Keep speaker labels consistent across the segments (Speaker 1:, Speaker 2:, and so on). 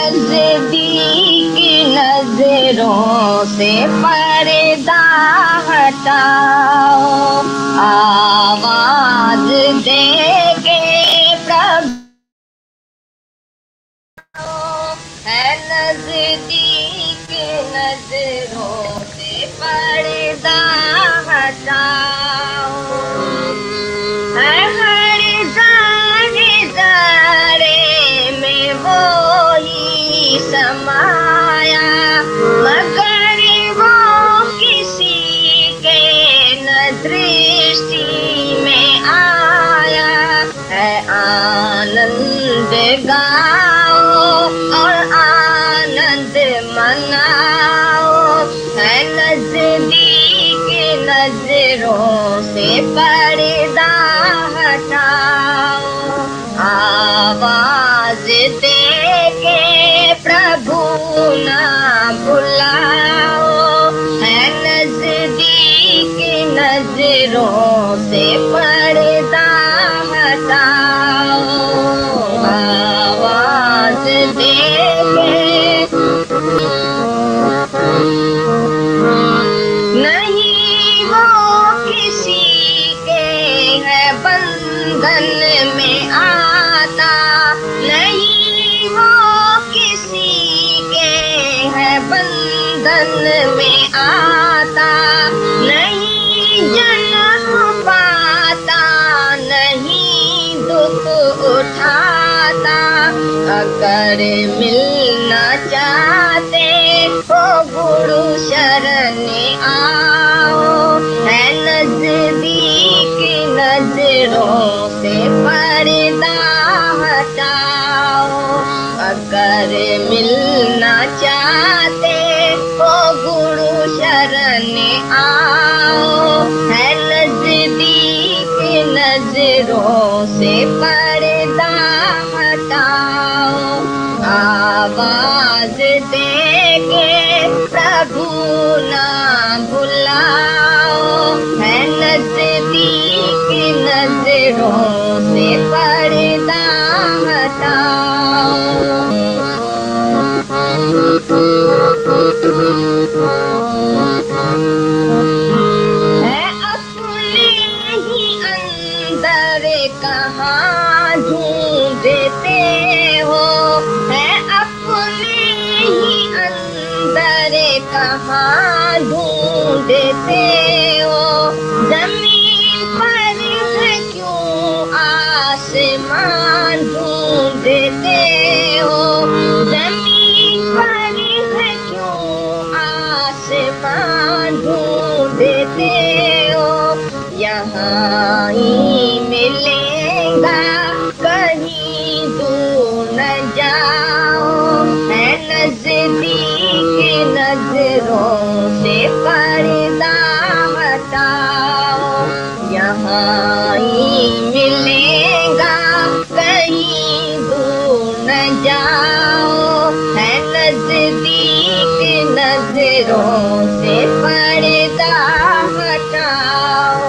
Speaker 1: नजदीक नजरों से पर्दा हटाओ, आवाज देके प्रभु है नजदीक नजरों से पर्दा हटाओ। है हर जारे में वो ही समाया, मगर वो किसी के न दृष्टि में आया। है आनंद गाओ और आनंद मनाओ, है नजदीक नजरों से पर्दा हटाओ, आवाज देके प्रभु ना बुलाओ। है नजदीक नजरों से पर्दा हटाओ, आवाज देके। नहीं वो किसी के है बंधन में आता, नहीं वो किसी के है बंधन में आता। नहीं जन्म पाता, नहीं दुख उठाता। अगर मिलना चाहते हो गुरु शरण आओ, है नजदीक नजरों से पर्दा हटाओ। अगर मिलना चाहते हो गुरु शरण आओ, है नजदीक नजरों से पर्दा हटाओ, आवाज देके प्रभु ना बुलाओ। है नजदीक नजरों से पर्दा हटाओ। है अपने ही अंदर कहाँ ढूंढते हो, है अपने ही अंदर कहाँ ढूंढते हो। जमीन पर है क्यों आसमान ढूंढते हो, जमीन पर है क्यों आसमान ढूंढते हो। यहाँ ही मिलेगा कहीं दूर न जाओ, है नजदीक नजरों से पर्दा हटाओ। यहाँ ही मिलेगा कहीं दूर न जाओ, है नजदीक नजरों से पर्दा हटाओ,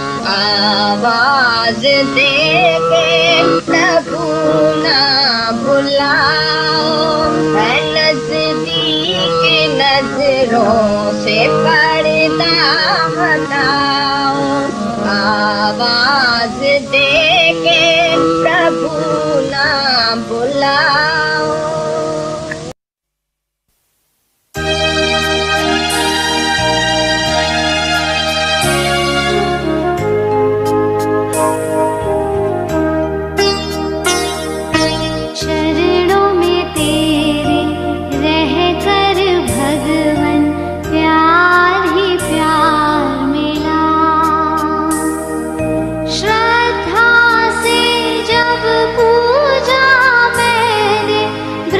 Speaker 1: आवाज देके प्रभु ना बुलाओ। है नजदीक नजरों से पर्दा हटाओ, आवाज देके प्रभु ना बुलाओ।
Speaker 2: श्रद्धा से जब पूजा मैंने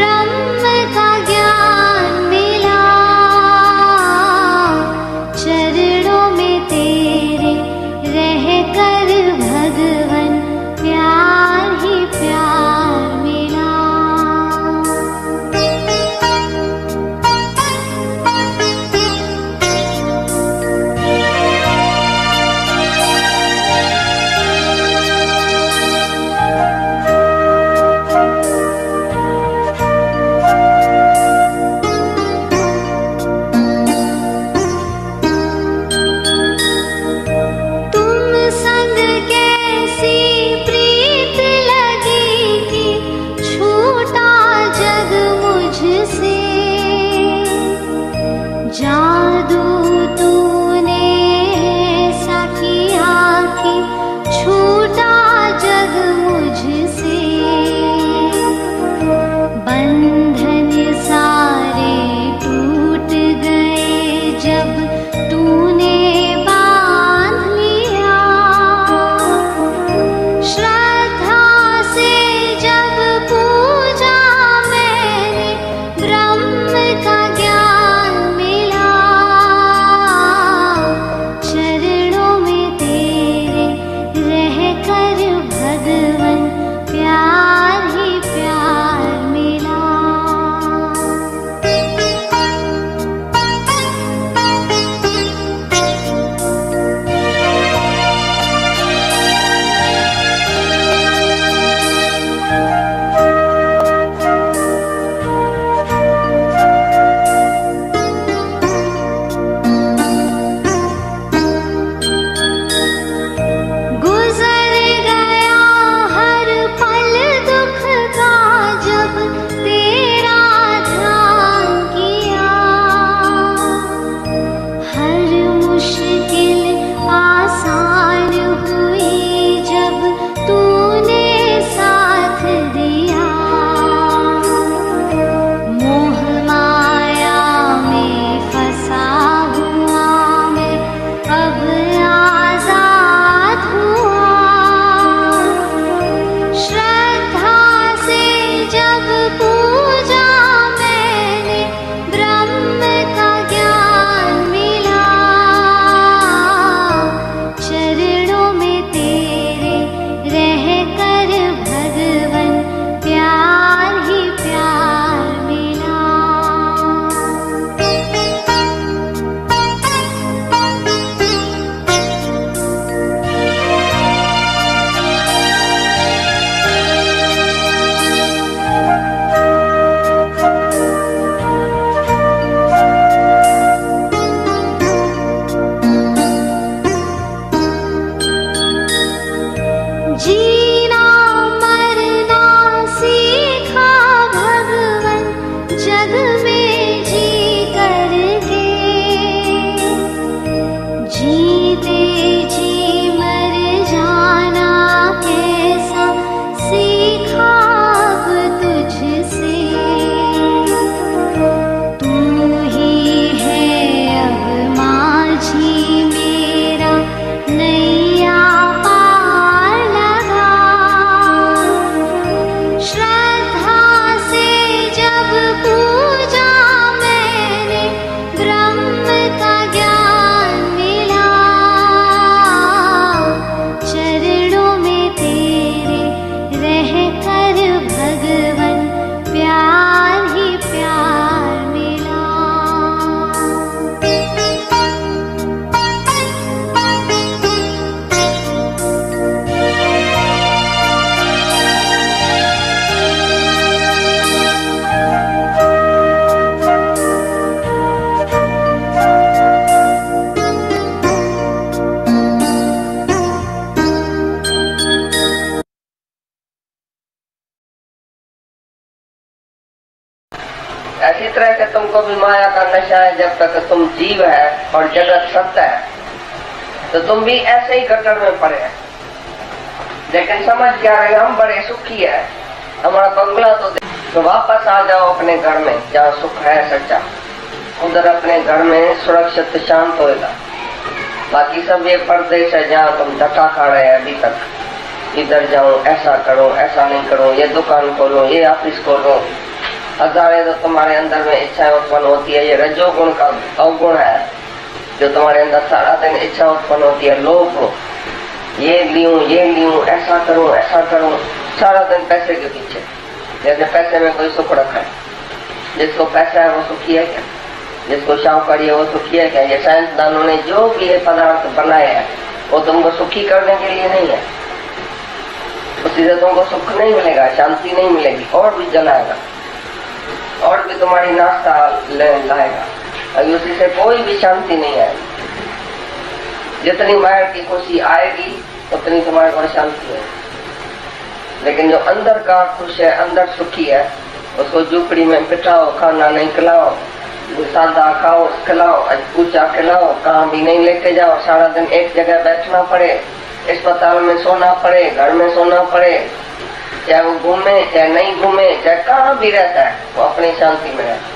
Speaker 2: भगवन प्यार ही प्यार मिला।
Speaker 3: ऐसी तरह से तुमको भी माया का नशा है। जब तक तुम जीव है और जगत सत्य है तो तुम भी ऐसे ही गटर में पड़े हैं। लेकिन समझ क्या रहे, हम बड़े सुखी है, हमारा बंगला तो वापस आ जाओ अपने घर में जहाँ सुख है सच्चा। उधर अपने घर में सुरक्षित शांत होगा। बाकी सब ये परदेश है जहाँ तुम धक्का खा रहे हैं अभी तक। इधर जाऊं, ऐसा करो, ऐसा नहीं करो, ये दुकान खोलो, ये ऑफिस खोलो। हजारे तो तुम्हारे अंदर में इच्छा उत्पन्न होती है। ये रजोगुण का अवगुण है जो तुम्हारे अंदर सारा दिन इच्छा उत्पन्न होती है। लोभ, ये लूं, ऐसा करूं, ऐसा करूं, सारा दिन पैसे के पीछे। जैसे पैसे में कोई सुख रखा है। जिसको पैसा है वो सुखी है क्या? जिसको शाहूकारी है वो सुखी है क्या? ये साइंसदानों ने जो भी ये पदार्थ बनाए हैं वो तुमको सुखी करने के लिए नहीं है। उसी से तुमको सुख नहीं मिलेगा, शांति नहीं मिलेगी, और भी जलाएगा, और भी तुम्हारी नाश्ता लाएगा। अभी उसी से कोई भी शांति नहीं आएगी। जितनी बाहर की खुशी आएगी उतनी तुम्हारे को शांति है। लेकिन जो अंदर का खुश है, अंदर सुखी है, उसको झुपड़ी में बिठाओ, खाना नहीं खिलाओ, सादा खाओ खिलाओ, पूछा खिलाओ, कहाँ भी नहीं लेके जाओ, सारा दिन एक जगह बैठना पड़े, अस्पताल में सोना पड़े, घर में सोना पड़े, चाहे वो घूमे चाहे नहीं घूमे, चाहे कहाँ भी रहता है वो अपनी शांति में रहता है।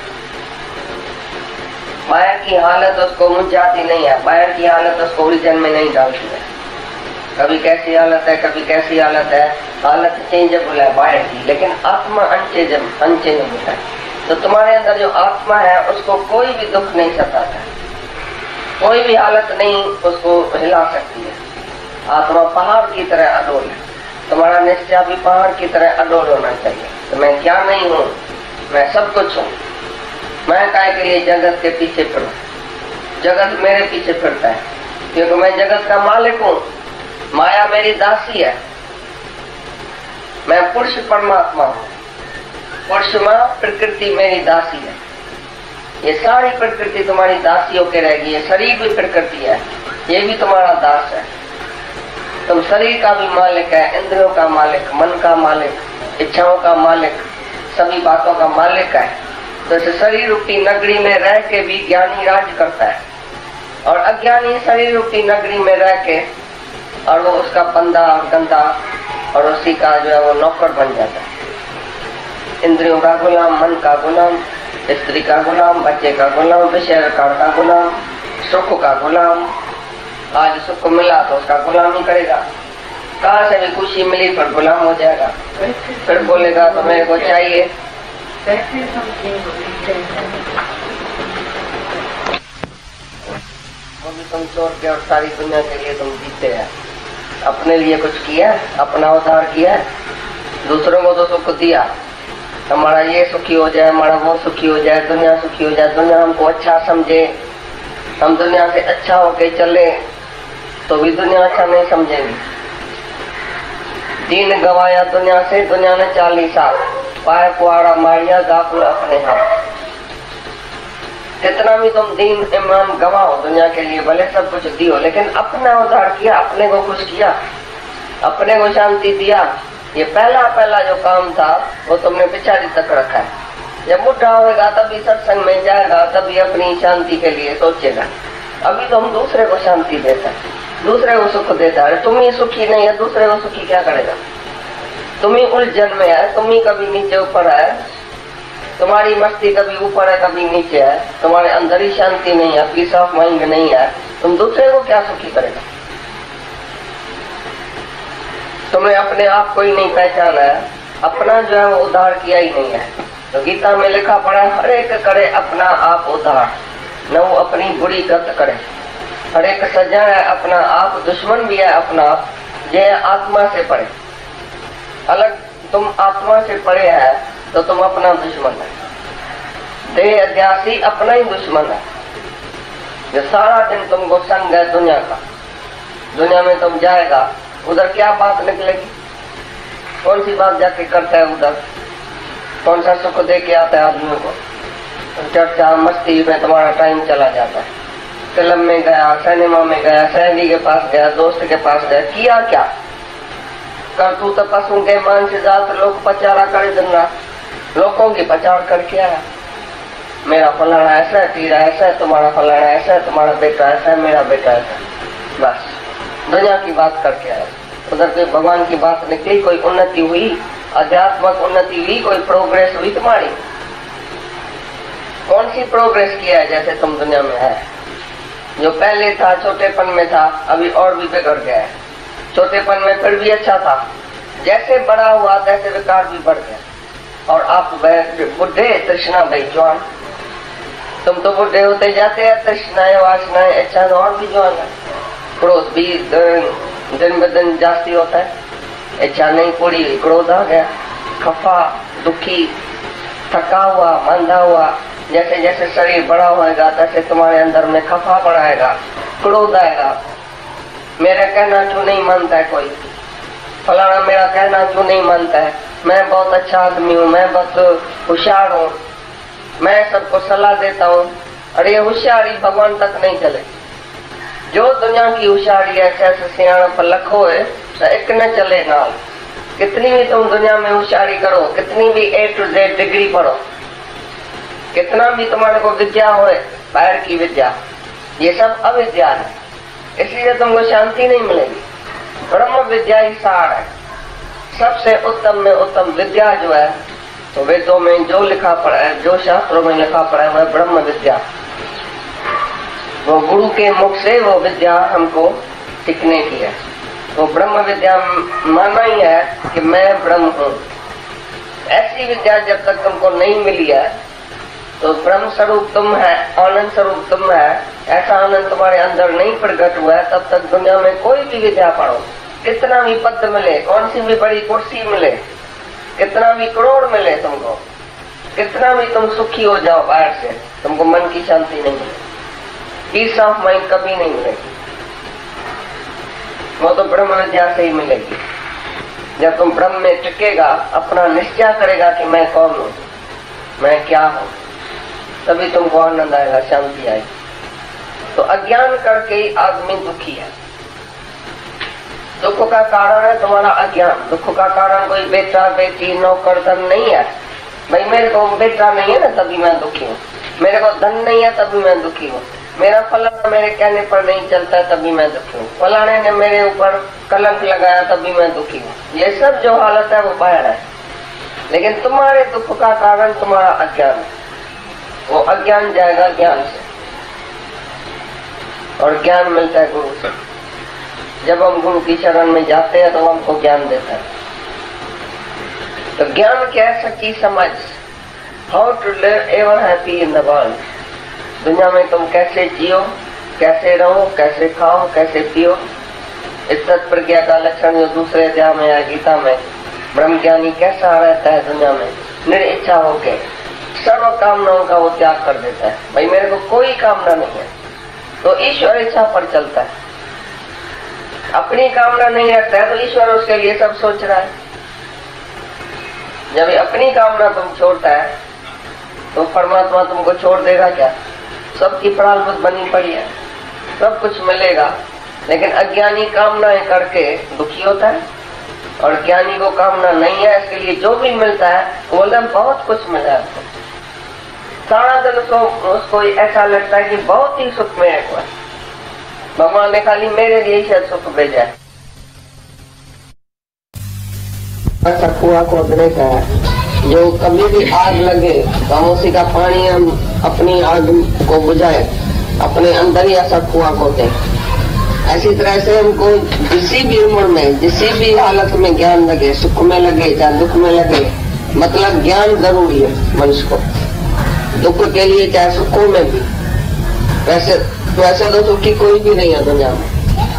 Speaker 3: बाहर की हालत उसको मुझाती नहीं है, बाहर की हालत उसको उलझन में नहीं डालती है। कभी कैसी हालत है, कभी कैसी हालत है, हालत चेंजेबल है बाहर की, लेकिन आत्मा अनचेंजेबल है। तो तुम्हारे अंदर जो आत्मा है उसको कोई भी दुख नहीं सताता, कोई भी हालत नहीं उसको हिला सकती है। आत्मा पहाड़ की तरह अडोल है। तुम तुम्हारा निश्चय भी पहाड़ की तरह अडोल होना चाहिए। तो मैं क्या नहीं हूँ, मैं सब कुछ हूँ। मैं काय के लिए जगत के पीछे फिरूं, जगत मेरे पीछे फिरता है, क्योंकि मैं जगत का मालिक हूँ। माया मेरी दासी है। मैं पुरुष परमात्मा हूँ। पुरुष माँ प्रकृति मेरी दासी है। ये सारी प्रकृति तुम्हारी दासी होकर रहेगी। ये शरीर भी प्रकृति है, ये भी तुम्हारा दास है। तुम शरीर का भी मालिक है, इंद्रियों का मालिक, मन का मालिक, इच्छाओं का मालिक, सभी बातों का मालिक है। तो इस शरीर रूपी नगरी में रह के भी ज्ञानी राज करता है, और अज्ञानी शरीर रूपी नगरी में रह के और वो उसका बंदा और गंदा और उसी का जो है वो नौकर बन जाता है। इंद्रियों का गुलाम, मन का गुलाम, स्त्री का गुलाम, बच्चे का गुलाम, विषय का गुलाम, सुख का गुलाम। आज सुख मिला तो उसका गुलाम ही करेगा। कहाँ से भी खुशी मिली पर गुलाम हो जाएगा। फिर बोलेगा तो मेरे को चाहिए। तुम चोर के और सारी दुनिया के लिए तुम जीते हैं। अपने लिए कुछ किया, अपना उद्धार किया, दूसरों को तो सुख दिया। हमारा ये सुखी हो जाए, हमारा वो सुखी हो जाए, दुनिया सुखी हो जाए, दुनिया हमको अच्छा समझे, हम दुनिया से अच्छा होके चले, तो भी दुनिया अच्छा नहीं समझेगी। दीन गवाया दुनिया से, दुनिया ने 40 साल पाए कुआरा मारिया गाफिल अपने हाथ। कितना भी तुम दीन ईमान गवाओ दुनिया के लिए, भले सब कुछ दियो, लेकिन अपना उद्धार किया, अपने को खुश किया, अपने को शांति दिया, ये पहला जो काम था वो तुमने पिछाड़ी तक रखा है। जब बुढ़ा होगा तभी सत्संग में जाएगा, तभी अपनी शांति के लिए सोचेगा। अभी तो हम दूसरे को शांति देता है, दूसरे को सुख देता है। तुम ही सुखी नहीं है, दूसरे को सुखी क्या करेगा? तुम ही उलझन में है, तुम ही कभी नीचे ऊपर है, तुम्हारी मस्ती कभी ऊपर है कभी नीचे है, तुम्हारे अंदर ही शांति नहीं है, पीस ऑफ माइंड नहीं है, तुम दूसरे को क्या सुखी करेगा? तुमने अपने आप को ही नहीं पहचाना है, अपना जो है वो उद्धार किया ही नहीं है। तो गीता में लिखा पड़ा है, हर एक करे अपना आप उद्धार, न वो अपनी बुरी गत करे। हर एक सज्जन है अपना आप, दुश्मन भी है अपना आप। ये आत्मा से परे, अलग तुम आत्मा से परे है तो तुम अपना दुश्मन है। देह अध्यासी अपना ही दुश्मन है। जो सारा दिन तुमको संग है दुनिया का, दुनिया में तुम जाएगा, उधर क्या बात निकलेगी? कौन सी बात जाके करता है उधर? कौन सा सुख दे के आता है आदमी को? चर्चा मस्ती में तुम्हारा टाइम चला जाता है। फिल्म में गया, सिनेमा में गया, सहेली के पास गया, दोस्त के पास गया, किया क्या? कर तू तो पशु के मान से ज्यादा लोग पचारा करे दिन रात, लोगों की पचार करके आया। मेरा फलाना ऐसा है, तेरा ऐसा है, तुम्हारा फलाना ऐसा है, तुम्हारा बेटा ऐसा है, मेरा बेटा ऐसा है। बस दुनिया की बात करके आया। उधर कोई भगवान की बात निकली, कोई उन्नति हुई, आध्यात्मिक उन्नति हुई, कोई प्रोग्रेस हुई तुम्हारी? कौन सी प्रोग्रेस किया है? जैसे तुम दुनिया में है, जो पहले था छोटेपन में था, अभी और भी बिगड़ गया है। छोटेपन में फिर भी अच्छा था, जैसे बड़ा हुआ तैसे विकार भी बढ़ गया। और आप बुढ़े, तृष्णा भाई जवान, तुम तो बुढ़े होते जाते हैं, तृष्णाएं वासनाएं इच्छा और भी जवान है। क्रोध भी दिन ब दिन जास्ती होता है। इच्छा नहीं पूरी, क्रोध आ गया, खफा, दुखी, थका हुआ, मंदा हुआ। जैसे जैसे शरीर बड़ा होएगा तैसे तुम्हारे अंदर में खफा बढ़ाएगा, क्रोध आएगा। मेरा कहना क्यों नहीं मानता है कोई? फलाना मेरा कहना क्यों नहीं मानता है? मैं बहुत अच्छा आदमी हूँ, मैं बहुत होशियार हूँ, मैं सबको सलाह देता हूँ। अरे ये होशियारी भगवान तक नहीं चले। जो दुनिया की होशियारी ऐसे सियाणप लखो है तो एक न चले नाल। कितनी भी तुम दुनिया में होशियारी करो, कितनी भी A to Z डिग्री पढ़ो, कितना भी तुम्हारे को विद्या हो, बाहर की विद्या, ये सब अविद्या है। इसलिए तुमको शांति नहीं मिलेगी। ब्रह्म विद्या ही सार है। सबसे उत्तम में उत्तम विद्या जो है, तो वेदों में जो लिखा पड़ा है, जो शास्त्रों में लिखा पड़ा है, वह ब्रह्म विद्या। वो गुरु के मुख से वो विद्या हमको सीखने की है। वो ब्रह्म विद्या माना ही है कि मैं ब्रह्म हूँ। ऐसी विद्या जब तक तुमको नहीं मिली है, तो ब्रह्म स्वरूप तुम है, आनंद स्वरूप तुम है, ऐसा आनंद तुम्हारे अंदर नहीं प्रकट हुआ है, तब तक दुनिया में कोई भी विद्या पढ़ो, कितना भी पद मिले, कौन सी भी बड़ी कुर्सी मिले, कितना भी करोड़ मिले तुमको, कितना भी तुम सुखी हो जाओ बाहर से, तुमको मन की शांति नहीं मिलेगी, पीस ऑफ माइंड कभी नहीं मिलेगी। वो तो ब्रह्म विद्या से ही मिलेगी। जब तुम ब्रह्म में टिकेगा, अपना निश्चय करेगा कि मैं कौन हूँ, मैं क्या हूँ, तभी तुमको आनंद आएगा, शांति आएगी। तो अज्ञान करके ही आदमी दुखी है। दुख का कारण है तुम्हारा अज्ञान। दुख का कारण कोई बेटा बेटी नौकर धन नहीं है। भाई मेरे को बेटा नहीं है ना तभी मैं दुखी हूँ, मेरे को धन नहीं है तभी मैं दुखी हूँ, मेरा फलाना मेरे कहने पर नहीं चलता तभी मैं दुखी हूँ, फलाने ने मेरे ऊपर कलंक लगाया तभी मैं दुखी हूँ। ये सब जो हालत है वो बाहर है, लेकिन तुम्हारे दुख का कारण तुम्हारा अज्ञान है। वो अज्ञान जाएगा ज्ञान से, और ज्ञान मिलता है गुरु से। जब हम गुरु की शरण में जाते हैं तो हमको ज्ञान देता है। तो ज्ञान क्या है? सच्ची समझ, how to live ever happy in the world. दुनिया में तुम कैसे जियो, कैसे रहो, कैसे खाओ, कैसे पियो। इस तत्प्रज्ञा का लक्षण जो दूसरे अध्याय में है गीता में, ब्रह्मज्ञानी कैसा रहता है दुनिया में, निरिच्छा होके सर्व कामनाओं का वो त्याग कर देता है। भाई मेरे को कोई कामना नहीं है, तो ईश्वर इच्छा पर चलता है। अपनी कामना नहीं रखता है तो ईश्वर उसके लिए सब सोच रहा है। जब अपनी कामना तुम छोड़ता है तो परमात्मा तुमको छोड़ देगा क्या? सबकी प्रारब्ध बनी पड़ी है, सब कुछ मिलेगा, लेकिन अज्ञानी कामनाएं करके दुखी होता है, और ज्ञानी को कामना नहीं है, इसके लिए जो भी मिलता है वो बहुत कुछ मिला है। सारा दिन उसको ऐसा लगता है कि बहुत ही सुख में है, भगवान ने खाली मेरे लिए शायद सुख भेजा है। ऐसा कुआं खोदने का है, जो कभी भी आग लगे तो हम उसी का पानी हम अपनी आग को बुझाए, अपने अंदर ही ऐसा कुआं खोदे। ऐसी तरह से हमको किसी भी उम्र में, किसी भी हालत में ज्ञान लगे, सुख में लगे चाहे दुख में लगे, मतलब ज्ञान जरूरी है मनुष्य को, दुख के लिए चाहे सुखों में भी। वैसे तो सुखी कोई भी नहीं है दुनिया में।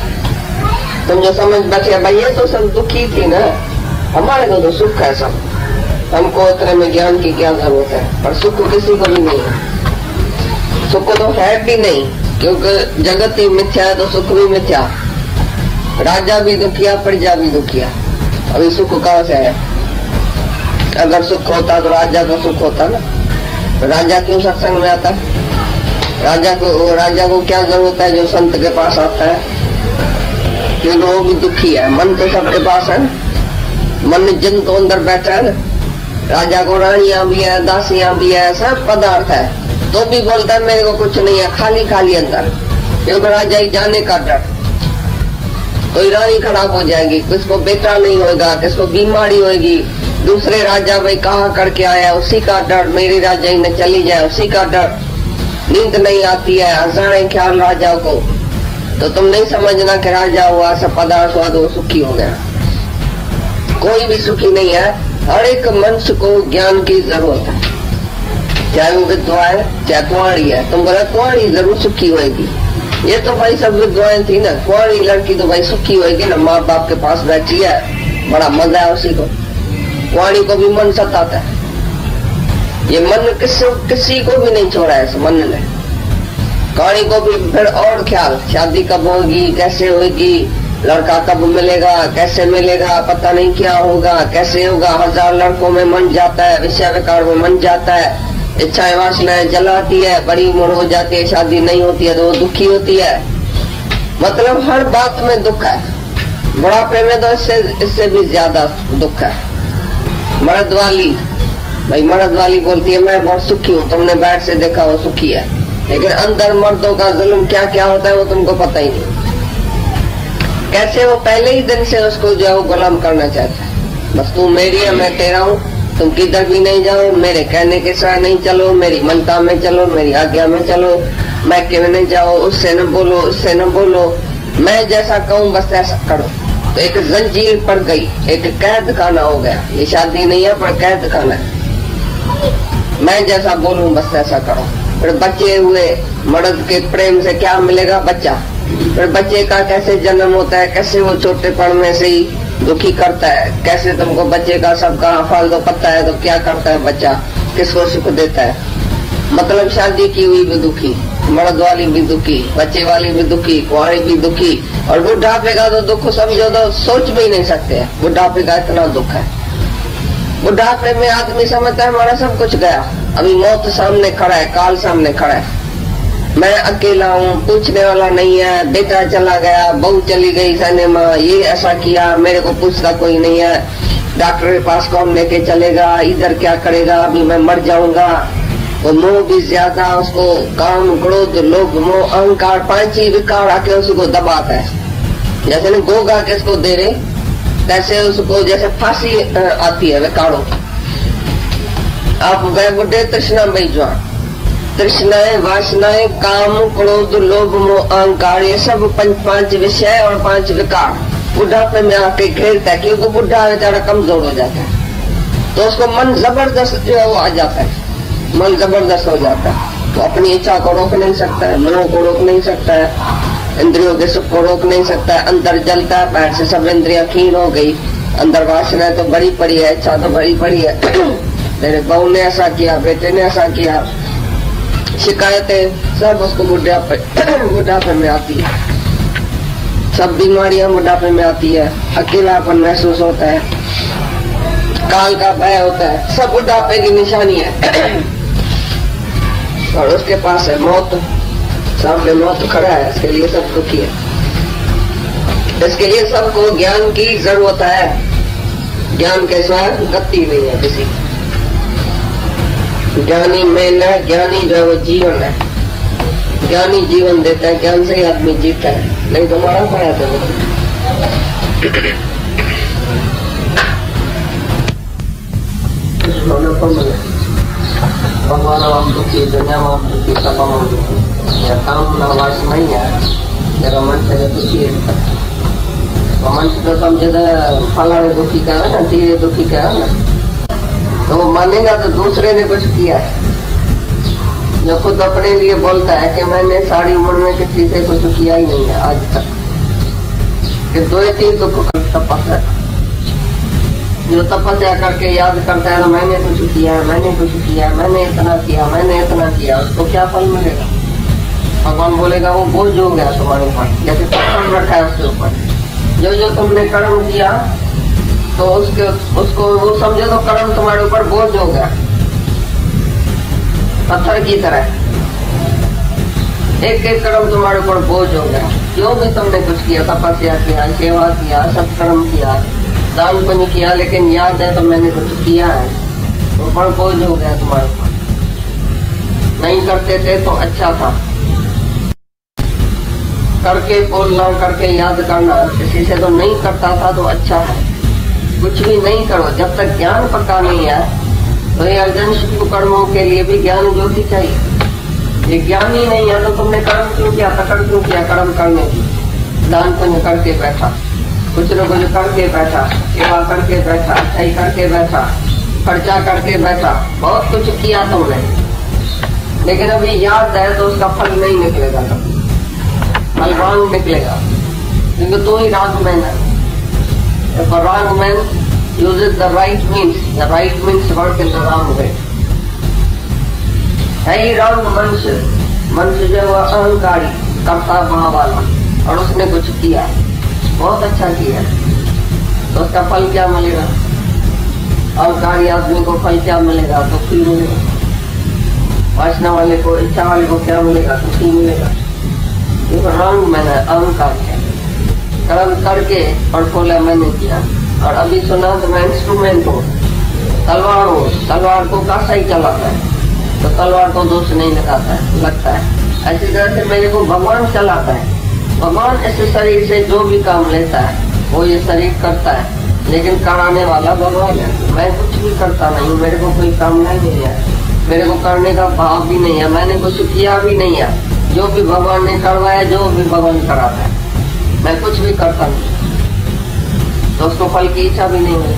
Speaker 3: तुम जो समझ बैठे भाई ये तो सब दुखी थी ना, हमारे को तो सुख है सब, हमको इतने में ज्ञान की क्या जरूरत है। पर सुख किसी को भी नहीं है, सुख तो है भी नहीं, क्योंकि जगत ही मिथ्या है तो सुख भी मिथ्या। राजा भी दुखिया, प्रजा भी दुखिया, अभी सुख कहाँ से है? अगर सुख होता तो राजा को सुख होता ना। राजा क्यों सत्संग में आता है? राजा को क्या जरूरत है जो संत के पास आता है? क्यों? वो भी दुखी है। मन तो सबके पास है, मन जिन तो अंदर बैठा है ना। राजा को रानियां भी है, दासियां भी है, सब पदार्थ है, तो भी बोलता है मेरे को कुछ नहीं है, खाली खाली अंदर। क्योंकि राजा ही जाने का डर, कोई रानी खराब हो जाएगी, किसको बेटा नहीं होगा, किसको बीमारी होगी, दूसरे राजा भाई कहाँ करके आया उसी का डर, मेरी राजा ही न चली जाए उसी का डर। नींद नहीं आती है, हंसाने ख्याल राजा को। तो तुम नहीं समझना कि राजा हुआ सब पदार्थ हुआ तो सुखी हो गया। कोई भी सुखी नहीं है। हर एक मनुष्य को ज्ञान की जरूरत है, चाहे वो विधवा है चाहे कुंवारी है। तुम बोला कुंवारी जरूर सुखी होगी, ये तो भाई सब विधवाएं थी ना। कुंवारी लड़की तो भाई सुखी होगी ना, माँ बाप के पास बैठी है, बड़ा मजा है उसी को। कुंवारी को भी मन सताता है, ये मन किसी को भी नहीं छोड़ा है इस मन ने। कुंवारी को भी फिर और ख्याल, शादी कब होगी, कैसे होगी, लड़का कब मिलेगा, कैसे मिलेगा, पता नहीं क्या होगा, कैसे होगा। 1000 लड़कों में मन जाता है, विषय विकार में मन जाता है, इच्छाएं वासनाएं जलाती है, बड़ी उम्र हो जाती है, शादी नहीं होती है तो वो दुखी होती है। मतलब हर बात में दुख है। बुढ़ापे में तो इससे भी ज्यादा दुख है। मर्द वाली भाई, मर्द वाली बोलती है मैं बहुत सुखी हूँ, तुमने बाहर से देखा वो सुखी है, लेकिन अंदर मर्दों का जुल्म क्या क्या होता है वो तुमको पता ही नहीं। कैसे वो पहले ही दिन से उसको जो है वो गुलाम करना चाहता है। बस तू मेरी है, मैं तेरा हूँ, तुम किधर भी नहीं जाओ, मेरे कहने के साथ नहीं चलो, मेरी मनता में चलो, मेरी आज्ञा में चलो, मैं क्यों नहीं जाओ, उससे न बोलो, उससे न बोलो, मैं जैसा कहूँ बस ऐसा करो। तो एक जंजीर पड़ गई, एक कैद खाना हो गया। ये शादी नहीं है पर कैद खाना है, मैं जैसा बोलूं बस ऐसा करो। फिर बच्चे हुए, मर्द के प्रेम से क्या मिलेगा? बच्चा। फिर बच्चे का कैसे जन्म होता है, कैसे वो छोटेपन में से ही दुखी करता है, कैसे तुमको बच्चे का सबका फालतू पता है तो क्या करता है बच्चा, किसको सुख देता है। मतलब शादी की हुई भी दुखी, मर्द वाली भी दुखी, बच्चे वाली भी दुखी, कुंवारी भी दुखी, और बुढ़ापे का तो दुख समझो तो सोच भी नहीं सकते हैं। बुढ़ापे का इतना दुख है। बुढ़ापे में आदमी समझता है हमारा सब कुछ गया, अभी मौत सामने खड़ा है, काल सामने खड़ा है, मैं अकेला हूँ, पूछने वाला नहीं है, बेटा चला गया, बहू चली गई सिनेमा, ये ऐसा किया, मेरे को पूछता कोई नहीं है, डॉक्टर के पास कौन लेके चलेगा, इधर क्या करेगा, अभी मैं मर जाऊंगा। वो मोह भी ज्यादा, उसको काम, क्रोध, लोभ, मोह, अहंकार, 5 ही विकार आके उसको दबाता है। जैसे न गोगा के उसको दे रहे, तैसे उसको जैसे फांसी आती है विकारों की। आप गए बुढ़े तृष्णा में ज्वार, तृष्णाएं, वासनाएं, काम, क्रोध, लोभ, मोह, अहंकार, ये सब 5 विषय और 5 विकार बुढ़ापे में आके घेरता है। क्योंकि बुढ़ा बेचारा कमजोर हो जाता है तो उसको मन जबरदस्त जो है वो आ जाता है, मन जबरदस्त हो जाता है। तो अपनी इच्छा को रोक नहीं सकता है, मनों को रोक नहीं सकता है, इंद्रियों के सुख को रोक नहीं सकता है, अंदर जलता है, बाहर से सब इंद्रियां क्षीण हो गई, अंदर वासना तो भरी पड़ी है, इच्छा तो भरी पड़ी है। तेरे बहू ने ऐसा किया, बेटे ने ऐसा किया, शिकायतें सब उसको बुढ़ापे में आती है, सब बीमारियां बुढ़ापे में आती है, अकेलापन महसूस होता है, काल का भय होता है, सब बुढ़ापे की निशानी है। और उसके पास है मौत, सामने मौत खड़ा है, इसके लिए सब दुखी है। इसके लिए सबको ज्ञान की जरूरत है। ज्ञान के सिवा गति नहीं है किसी। ज्ञानी मेन है, ज्ञानी जो है वो जीवन है, ज्ञानी जीवन देता है, ज्ञान से ही आदमी जीता है, नहीं तो मारा पड़ा था। भगवान हम दुखी, दुनिया में हम दुखी, सब हम दुखी, या काम ना वास नहीं है, जरा मन से दुखी है। मन से तो समझे फला दुखी का है ना, धीरे दुखी का है ना, तो वो मानेगा तो दूसरे ने कुछ किया है। जो खुद अपने लिए बोलता है कि मैंने सारी उम्र में किसी से कुछ किया ही नहीं है आज तक, कि 2-3 दुख तपस्या, जो तपस्या करके याद करता है ना मैंने कुछ किया है, मैंने कुछ किया है, मैंने इतना किया, मैंने इतना किया, उसको क्या फल मिलेगा? भगवान बोलेगा वो बोझ हो गया तुम्हारे ऊपर, जैसे पत्थर रखा है उसके ऊपर। जो तुमने कर्म किया तो उसको वो समझो तो कर्म तुम्हारे ऊपर बोझ हो गया, पत्थर की तरह एक कर्म तुम्हारे ऊपर बोझ हो गया। जो भी तुमने कुछ किया, तपस्या किया, सेवा किया, सत्कर्म किया, दान पुण्य किया, लेकिन याद है तो मैंने कुछ किया है, ऊपर बोझ हो गया तुम्हारे ऊपर। नहीं करते थे तो अच्छा था, करके बोलना, करके याद करना, किसी से तो नहीं करता था तो अच्छा है। कुछ भी नहीं करो जब तक ज्ञान पक्का नहीं है, तो ये अर्जन शुभ कर्मों के लिए भी ज्ञान ज्योति चाहिए। ये ज्ञान ही नहीं है तो तुमने कर्म क्यों किया, तकड़ क्यों किया कर्म करने की? दान पुण्य करके बैठा, कुछ न कुछ करके बैठा, सेवा करके बैठा, सही करके बैठा, खर्चा करके बैठा, बहुत कुछ किया तुमने, लेकिन अभी याद है तो उसका फल नहीं निकलेगा, फलवान निकलेगा, क्योंकि तो ही राग मैन है। If a wrong man uses the right means work in the wrong way. है ही wrong मनुष्य जो है वह अहंकारी, करता भाव वाला, और उसने कुछ किया, बहुत अच्छा किया, तो उसका फल क्या मिलेगा? अहंकारी आदमी को फल क्या मिलेगा? दुखी मिलेगा। वासना वाले को, इच्छा वाले को क्या मिलेगा? दुखी मिलेगा। ये रंग मैंने अहंकार है, कर्म करके और बोला मैंने किया। और अभी सुना तो मैं इंस्ट्रूमेंट हूँ, तलवार हूँ, तलवार को कासा ही चलाता है तो तलवार को दोष नहीं लगता है। ऐसी तरह से मेरे को भगवान चलाता है। भगवान इस शरीर से जो भी काम लेता है वो ये शरीर करता है, लेकिन कराने वाला भगवान है। मैं कुछ भी करता नहीं, मेरे को कोई काम नहीं है, मेरे को करने का भाव भी नहीं है, मैंने कुछ किया भी नहीं है। जो भी भगवान ने करवाया, जो भी भगवान कराता है, मैं कुछ भी करता नहीं तो उसको फल की इच्छा भी नहीं है।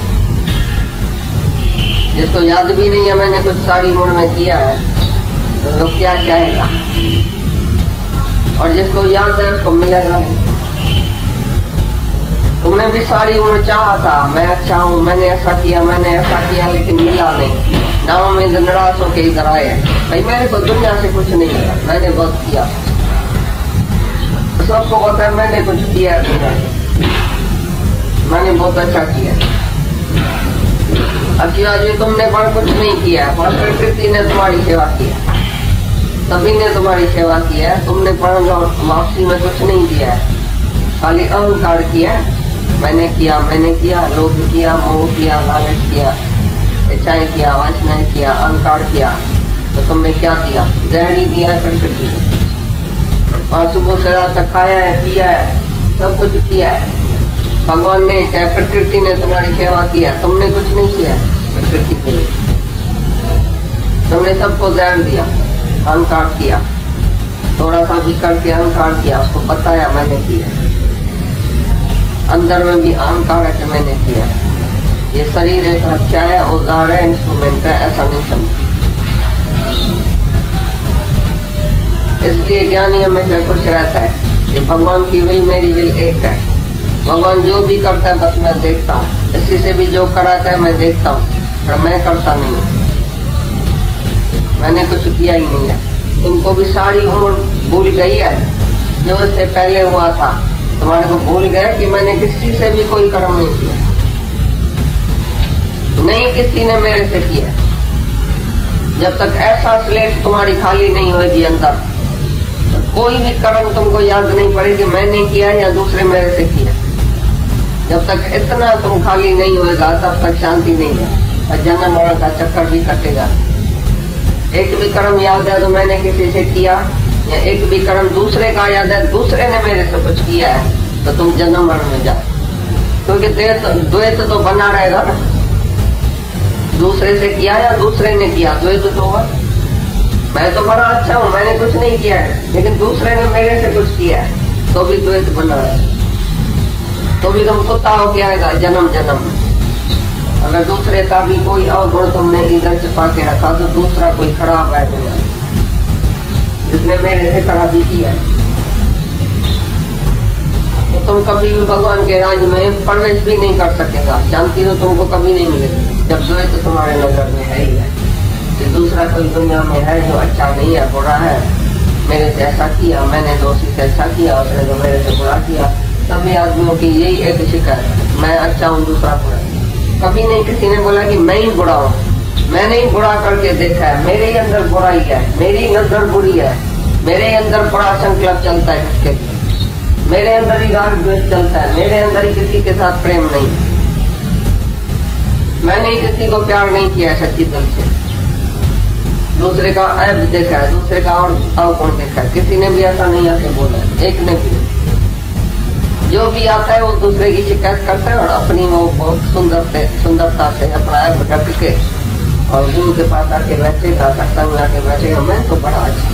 Speaker 3: जिसको याद भी नहीं है मैंने कुछ सारी उम्र में किया है तो क्या चाहेगा? और जिसको याद है उसको मिलेगा। तुमने भी सारी उम्र चाहा था मैं अच्छा हूँ, मैंने ऐसा किया लेकिन मिला नहीं। नाव में नाराज होके इधर आए भाई, मेरे को दुनिया से कुछ नहीं मिला, मैंने बहुत किया। सबको पता है मैंने कुछ किया, मैंने बहुत अच्छा किया। अब जी तुमने पर कुछ नहीं किया, पर प्रकृति ने तुम्हारी सेवा किया, सभी ने तुम्हारी सेवा की है। तुमने पर वापसी में कुछ नहीं किया है, खाली अहंकार किया। मैंने किया, लोभ किया, मोह किया, लालच किया, इच्छाएं किया, वासनाएं किया, अहंकार किया। तो तुमने क्या किया? जहरी दिया प्रकृति ने, और सुबह से रात तक खाया है, पिया है, सब कुछ किया है। भगवान ने चाहे प्रकृति ने तुम्हारी सेवा किया, तुमने कुछ नहीं किया प्रकृति के लिए। तुमने सबको जहर दिया, अहंकार किया, थोड़ा सा भी करके अहंकार किया, उसको बताया मैंने किया, अंदर में भी अहंकार है कि मैंने किया। ये शरीर एक अच्छा है, औजार है, इंस्ट्रूमेंट है, ऐसा नहीं समझ। इसलिए ज्ञानी हमेशा खुश रहता है कि भगवान की विल मेरी विल एक है। भगवान जो भी करता है बस मैं देखता हूँ, इसी से भी जो कराता है मैं देखता हूँ, पर मैं करता नहीं हूँ, मैंने कुछ किया ही नहीं है। तुमको भी सारी उम्र भूल गई है जो इससे पहले हुआ था। तुम्हारे को भूल गया कि मैंने किसी से भी कोई कर्म नहीं किया, नहीं किसी ने मेरे से किया। जब तक ऐसा स्लेट तुम्हारी खाली नहीं होगी अंदर, तो कोई भी कर्म तुमको याद नहीं पड़ेगी मैंने किया या दूसरे मेरे से किया। जब तक इतना तुम खाली नहीं होगा तब तक शांति नहीं है, और जन्म मरण का चक्कर भी कटेगा। एक भी कर्म याद है तो मैंने किसी से किया, या एक भी कर्म दूसरे का याद है दूसरे ने मेरे से कुछ किया है, तो तुम जन्म मरण में जाओ, क्योंकि द्वैत तो बना रहेगा ना। दूसरे से किया या दूसरे ने किया, द्वैत तो होगा। मैं तो बड़ा अच्छा हूँ, मैंने कुछ नहीं किया है, लेकिन दूसरे ने मेरे से कुछ किया है, तो भी द्वैत बना है। तो भी तुम कुत्ता हो के आएगा जन्म जन्म। अगर दूसरे का भी कोई अवगुण तुमने इधर छिपा के रखा तो दूसरा कोई खराब है जिसने मेरे से खराबी किया है, तो तुम कभी भी भगवान के राज में प्रवेश भी नहीं कर सकेगा। शांति तो तुमको कभी नहीं मिलेगी जब द्वैत तो तुम्हारे नजर में है ही है कि दूसरा कोई दुनिया में है जो अच्छा नहीं है, बुरा है, मेरे से ऐसा किया, मैंने दोषी से अच्छा किया, उसने तो मेरे से बुरा किया। सभी आदमियों की यही एक शिकायत, मैं अच्छा हूँ दूसरा बुरा। कभी नहीं किसी ने बोला कि मैं ही बुरा हूँ, मैंने ही बुरा करके देखा है, मेरे ही अंदर बुराई है, मेरी नजर बुरी है, मेरे अंदर बड़ा संकल्प चलता है किसके लिए, मेरे अंदर ही राग द्वेष चलता है, मेरे अंदर ही किसी के साथ प्रेम नहीं, मैंने ही किसी को प्यार नहीं किया सच्ची दिल से। दूसरे का ऐब देखा है, दूसरे का और अवगुण देखा है, किसी ने भी ऐसा नहीं आके बोला, एक ने भी। जो भी आता है वो दूसरे की शिकायत करता है और अपनी वो बहुत सुंदरता से अपना ऐब ढक के और गुरु के पास आके बैठेगा, सत्संग में आके बैठेगा, मैं तो बड़ा अच्छा,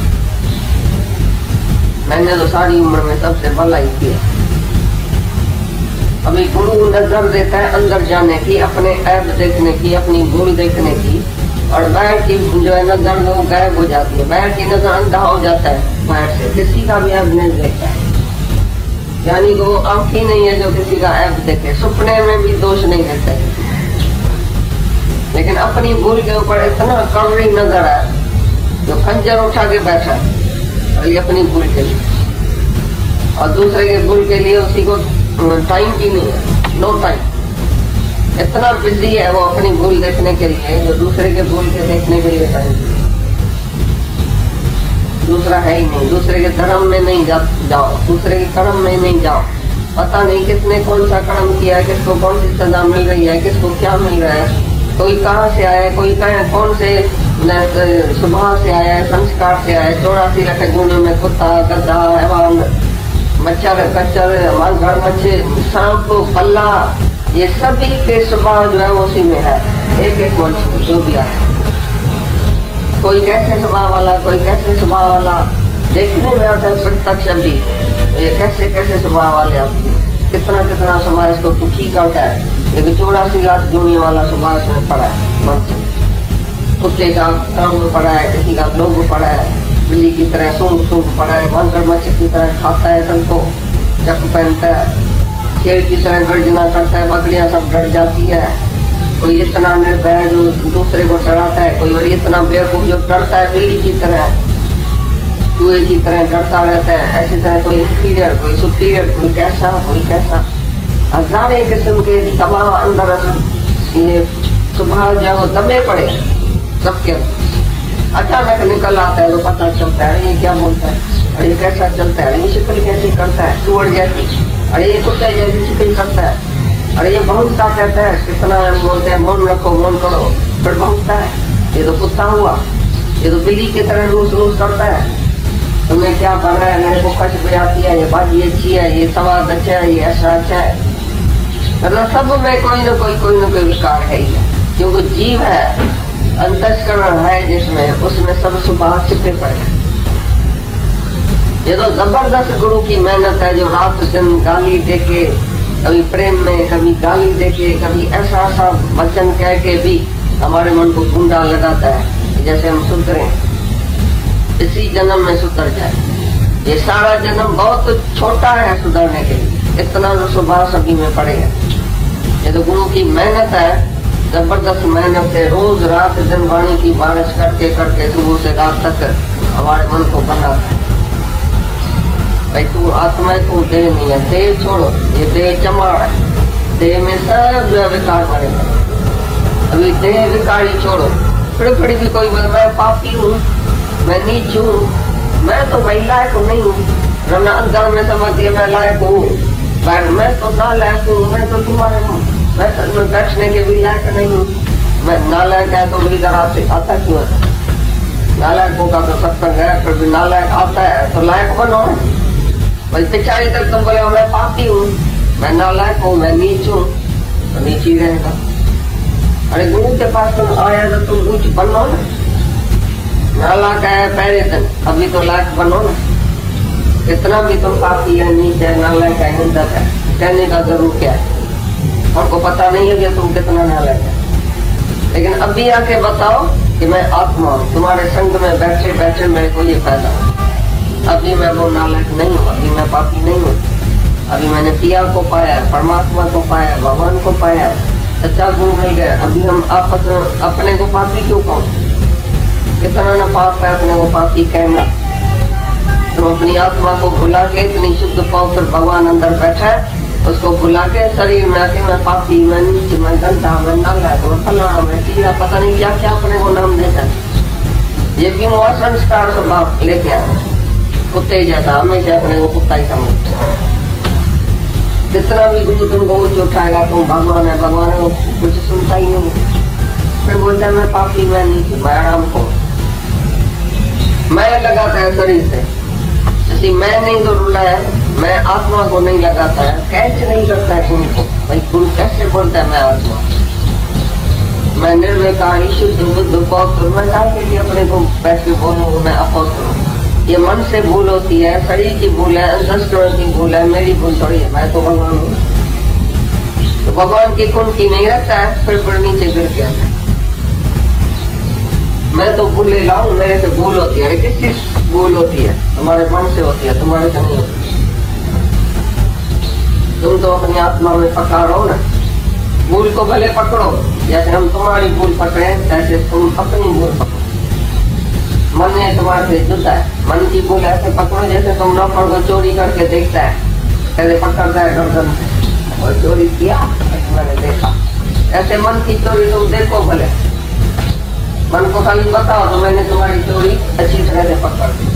Speaker 3: मैंने तो सारी उम्र में सबसे भला ही किया। अभी गुरु नजर देता है अंदर जाने की, अपने ऐब देखने की, अपनी भूल देखने की, और बाहर की जो है नजर वो गायब हो जाती है। बाहर की नजर अंधा हो जाता है, बाहर से किसी का भी ऐब नहीं देखता है, यानी कि वो आंख ही नहीं है जो किसी का ऐब देखे, सपने में भी दोष नहीं देते। लेकिन अपनी भूल के ऊपर इतना कड़वी नजर है जो खंजर उठा के बैठा है, और ये अपनी भूल के लिए, और दूसरे के भूल के लिए उसी को टाइम भी नहीं है, नो टाइम। इतना बिजी है वो अपनी भूल देखने के लिए जो दूसरे के भूल के देखने के लिए टाइम, दूसरा है ही नहीं। दूसरे के धर्म में नहीं जाओ, दूसरे के कर्म में नहीं जाओ। पता नहीं किसने कौन सा कर्म किया है, किसको कौन सी सजा मिल रही है, किसको क्या मिल रहा है, कोई कहाँ से आया है, कोई कौन से स्वभाव से आया है, संस्कार से आया है। 84 लाख गुणों में कुत्ता, गधा, हैवान, मच्छर, कच्चर, घर मच्छे, सांप, पल्ला, ये सभी के स्वभाव जो है उसी में है। एक एक मनुष्य जो भी आया, कोई कैसे स्वभाव वाला, कोई कैसे स्वभाव वाला, देखने में आता है प्रत्यक्ष भी ये कैसे कैसे स्वभाव वाले आते हैं, कितना कितना समाज को दुखी करता है। लेकिन 84 लाख दुनिया वाला स्वभाव में पड़ा है, मन से कुत्ते का काम पड़ा है, किसी का लोग पड़ा है, बिल्ली की तरह सूंघ सूंघ पड़ा है, मगरमच्छ की तरह खाता है सबको, चक पहनता है, शेर की तरह गर्जना करता है, बकरियां सब डर जाती है। कोई इतना निर्भय जो दूसरे को डराता है, कोई इतना बेवकूफ जो डरता है बिल्ली की तरह, चूहे की तरह डरता रहता है। ऐसी तरह कोई इंफीरियर, कोई सुपीरियर, कोई कैसा कोई कैसा, हजारे किस्म के तबाह अंदर ये सुबह जो दबे पड़े सबके अचानक निकल आता है तो पता चलता है ये क्या बोलता है, अरे कैसा चलता है, ये शिकल कैसे करता है सुअर जैसी, अरे ये कुत्ते जैसी शिकल करता है, अरे ये भौंकता कहता है, कितना बोलते हैं मौन रखो मौन करो, फिर भौंकता है, ये तो कुत्ता हुआ, ये तो बिल्ली की तरह रोज रोज करता है। तुम्हें क्या कर रहा है, मेरे को कच बजाती है, ये बाजी अच्छी है, ये सवाल अच्छा है, ये ऐसा अच्छा है। मतलब सब में कोई न कोई विकार है ही, क्योंकि जीव है, अंतस्करण है जिसमें, उसमें सब सुबह छिपे पड़े। ये तो जबरदस्त गुरु की मेहनत है, जो रात दिन गाली देके, कभी प्रेम में, कभी गाली देके, कभी ऐसा ऐसा वचन कह के भी हमारे मन को गुंडा लगाता है जैसे हम सुधरे, इसी जन्म में सुधर जाए। ये सारा जन्म बहुत छोटा है सुधरने के लिए, इतना तो सुबह सभी में पड़ेगा। ये तो गुरु की मेहनत है, जबरदस्त मेहनत है, रोज रात दिन वाणी की बारिश करके करके सुबह से रात तक हमारे मन को बनाता है। भाई तू आत्मा है, तू देह नहीं है, देह छोड़ो, ये देह चमाड़ है, देह में सब विकार पड़ेगा। अभी देह विकारी छोड़ो, फिर भी कोई बोले मैं पापी हूँ, मैं नीच हूँ, मैं तो भाई लायक नहीं हूँ, रमना अंदर में समझ दिया मैं लायक हूँ, मैं तो ना लायक हूँ, मैं तो तुम्हारे हूँ, मैं बैठने के भी लायक नहीं हूँ, मैं नालायक है तो मेरी तरह से आता क्यों है? नालायकों का तो सत्संग है, फिर भी नालायक आता है तो लायक बनो। भाई पिछाड़ी तक तुम बोले मैं पापी हूँ, मैं नालायक हूँ, मैं नीच हूँ, तो नीच ही रहेगा। अरे गुरु के पास तुम आया तो तुम ऊंच बनो ना, नालायक है पहले दिन, अभी तो लायक बनो ना। कितना भी तुम पापी है, नीच है, नालायक है, हिंदक है, कहने का जरूर क्या है, हमको पता नहीं है कि तुम कितना नालायक है। लेकिन अभी आके बताओ कि मैं आत्मा हूँ, तुम्हारे संग में बैठे बैठे मेरे को ये फायदा है। अभी मैं वो नालायक नहीं हूँ, अभी मैं पापी नहीं हूँ, अभी मैंने पिया को पाया, परमात्मा को पाया, भगवान को पाया, सच्चा गुरु मिल गया। अभी हम आपस में अपने को पापी क्यों कहो? कितना न पाप है अपने को पापी कहना। तुम अपनी आत्मा को भुला के इतनी शुद्ध पवित्र भगवान अंदर बैठा है, उसको भुला के शरीर में आके मैं पापी, मैं नीच, मैं गंदा, मैं नालायक, मैं फलाना, मैं टीला, पता नहीं क्या क्या अपने को नाम देता है। ये भी वहाँ संस्कार स्वभाव लेके आया, कुत्ते जैसा, हमेशा अपने को कुत्ता ही समझते। जितना भी गुरु तुमको उच्च उठाएगा, तुम भगवान है, भगवान है, कुछ सुनता ही नहीं। फिर बोलता है मैं पापी, मैं नीच, मैं आराम को मैं लगाता है शरीर से, जैसे मैं नहीं तो रुला है, मैं आत्मा को नहीं लगाता है, कैसे नहीं करता है गुरु को। भाई गुरु कैसे बोलता है मैं आत्मा, मैं निर्विकारी शुद्ध बुद्ध पौत्र, मैं के लिए अपने को बैठ के बोलूँ मैं अपौत्र हूँ। ये मन से भूल होती है, शरीर की भूल है, अंतस्करण की भूल है, मेरी भूल थोड़ी है, मैं तो भगवान हूँ। तो भगवान की कुंडली नहीं रखता है, फिर नीचे गिर गया। मैं तो भूले लाऊं, मेरे से भूल होती है। अरे किस चीज भूल होती है? हमारे मन से होती है, तुम्हारे से नहीं होती। तुम तो अपनी आत्मा में पकड़ा रहो ना, भूल को भले पकड़ो, जैसे हम तुम्हारी भूल पकड़े ऐसे तुम अपनी भूल पकड़ो। मन ने तुम्हारे से जुदा है, मन की भूल ऐसे पकड़ो जैसे तुम नौकर को चोरी करके देखता है, ऐसे पकड़ता है गर्दन से और चोरी किया मैंने देखा। ऐसे मन की चोरी तुम देखो भले, मन को खाली बताओ तो मैंने तुम्हारी चोरी अच्छी तरह से पकड़ दी।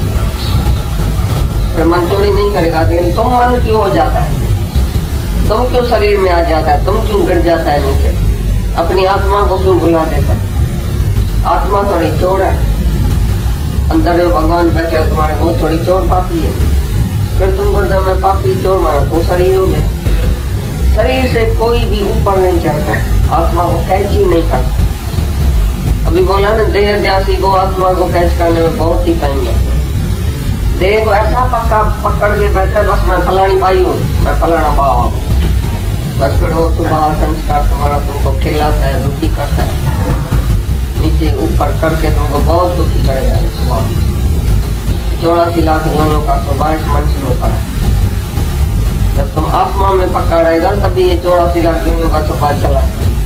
Speaker 3: फिर मन चोरी नहीं करेगा, लेकिन तुम मन क्यों हो जाता है, तुम क्यों शरीर में आ जाता है, तुम क्यों गिर जाता है नीचे, अपनी आत्मा को क्यों भुला देता है? आत्मा थोड़ी चोर है, अंदर में भगवान बैठे तुम्हारे वो थोड़ी चोर पापी है। फिर तुम बोलते मैं पापी चोर मानो तो शरीर हो गया। शरीर से कोई भी ऊपर नहीं चढ़ता, आत्मा को कैच ही नहीं करता। अभी बोला ना देह ध्यासी को आत्मा को कैच करने में बहुत ही टाइम लगता है। देह को ऐसा पकड़ के बैठे बस मैं फलानी भाई हूँ, मैं फलाना बाबा हूँ, बस फिर वो सुबह संस्कार तुम्हारा तुमको खिलाता है, दुखी करता है, नीचे ऊपर करके तुमको बहुत दुखी करेगा। 84 लाख योनियों का स्वभाव मनुष्य में पड़ा। जब तुम आत्मा में पक्का रहेगा तभी ये 84 लाख योनियों का स्वभाव चला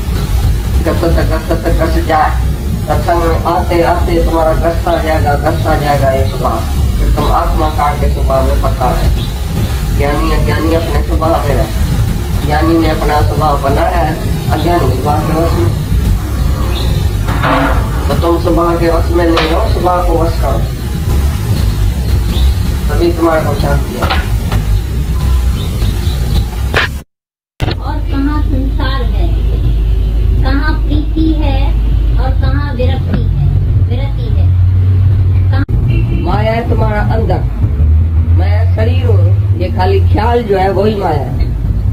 Speaker 3: कस जाए। सत्संग में आते आते तुम्हारा गस्ता जाएगा ये स्वभाव। फिर तुम आत्मा काट के स्वभाव में पक्का रहे। ज्ञानी अज्ञानी अपने स्वभाव में रहे। ज्ञानी ने अपना स्वभाव बनाया है, अज्ञानी स्वभाव के वश में। तो तुम स्वभाव के वश में नहीं हो, स्वभाव को वश करो तभी तुम्हारे को शांति है।
Speaker 1: और कहाँ संसार है, कहाँ प्रीति है और कहाँ विरक्ति है।
Speaker 3: माया है तुम्हारा अंदर, मैं शरीर हूँ, ये खाली ख्याल जो है वही माया है।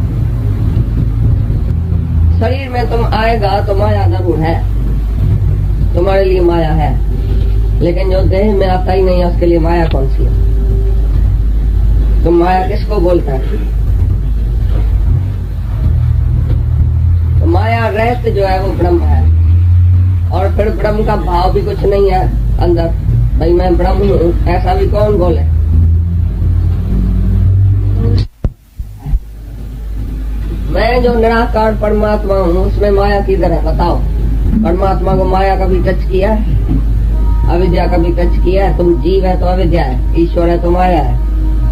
Speaker 3: शरीर में तुम आएगा तो माया जरूर है, तुम्हारे लिए माया है। लेकिन जो देह में आता ही नहीं है उसके लिए माया कौन सी है? तो माया किसको बोलता है? तो माया रहस्य जो है वो ब्रह्म है। और फिर ब्रह्म का भाव भी कुछ नहीं है अंदर, भाई मैं ब्रह्म हूँ, ऐसा भी कौन बोले? मैं जो निराकार परमात्मा हूँ उसमें माया किधर है बताओ? परमात्मा को माया कभी टच किया है? अविद्या कभी टच किया है? तुम जीव है तो अविद्या है, ईश्वर है तो माया है।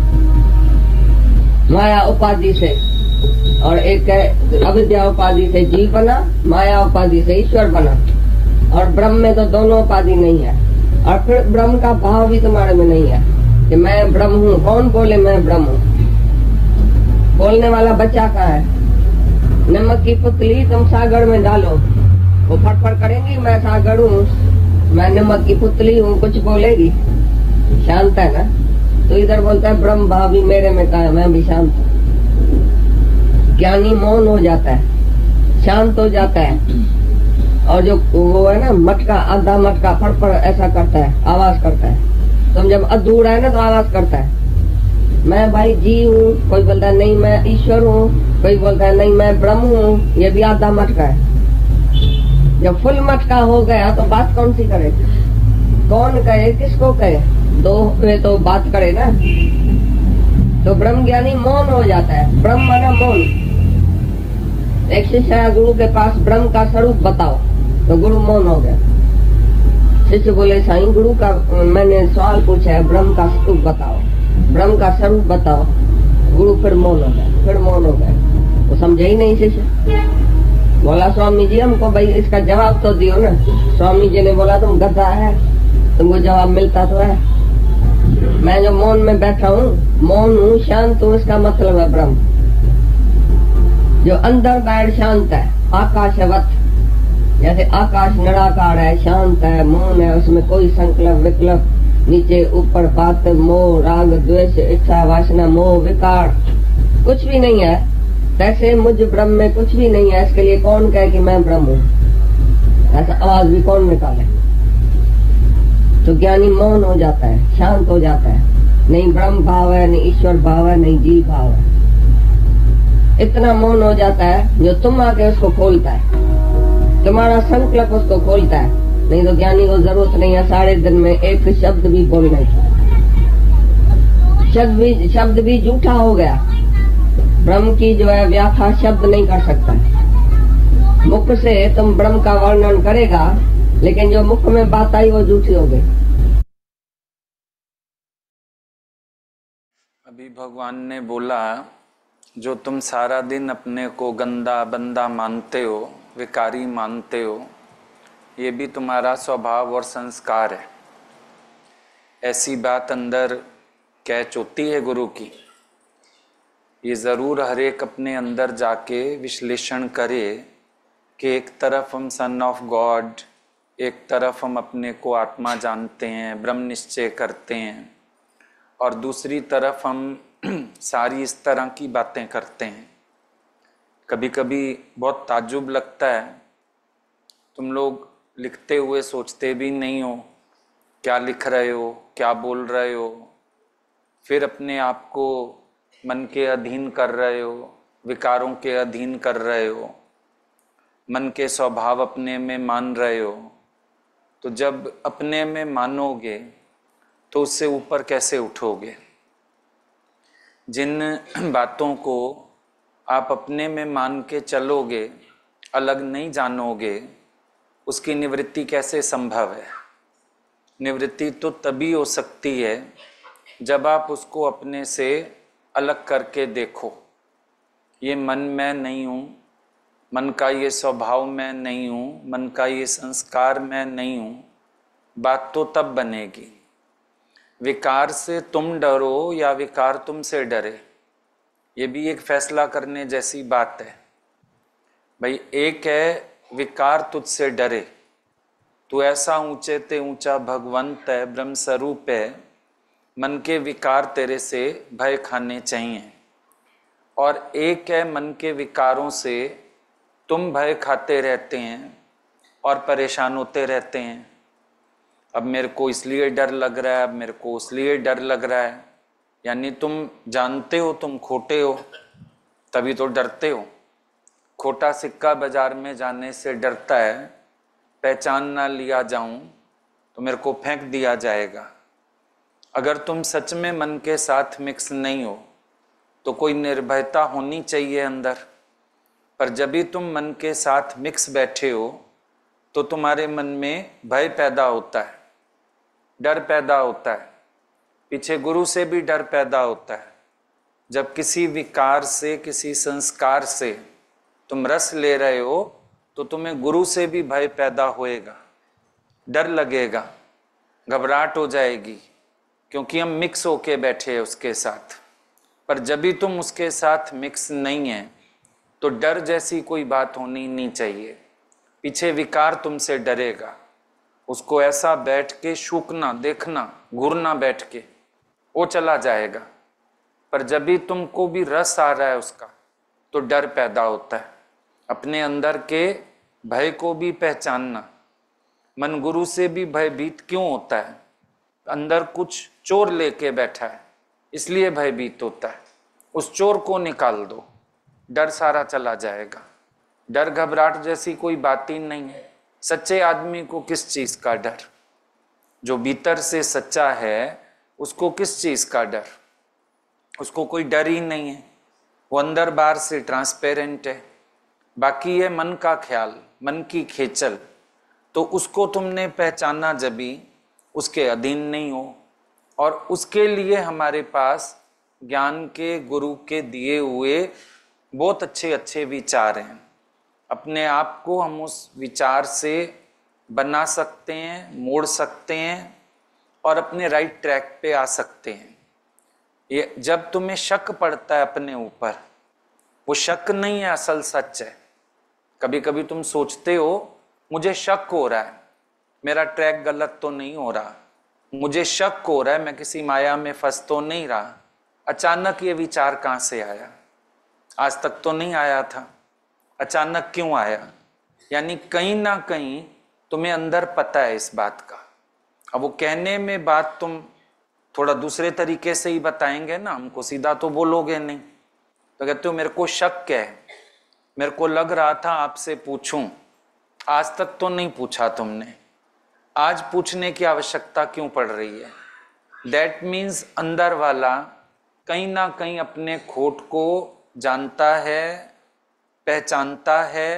Speaker 3: माया उपाधि से, और एक है अविद्या उपाधि से जीव बना, माया उपाधि से ईश्वर बना। और ब्रह्म में तो दोनों उपाधि नहीं है। और फिर ब्रह्म का भाव भी तुम्हारे में नहीं है कि मैं ब्रह्म हूँ। कौन बोले मैं ब्रह्म हूँ? बोलने वाला बच्चा कहाँ है? नमक की पुतली तुम सागर में डालो, वो फटफट करेंगी मैं सागर हूँ, मैं नमक की पुतली हूँ, कुछ बोलेगी? शांत है ना? तो इधर बोलता है ब्रह्म भाव भी मेरे में कहाँ है, मैं भी शांत हूँ। ज्ञानी मौन हो जाता है, शांत हो जाता है। और जो वो है ना मटका, आधा मटका फटफट ऐसा करता है, आवाज करता है। तुम जब अधूरा है ना तो आवाज करता है, मैं भाई जी हूँ। कोई बोलता है नहीं मैं ईश्वर हूँ, कोई बोलता है नहीं मैं ब्रह्म हूँ। ये भी आधा मटका है। जब फुल मटका हो गया तो बात कौन सी करे? कौन कहे, किसको कहे? दो हुए तो बात करे ना। तो ब्रह्म ज्ञानी मौन हो जाता है। ब्रह्म माना मौन। एक शिष्य आया गुरु के पास, ब्रह्म का स्वरूप बताओ, तो गुरु मौन हो गया। शिष्य बोले साईं गुरु का मैंने सवाल पूछा है, ब्रह्म का स्वरूप बताओ, ब्रह्म का स्वरूप बताओ। गुरु फिर मौन हो गया, फिर मौन हो गया। वो समझे ही नहीं शिष्य। बोला स्वामी जी हमको भाई इसका जवाब तो दियो ना। स्वामी जी ने बोला तुम गधा है, तुमको जवाब मिलता तो है। मैं जो मौन में बैठा हूँ, मौन हूँ, शांत हूँ, इसका मतलब है ब्रह्म। जो अंदर बाहर शांत है, आकाशवत, जैसे आकाश निराकार है, शांत है, मौन है, उसमें कोई संकल्प विकल्प, नीचे ऊपर बात, मोह राग द्वेष इच्छा वासना मोह विकार कुछ भी नहीं है। तैसे मुझ ब्रह्म में कुछ भी नहीं है। इसके लिए कौन कहे कि मैं ब्रह्म हूँ? ऐसा आवाज भी कौन निकाले? तो ज्ञानी मौन हो जाता है, शांत हो जाता है। नहीं ब्रह्म भाव है, नहीं ईश्वर भाव है, नहीं जीव भाव है। इतना मौन हो जाता है जो तुम आके उसको खोलता है, तुम्हारा संकल्प उसको खोलता है। नहीं तो ज्ञानी को जरूरत नहीं है सारे दिन में एक शब्द भी बोलने की। शब्द भी झूठा हो गया। ब्रह्म की जो है व्याख्या शब्द नहीं कर सकता। मुख से तुम ब्रह्म का वर्णन करेगा, लेकिन जो मुख में बात आई वो झूठी हो गई।
Speaker 4: अभी भगवान ने बोला जो तुम सारा दिन अपने को गंदा बंदा मानते हो, विकारी मानते हो, ये भी तुम्हारा स्वभाव और संस्कार है। ऐसी बात अंदर कैच होती है गुरु की। ये ज़रूर हर एक अपने अंदर जाके विश्लेषण करे कि एक तरफ हम सन ऑफ गॉड, एक तरफ हम अपने को आत्मा जानते हैं, ब्रह्म निश्चय करते हैं, और दूसरी तरफ हम सारी इस तरह की बातें करते हैं। कभी कभी बहुत ताज्जुब लगता है, तुम लोग लिखते हुए सोचते भी नहीं हो क्या लिख रहे हो, क्या बोल रहे हो, फिर अपने आप को मन के अधीन कर रहे हो, विकारों के अधीन कर रहे हो, मन के स्वभाव अपने में मान रहे हो। तो जब अपने में मानोगे तो उससे ऊपर कैसे उठोगे? जिन बातों को आप अपने में मान के चलोगे, अलग नहीं जानोगे, उसकी निवृत्ति कैसे संभव है? निवृत्ति तो तभी हो सकती है जब आप उसको अपने से अलग करके देखो। ये मन मैं नहीं हूँ, मन का ये स्वभाव मैं नहीं हूँ, मन का ये संस्कार मैं नहीं हूँ। बात तो तब बनेगी। विकार से तुम डरो या विकार तुमसे डरे, ये भी एक फैसला करने जैसी बात है। भाई एक है विकार तुझसे डरे, तू ऐसा ऊंचे ते ऊंचा भगवंत है, ब्रह्म स्वरूप है, मन के विकार तेरे से भय खाने चाहिए। और एक है मन के विकारों से तुम भय खाते रहते हैं और परेशान होते रहते हैं। अब मेरे को इसलिए डर लग रहा है, अब मेरे को इसलिए डर लग रहा है। यानी तुम जानते हो तुम खोटे हो, तभी तो डरते हो। खोटा सिक्का बाजार में जाने से डरता है, पहचान ना लिया जाऊं तो मेरे को फेंक दिया जाएगा। अगर तुम सच में मन के साथ मिक्स नहीं हो तो कोई निर्भयता होनी चाहिए अंदर। पर जब भी तुम मन के साथ मिक्स बैठे हो तो तुम्हारे मन में भय पैदा होता है, डर पैदा होता है, पीछे गुरु से भी डर पैदा होता है। जब किसी विकार से, किसी संस्कार से तुम रस ले रहे हो तो तुम्हें गुरु से भी भय पैदा होएगा, डर लगेगा, घबराहट हो जाएगी, क्योंकि हम मिक्स होके बैठे हैं उसके साथ। पर जब भी तुम उसके साथ मिक्स नहीं है तो डर जैसी कोई बात होनी नहीं चाहिए। पीछे विकार तुमसे डरेगा, उसको ऐसा बैठ के शूकना, देखना, घूरना बैठ के, वो चला जाएगा। पर जब भी तुमको भी रस आ रहा है उसका तो डर पैदा होता है। अपने अंदर के भय को भी पहचानना। मन गुरु से भी भयभीत क्यों होता है? अंदर कुछ चोर लेके बैठा है, इसलिए भयभीत होता है। उस चोर को निकाल दो, डर सारा चला जाएगा। डर घबराहट जैसी कोई बात ही नहीं है। सच्चे आदमी को किस चीज का डर? जो भीतर से सच्चा है उसको किस चीज का डर? उसको कोई डर ही नहीं है। वो अंदर बाहर से ट्रांसपेरेंट है। बाकी है मन का ख्याल, मन की खेचल। तो उसको तुमने पहचाना जब भी उसके अधीन नहीं हो। और उसके लिए हमारे पास ज्ञान के गुरु के दिए हुए बहुत अच्छे अच्छे विचार हैं। अपने आप को हम उस विचार से बना सकते हैं, मोड़ सकते हैं और अपने राइट ट्रैक पे आ सकते हैं। ये जब तुम्हें शक पड़ता है अपने ऊपर, वो शक नहीं है, असल सच है। कभी कभी तुम सोचते हो मुझे शक हो रहा है, मेरा ट्रैक गलत तो नहीं हो रहा, मुझे शक हो रहा है मैं किसी माया में फंस तो नहीं रहा। अचानक ये विचार कहाँ से आया? आज तक तो नहीं आया था, अचानक क्यों आया? यानी कहीं ना कहीं तुम्हें अंदर पता है इस बात का। अब वो कहने में बात तुम थोड़ा दूसरे तरीके से ही बताएंगे ना, हमको सीधा तो बोलोगे नहीं। तो कहते हो मेरे को शक है, मेरे को लग रहा था आपसे पूछूं, आज तक तो नहीं पूछा तुमने, आज पूछने की आवश्यकता क्यों पड़ रही है? दैट मीन्स अंदर वाला कहीं ना कहीं अपने खोट को जानता है, पहचानता है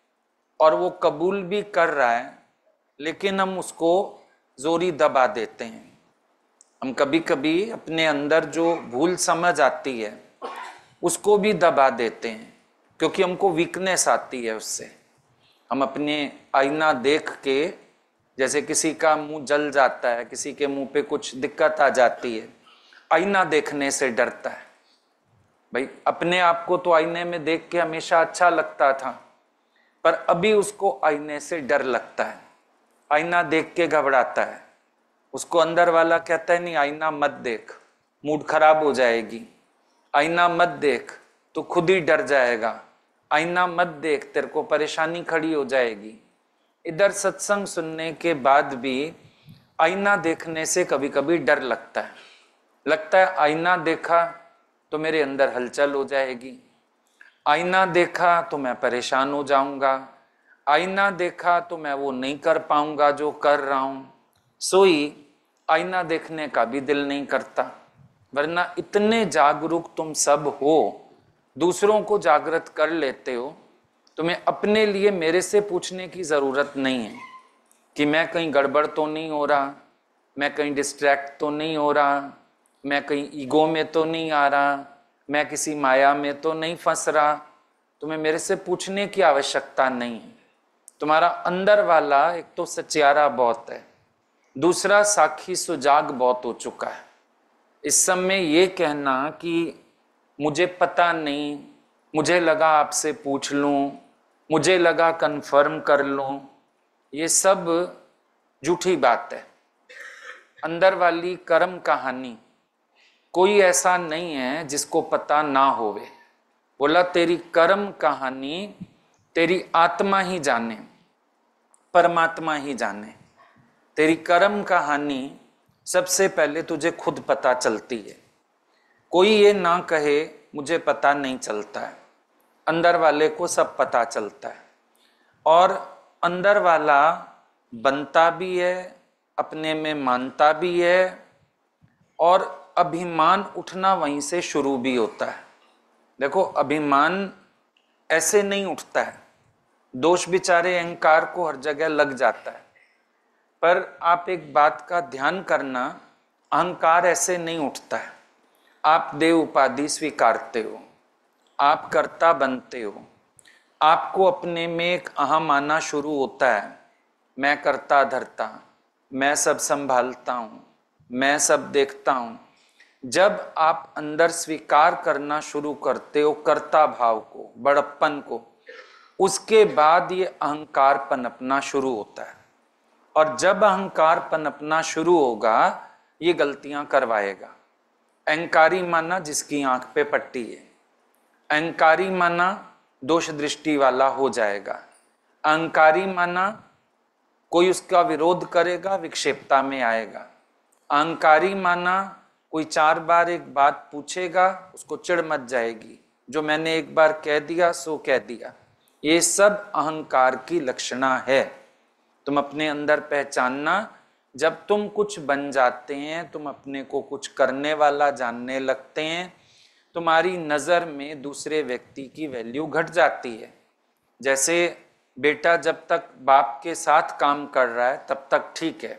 Speaker 4: और वो कबूल भी कर रहा है, लेकिन हम उसको जोरी दबा देते हैं। हम कभी कभी अपने अंदर जो भूल समझ आती है उसको भी दबा देते हैं, क्योंकि हमको वीकनेस आती है उससे। हम अपने आईना देख के, जैसे किसी का मुंह जल जाता है, किसी के मुंह पे कुछ दिक्कत आ जाती है, आईना देखने से डरता है। भाई अपने आप को तो आईने में देख के हमेशा अच्छा लगता था, पर अभी उसको आईने से डर लगता है, आईना देख के घबराता है। उसको अंदर वाला कहता है नहीं आईना मत देख, मूड खराब हो जाएगी, आईना मत देख तो खुद ही डर जाएगा, आईना मत देख तेरे को परेशानी खड़ी हो जाएगी। इधर सत्संग सुनने के बाद भी आईना देखने से कभी कभी डर लगता है आईना देखा तो मेरे अंदर हलचल हो जाएगी, आईना देखा तो मैं परेशान हो जाऊंगा, आईना देखा तो मैं वो नहीं कर पाऊंगा जो कर रहा हूं। सोई आईना देखने का भी दिल नहीं करता, वरना इतने जागरूक तुम सब हो, दूसरों को जागृत कर लेते हो। तुम्हें अपने लिए मेरे से पूछने की जरूरत नहीं है कि मैं कहीं गड़बड़ तो नहीं हो रहा, मैं कहीं डिस्ट्रैक्ट तो नहीं हो रहा, मैं कहीं ईगो में तो नहीं आ रहा, मैं किसी माया में तो नहीं फंस रहा। तुम्हें मेरे से पूछने की आवश्यकता नहीं है। तुम्हारा अंदर वाला एक तो सचियारा बहुत है, दूसरा साखी सुजाग बहुत हो चुका है। इस समय ये कहना कि मुझे पता नहीं, मुझे लगा आपसे पूछ लूं, मुझे लगा कंफर्म कर लूं, ये सब झूठी बात है। अंदर वाली कर्म कहानी कोई ऐसा नहीं है जिसको पता ना होवे। बोला तेरी कर्म कहानी तेरी आत्मा ही जाने, परमात्मा ही जाने। तेरी कर्म कहानी सबसे पहले तुझे खुद पता चलती है। कोई ये ना कहे मुझे पता नहीं चलता है, अंदर वाले को सब पता चलता है। और अंदर वाला बनता भी है, अपने में मानता भी है, और अभिमान उठना वहीं से शुरू भी होता है। देखो अभिमान ऐसे नहीं उठता है, दोष विचारे अहंकार को हर जगह लग जाता है। पर आप एक बात का ध्यान करना, अहंकार ऐसे नहीं उठता है। आप देव उपाधि स्वीकारते हो, आप कर्ता बनते हो, आपको अपने में एक अहम आना शुरू होता है, मैं करता धरता, मैं सब संभालता हूँ, मैं सब देखता हूँ। जब आप अंदर स्वीकार करना शुरू करते हो कर्ता भाव को, बड़प्पन को, उसके बाद ये अहंकार पनपना शुरू होता है। और जब अहंकार पनपना शुरू होगा ये गलतियां करवाएगा। अहंकारी माना जिसकी आंख पे पट्टी है, अहंकारी माना दोष दृष्टि वाला हो जाएगा, अहंकारी माना कोई उसका विरोध करेगा विक्षेपता में आएगा, अहंकारी माना कोई 4 बार एक बात पूछेगा उसको चिढ़ मच जाएगी, जो मैंने एक बार कह दिया सो कह दिया। ये सब अहंकार की लक्षणा है। तुम अपने अंदर पहचानना, जब तुम कुछ बन जाते हैं, तुम अपने को कुछ करने वाला जानने लगते हैं, तुम्हारी नज़र में दूसरे व्यक्ति की वैल्यू घट जाती है। जैसे बेटा जब तक बाप के साथ काम कर रहा है तब तक ठीक है,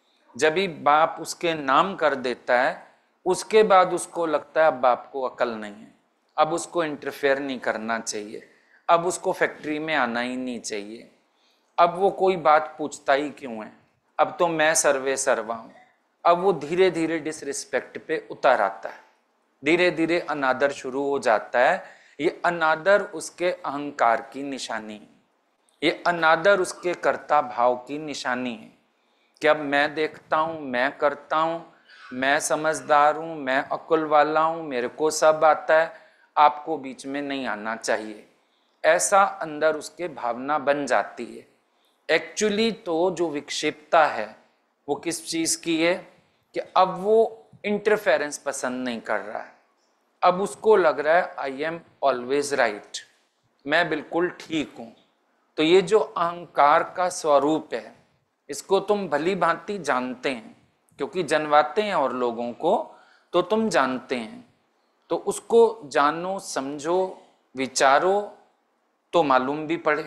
Speaker 4: जब भी बाप उसके नाम कर देता है उसके बाद उसको लगता है अब बाप को अकल नहीं है, अब उसको इंटरफेयर नहीं करना चाहिए, अब उसको फैक्ट्री में आना ही नहीं चाहिए, अब वो कोई बात पूछता ही क्यों है, अब तो मैं सर्वे सर्वा हूँ। अब वो धीरे धीरे डिसरिस्पेक्ट पे उतर आता है, धीरे धीरे अनादर शुरू हो जाता है। ये अनादर उसके अहंकार की निशानी है, ये अनादर उसके कर्ता भाव की निशानी है कि अब मैं देखता हूँ, मैं करता हूँ, मैं समझदार हूँ, मैं अक्ल वाला हूँ, मेरे को सब आता है, आपको बीच में नहीं आना चाहिए। ऐसा अंदर उसके भावना बन जाती है। एक्चुअली तो जो विक्षेपता है वो किस चीज़ की है कि अब वो इंटरफेरेंस पसंद नहीं कर रहा है, अब उसको लग रहा है आई एम ऑलवेज राइट, मैं बिल्कुल ठीक हूँ। तो ये जो अहंकार का स्वरूप है इसको तुम भली भांति जानते हैं, क्योंकि जनवाते हैं और लोगों को, तो तुम जानते हैं। तो उसको जानो, समझो, विचारो तो मालूम भी पड़े।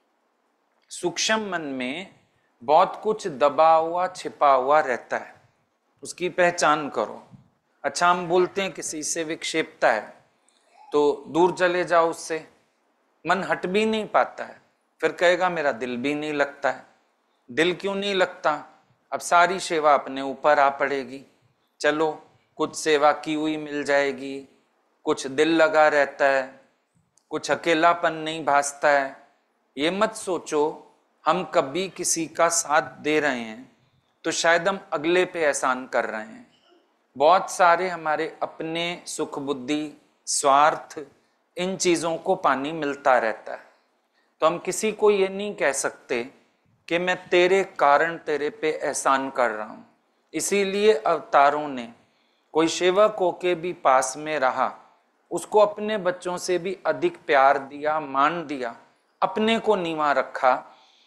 Speaker 4: सूक्ष्म मन में बहुत कुछ दबा हुआ छिपा हुआ रहता है, उसकी पहचान करो। अच्छा, हम बोलते हैं किसी से विक्षेपता है तो दूर चले जाओ उससे, मन हट भी नहीं पाता है, फिर कहेगा मेरा दिल भी नहीं लगता है। दिल क्यों नहीं लगता? अब सारी सेवा अपने ऊपर आ पड़ेगी। चलो कुछ सेवा की हुई मिल जाएगी, कुछ दिल लगा रहता है, कुछ अकेलापन नहीं भासता है। ये मत सोचो हम कभी किसी का साथ दे रहे हैं तो शायद हम अगले पे एहसान कर रहे हैं। बहुत सारे हमारे अपने सुख बुद्धि, स्वार्थ, इन चीज़ों को पानी मिलता रहता है। तो हम किसी को ये नहीं कह सकते कि मैं तेरे कारण तेरे पे एहसान कर रहा हूँ। इसीलिए अवतारों ने कोई सेवक होके भी पास में रहा, उसको अपने बच्चों से भी अधिक प्यार दिया, मान दिया, अपने को नीवा रखा,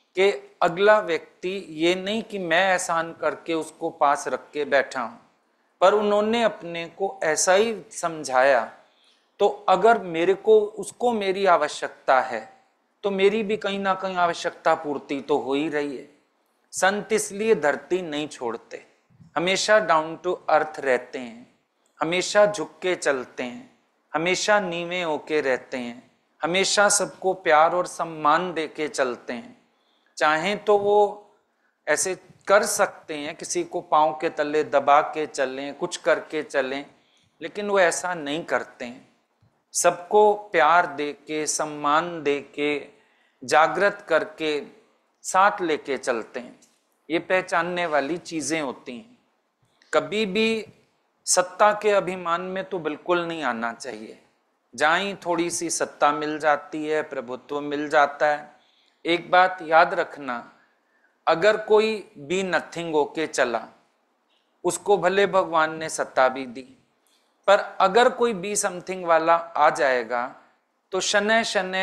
Speaker 4: कि अगला व्यक्ति, ये नहीं कि मैं एहसान करके उसको पास रख के बैठा हूं, पर उन्होंने अपने को ऐसा ही समझाया, तो अगर मेरे को उसको मेरी आवश्यकता है तो मेरी भी कहीं ना कहीं आवश्यकता पूर्ति तो हो ही रही है। संत इसलिए धरती नहीं छोड़ते, हमेशा डाउन टू अर्थ रहते हैं, हमेशा झुक के चलते हैं, हमेशा नीवे होके रहते हैं, हमेशा सबको प्यार और सम्मान दे के चलते हैं। चाहें तो वो ऐसे कर सकते हैं, किसी को पांव के तले दबा के चलें, कुछ करके चलें, लेकिन वो ऐसा नहीं करते हैं। सबको प्यार दे के, सम्मान दे के, जागृत करके साथ लेके चलते हैं। ये पहचानने वाली चीजें होती हैं। कभी भी सत्ता के अभिमान में तो बिल्कुल नहीं आना चाहिए। जहाँ ही थोड़ी सी सत्ता मिल जाती है, प्रभुत्व मिल जाता है, एक बात याद रखना, अगर कोई बी नथिंग होके चला, उसको भले भगवान ने सत्ता भी दी, पर अगर कोई बी समथिंग वाला आ जाएगा तो शनै शनै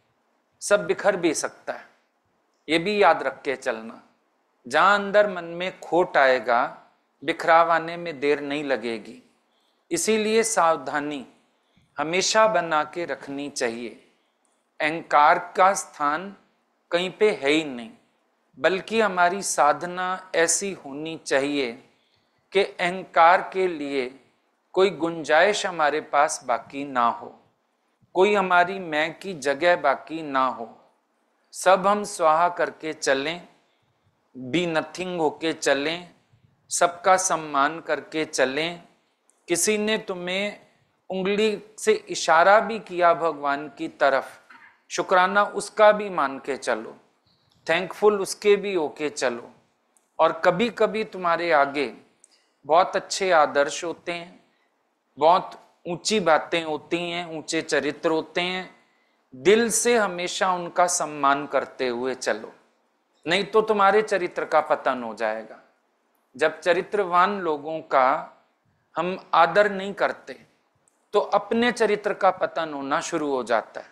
Speaker 4: सब बिखर भी सकता है। ये भी याद रख के चलना। जहां अंदर मन में खोट आएगा, बिखराव आने में देर नहीं लगेगी। इसीलिए सावधानी हमेशा बना के रखनी चाहिए। अहंकार का स्थान कहीं पे है ही नहीं, बल्कि हमारी साधना ऐसी होनी चाहिए कि अहंकार के लिए कोई गुंजाइश हमारे पास बाकी ना हो, कोई हमारी मैं की जगह बाकी ना हो। सब हम स्वाहा करके चलें, बी नथिंग होके चलें, सबका सम्मान करके चलें। किसी ने तुम्हें उंगली से इशारा भी किया भगवान की तरफ, शुक्राना उसका भी मान के चलो, थैंकफुल उसके भी होके चलो। और कभी कभी तुम्हारे आगे बहुत अच्छे आदर्श होते हैं, बहुत ऊंची बातें होती हैं, ऊंचे चरित्र होते हैं, दिल से हमेशा उनका सम्मान करते हुए चलो, नहीं तो तुम्हारे चरित्र का पतन हो जाएगा। जब चरित्रवान लोगों का हम आदर नहीं करते तो अपने चरित्र का पतन होना शुरू हो जाता है।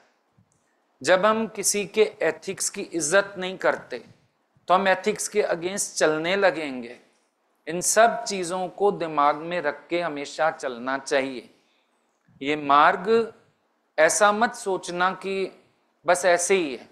Speaker 4: जब हम किसी के एथिक्स की इज्जत नहीं करते तो हम एथिक्स के अगेंस्ट चलने लगेंगे। इन सब चीजों को दिमाग में रख के हमेशा चलना चाहिए। ये मार्ग ऐसा मत सोचना कि बस ऐसे ही है।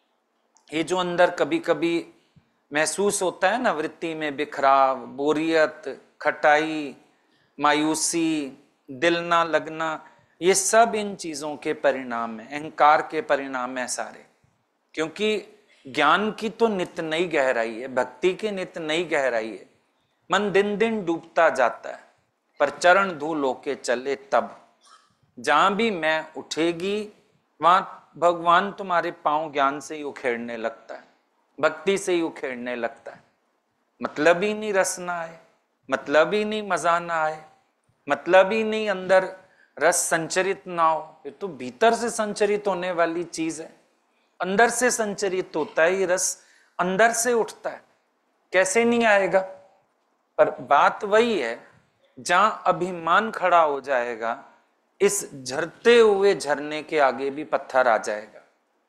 Speaker 4: ये जो अंदर कभी कभी महसूस होता है ना, वृत्ति में बिखराव, बोरियत, खटाई, मायूसी, दिल ना लगना, ये सब इन चीजों के परिणाम है, अहंकार के परिणाम है सारे। क्योंकि ज्ञान की तो नित नई गहराई है, भक्ति की नित नई गहराई है। मन दिन दिन डूबता जाता है, पर चरण धूल होके चले तब। जहां भी मैं उठेगी वहां भगवान तुम्हारे पांव ज्ञान से ही उखेड़ने लगता है, भक्ति से ही उखेड़ने लगता है। मतलब ही नहीं रस ना आए, मतलब ही नहीं मजा ना आए, मतलब ही नहीं अंदर रस संचरित ना हो। ये तो भीतर से संचरित होने वाली चीज है, अंदर से संचरित होता है ये रस, अंदर से उठता है, कैसे नहीं आएगा। पर बात वही है, जहां अभिमान खड़ा हो जाएगा, इस झरते हुए झरने के आगे भी पत्थर आ जाएगा।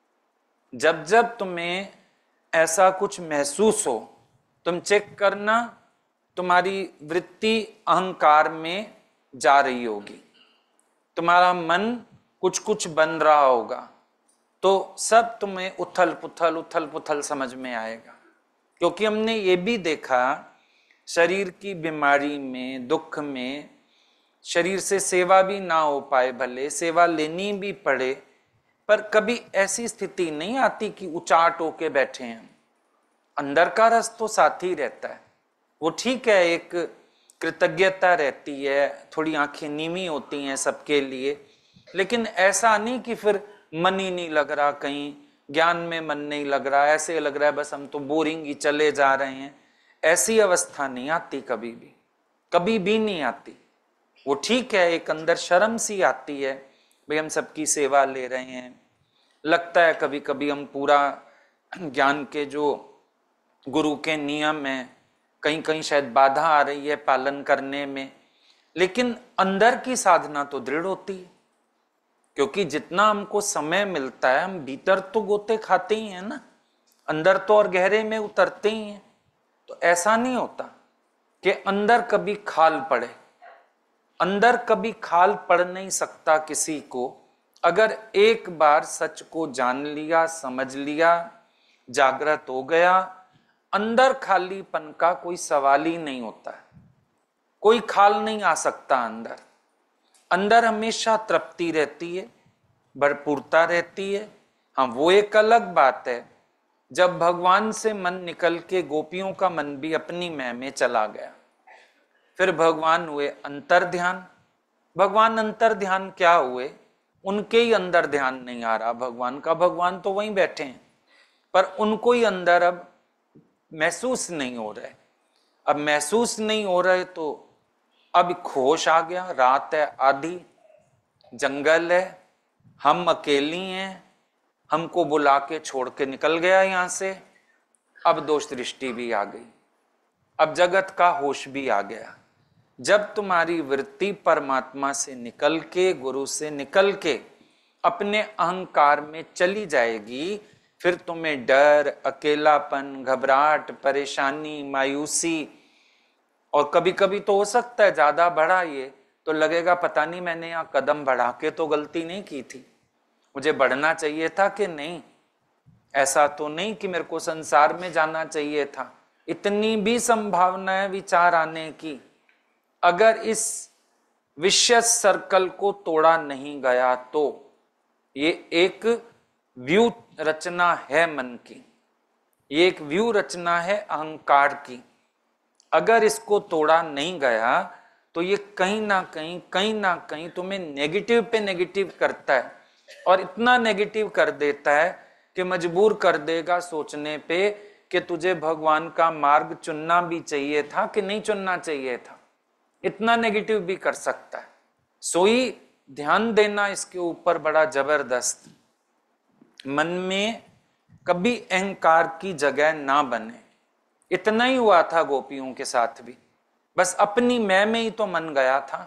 Speaker 4: जब जब तुम्हें ऐसा कुछ महसूस हो, तुम चेक करना तुम्हारी वृत्ति अहंकार में जा रही होगी, तुम्हारा मन कुछ कुछ बन रहा होगा, तो सब तुम्हें उथल पुथल समझ में आएगा। क्योंकि हमने ये भी देखा, शरीर की बीमारी में, दुख में, शरीर से सेवा भी ना हो पाए, भले सेवा लेनी भी पड़े, पर कभी ऐसी स्थिति नहीं आती कि उचाट होके बैठे हैं। अंदर का रस तो साथ ही रहता है, वो ठीक है, एक कृतज्ञता रहती है, थोड़ी आंखें नीवी होती हैं सबके लिए, लेकिन ऐसा नहीं कि फिर मन ही नहीं लग रहा, कहीं ज्ञान में मन नहीं लग रहा, ऐसे लग रहा है बस हम तो बोरिंग ही चले जा रहे हैं। ऐसी अवस्था नहीं आती, कभी भी नहीं आती। वो ठीक है, एक अंदर शर्म सी आती है, भाई हम सबकी सेवा ले रहे हैं, लगता है कभी कभी हम पूरा ज्ञान के जो गुरु के नियम हैं, कहीं कहीं शायद बाधा आ रही है पालन करने में, लेकिन अंदर की साधना तो दृढ़ होती है। क्योंकि जितना हमको समय मिलता है, हम भीतर तो गोते खाते ही हैं ना, अंदर तो और गहरे में उतरते ही हैं। तो ऐसा नहीं होता कि अंदर कभी खाल पड़े। अंदर कभी खाल पड़ नहीं सकता किसी को, अगर एक बार सच को जान लिया, समझ लिया, जागृत हो गया, अंदर खालीपन का कोई सवाल ही नहीं होता है। कोई खाल नहीं आ सकता अंदर। अंदर हमेशा तृप्ति रहती है, भरपूरता रहती है। हाँ, वो एक अलग बात है जब भगवान से मन निकल के गोपियों का मन भी अपनी मैं में चला गया, फिर भगवान हुए अंतर ध्यान। भगवान अंतर ध्यान क्या हुए? उनके ही अंदर ध्यान नहीं आ रहा भगवान का। भगवान तो वहीं बैठे हैं, पर उनको ही अंदर अब महसूस नहीं हो रहा है। अब महसूस नहीं हो रहा है तो अब होश आ गया। रात है, आधी जंगल है, हम अकेली हैं, हमको बुला के छोड़ के निकल गया यहां से। अब दोष दृष्टि भी आ गई, अब जगत का होश भी आ गया। जब तुम्हारी वृत्ति परमात्मा से निकल के, गुरु से निकल के अपने अहंकार में चली जाएगी, फिर तुम्हें डर, अकेलापन, घबराहट, परेशानी, मायूसी, और कभी कभी तो हो सकता है ज्यादा बढ़ा ये तो लगेगा पता नहीं मैंने यहाँ कदम बढ़ा के तो गलती नहीं की थी, मुझे बढ़ना चाहिए था कि नहीं, ऐसा तो नहीं कि मेरे को संसार में जाना चाहिए था। इतनी भी संभावना है विचार आने की। अगर इस विशेष सर्कल को तोड़ा नहीं गया तो ये एक व्यू रचना है मन की, ये एक व्यू रचना है अहंकार की। अगर इसको तोड़ा नहीं गया तो ये कहीं ना कहीं तुम्हें नेगेटिव पे नेगेटिव करता है, और इतना नेगेटिव कर देता है कि मजबूर कर देगा सोचने पे कि तुझे भगवान का मार्ग चुनना भी चाहिए था कि नहीं चुनना चाहिए था। इतना नेगेटिव भी कर सकता है। सोई ध्यान देना इसके ऊपर बड़ा जबरदस्त। मन में कभी अहंकार की जगह ना बने। इतना ही हुआ था गोपियों के साथ भी, बस अपनी मैं में ही तो मन गया था।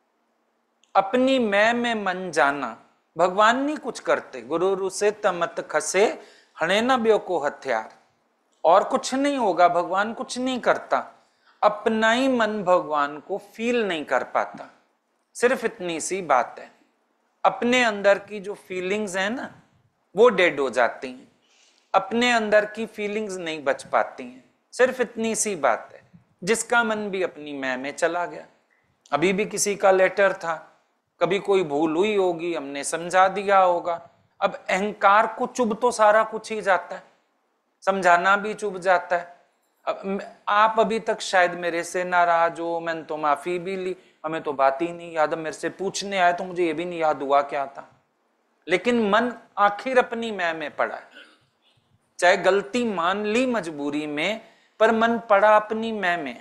Speaker 4: अपनी मैं में मन जाना, भगवान नहीं कुछ करते। गुरु रुसे तमत खसे हणे न ब्यो को हथियार, और कुछ नहीं होगा, भगवान कुछ नहीं करता। अपना ही मन भगवान को फील नहीं कर पाता, सिर्फ इतनी सी बात है। अपने अंदर की जो फीलिंग्स है ना वो डेड हो जाती हैं, अपने अंदर की फीलिंग्स नहीं बच पाती हैं, सिर्फ इतनी सी बात है। जिसका मन भी अपनी मैं में चला गया। अभी भी किसी का लेटर था, कभी कोई भूल हुई होगी, हमने समझा दिया होगा। अब अहंकार को चुभ तो सारा कुछ ही जाता है, समझाना भी चुभ जाता है। अब आप अभी तक शायद मेरे से नाराज हो, मैंने तो माफी भी ली, हमें तो बात ही नहीं याद, मेरे से पूछने आए तो मुझे ये भी नहीं याद हुआ क्या था। लेकिन मन आखिर अपनी मैं में पड़ा है। चाहे गलती मान ली मजबूरी में, पर मन पड़ा अपनी मैं में।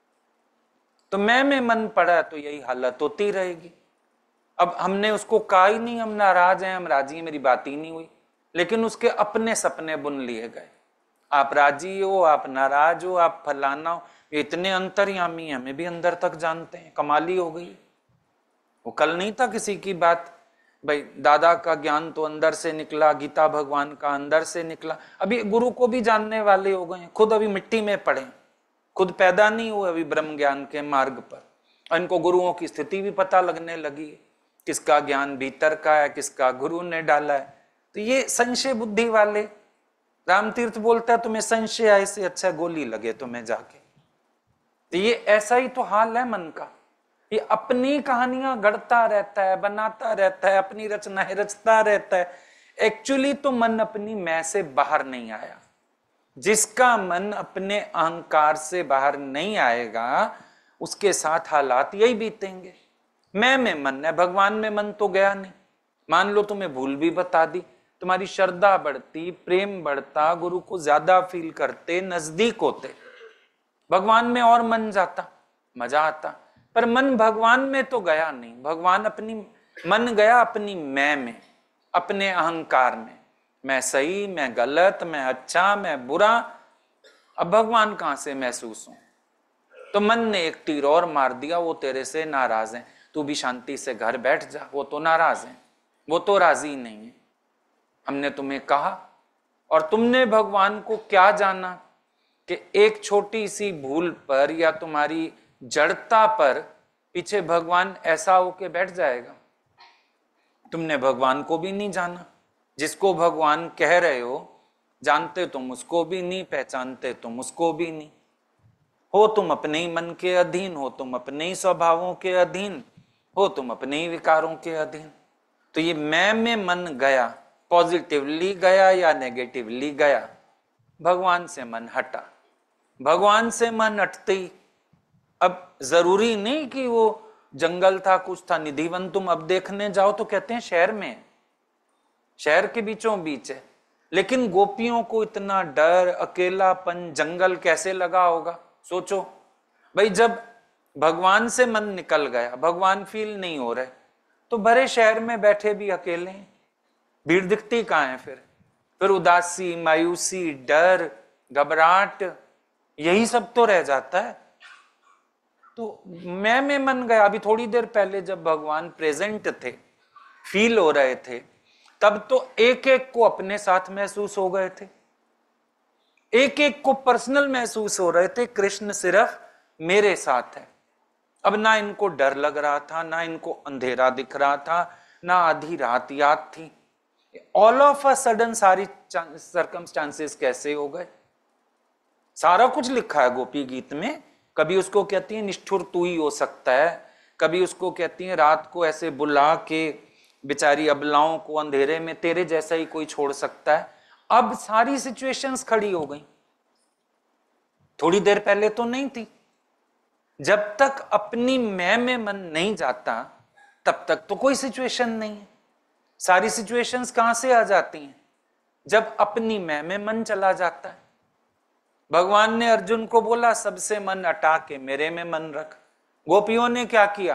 Speaker 4: तो मैं में मन पड़ा तो यही हालत होती रहेगी। अब हमने उसको कहा ही नहीं हम नाराज हैं, हम राजी हैं, मेरी बात ही नहीं हुई, लेकिन उसके अपने सपने बुन लिए गए। आप राजी हो, आप नाराज हो, आप फलाना हो, इतने अंतर्यामी हमें भी अंदर तक जानते हैं। कमाली हो गई। वो कल नहीं था किसी की बात, भाई दादा का ज्ञान तो अंदर से निकला, गीता भगवान का अंदर से निकला। अभी गुरु को भी जानने वाले हो गए, खुद अभी मिट्टी में पड़े, खुद पैदा नहीं हुए अभी ब्रह्म ज्ञान के मार्ग पर। और इनको गुरुओं की स्थिति भी पता लगने लगी है, किसका ज्ञान भीतर का है, किसका गुरु ने डाला है। तो ये संशय बुद्धि वाले, रामतीर्थ बोलता है तुम्हें संशय आए से अच्छा गोली लगे तुम्हें जाके। तो ये ऐसा ही तो हाल है मन का। ये अपनी कहानियां गढ़ता रहता है, बनाता रहता है, अपनी रचनाएं रचता रहता है। एक्चुअली तो मन अपनी मैं से बाहर नहीं आया। जिसका मन अपने अहंकार से बाहर नहीं आएगा उसके साथ हालात यही बीतेंगे। मैं में मन है, भगवान में मन तो गया नहीं। मान लो तुम्हें भूल भी बता दी, तुम्हारी श्रद्धा बढ़ती, प्रेम बढ़ता, गुरु को ज्यादा फील करते, नजदीक होते, भगवान में और मन जाता, मजा आता। पर मन भगवान में तो गया नहीं। भगवान अपनी मन गया अपनी मैं में, अपने अहंकार में। मैं सही, मैं गलत, मैं अच्छा, मैं बुरा। अब भगवान कहां से महसूस हो? तो मन ने एक तीर और मार दिया, वो तेरे से नाराज हैं, तू भी शांति से घर बैठ जा। वो तो नाराज हैं, वो तो राजी नहीं है। हमने तुम्हें कहा और तुमने भगवान को क्या जाना कि एक छोटी सी भूल पर या तुम्हारी जड़ता पर पीछे भगवान ऐसा होके बैठ जाएगा। तुमने भगवान को भी नहीं जाना, जिसको भगवान कह रहे हो जानते तुम उसको भी नहीं, पहचानते तुम उसको भी नहीं। हो तुम अपने ही मन के अधीन, हो तुम अपने ही स्वभावों के अधीन, हो तुम अपने ही विकारों के अधीन। तो ये मैं में मन गया, पॉजिटिवली गया या नेगेटिवली गया, भगवान से मन हटा। भगवान से मन हटते ही अब जरूरी नहीं कि वो जंगल था, कुछ था, निधिवन तुम अब देखने जाओ तो कहते हैं शहर में, शहर के बीचों बीच है। लेकिन गोपियों को इतना डर, अकेलापन, जंगल कैसे लगा होगा सोचो भाई। जब भगवान से मन निकल गया, भगवान फील नहीं हो रहे, तो भरे शहर में बैठे भी अकेले हैं, भीड़ दिखती कहाँ है फिर उदासी, मायूसी, डर, घबराहट, यही सब तो रह जाता है। तो मैं में मन गया। अभी थोड़ी देर पहले जब भगवान प्रेजेंट थे, फील हो रहे थे, तब तो एक एक को अपने साथ महसूस हो गए थे, एक एक को पर्सनल महसूस हो रहे थे। कृष्ण सिर्फ मेरे साथ है। अब ना इनको डर लग रहा था, ना इनको अंधेरा दिख रहा था, ना आधी रात याद थी। ऑल ऑफ अ सडन सारी सर्कमस्टांसेस कैसे हो गए। सारा कुछ लिखा है गोपी गीत में। कभी उसको कहती है निष्ठुर तू ही हो सकता है, कभी उसको कहती है रात को ऐसे बुला के बेचारी अबलाओं को अंधेरे में तेरे जैसा ही कोई छोड़ सकता है। अब सारी सिचुएशंस खड़ी हो गई, थोड़ी देर पहले तो नहीं थी। जब तक अपनी मैं में मन नहीं जाता तब तक तो कोई सिचुएशन नहीं है। सारी सिचुएशंस कहां से आ जाती हैं? जब अपनी मैं में मन चला जाता है। भगवान ने अर्जुन को बोला सबसे मन हटा के मेरे में मन रख। गोपियों ने क्या किया?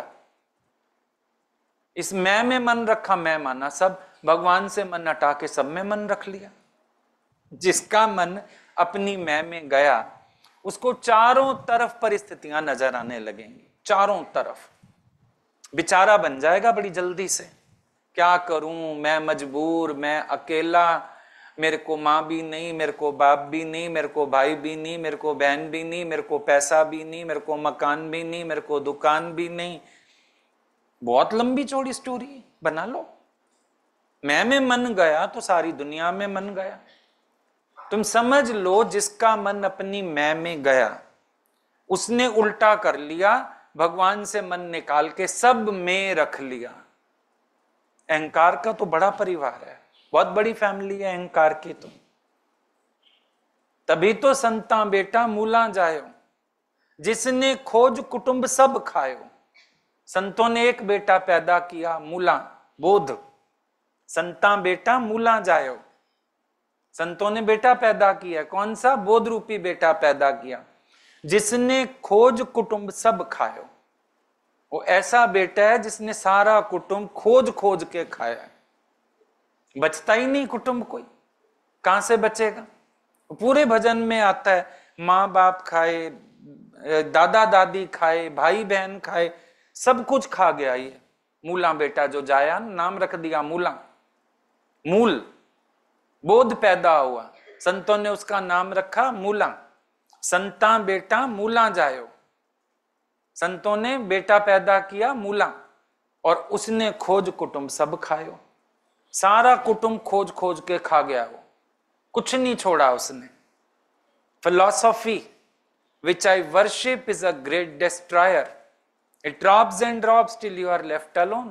Speaker 4: इस मैं में मन रखा, मैं माना सब, भगवान से मन हटा के सब में मन रख लिया। जिसका मन अपनी मैं में गया उसको चारों तरफ परिस्थितियां नजर आने लगेंगी, चारों तरफ। बेचारा बन जाएगा बड़ी जल्दी से, क्या करूं मैं मजबूर, मैं अकेला, मेरे को माँ भी नहीं, मेरे को बाप भी नहीं, मेरे को भाई भी नहीं, मेरे को बहन भी नहीं, मेरे को पैसा भी नहीं, मेरे को मकान भी नहीं, मेरे को दुकान भी नहीं। बहुत लंबी चौड़ी स्टोरी बना लो। मैं में मन गया तो सारी दुनिया में मन गया। तुम समझ लो जिसका मन अपनी मैं में गया उसने उल्टा कर लिया, भगवान से मन निकाल के सब में रख लिया। अहंकार का तो बड़ा परिवार है, बहुत बड़ी फैमिली है अहंकार की। तुम तभी तो संता बेटा मूला जायो, जिसने खोज कुटुंब सब खायो। संतों ने एक बेटा पैदा किया, मूला, बोध। संता बेटा मूला जायो, संतों ने बेटा पैदा किया। कौन सा? बोध रूपी बेटा पैदा किया। जिसने खोज कुटुंब सब खायो, वो ऐसा बेटा है जिसने सारा कुटुंब खोज खोज के खाया है। बचता ही नहीं कुटुंब कोई, कहां से बचेगा? पूरे भजन में आता है माँ बाप खाए, दादा दादी खाए, भाई बहन खाए, सब कुछ खा गया ये मूला बेटा जो जाया, नाम रख दिया मूला, मूल। बोध पैदा हुआ, संतों ने उसका नाम रखा मूला। संता बेटा मूला जायो, संतों ने बेटा पैदा किया मूला, और उसने खोज कुटुंब सब खायो। सारा कुटुंब खोज खोज के खा गया, वो कुछ नहीं छोड़ा उसने। Philosophy which I worship is a great destroyer. It robs and robs till you are left alone.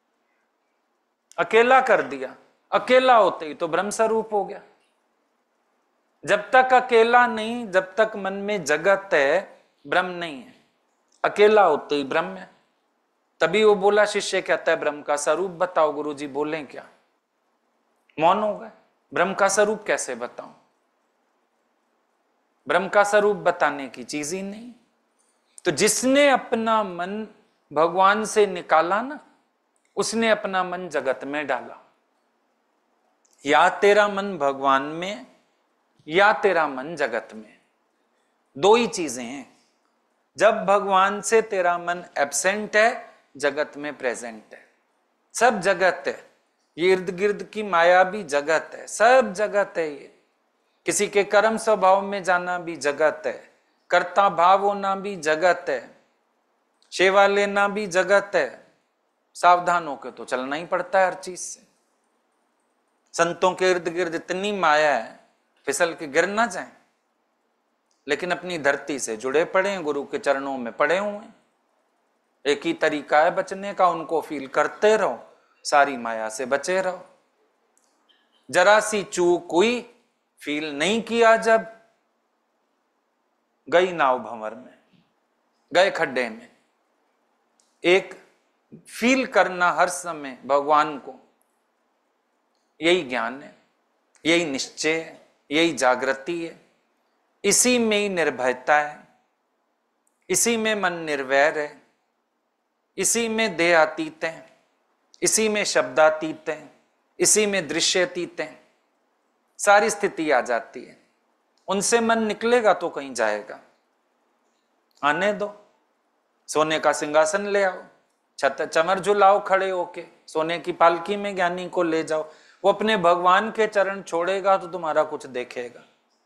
Speaker 4: अकेला कर दिया। अकेला होते ही तो ब्रह्म स्वरूप हो गया। जब तक अकेला नहीं, जब तक मन में जगत है, ब्रह्म नहीं है। अकेला होते ही ब्रह्म है। तभी वो बोला, शिष्य कहता है ब्रह्म का स्वरूप बताओ। गुरुजी बोले क्या? मौन हो गए। ब्रह्म का स्वरूप कैसे बताऊं? ब्रह्म का स्वरूप बताने की चीज ही नहीं। तो जिसने अपना मन भगवान से निकाला ना, उसने अपना मन जगत में डाला। या तेरा मन भगवान में या तेरा मन जगत में, दो ही चीजें हैं। जब भगवान से तेरा मन एब्सेंट है, जगत में प्रेजेंट है। सब जगत है, ये इर्द गिर्द की माया भी जगत है, सब जगत है ये। किसी के कर्म स्वभाव में जाना भी जगत है, कर्ता भाव होना भी जगत है, सेवा लेना भी जगत है। सावधान होकर तो चलना ही पड़ता है हर चीज से। संतों के इर्द गिर्द इतनी माया है, फिसल के गिर ना जाए, लेकिन अपनी धरती से जुड़े पड़े हैं, गुरु के चरणों में पड़े हुए हैं। एक ही तरीका है बचने का, उनको फील करते रहो, सारी माया से बचे रहो। जरा सी चूक हुई, फील नहीं किया जब, गई नाव भंवर में, गए खड्डे में। एक फील करना हर समय भगवान को, यही ज्ञान है, यही निश्चय है, यही जागृति है। इसी में ही निर्भयता है, इसी में मन निर्वैर है, इसी में देहातीत है, इसी में शब्दातीत है, इसी में दृश्यातीत है। सारी स्थिति आ जाती है। उनसे मन निकलेगा तो कहीं जाएगा। आने दो, सोने का सिंहासन ले आओ, छत चमर झुलाओ खड़े होके, सोने की पालकी में ज्ञानी को ले जाओ। वो अपने भगवान के चरण छोड़ेगा तो तुम्हारा कुछ देखेगा।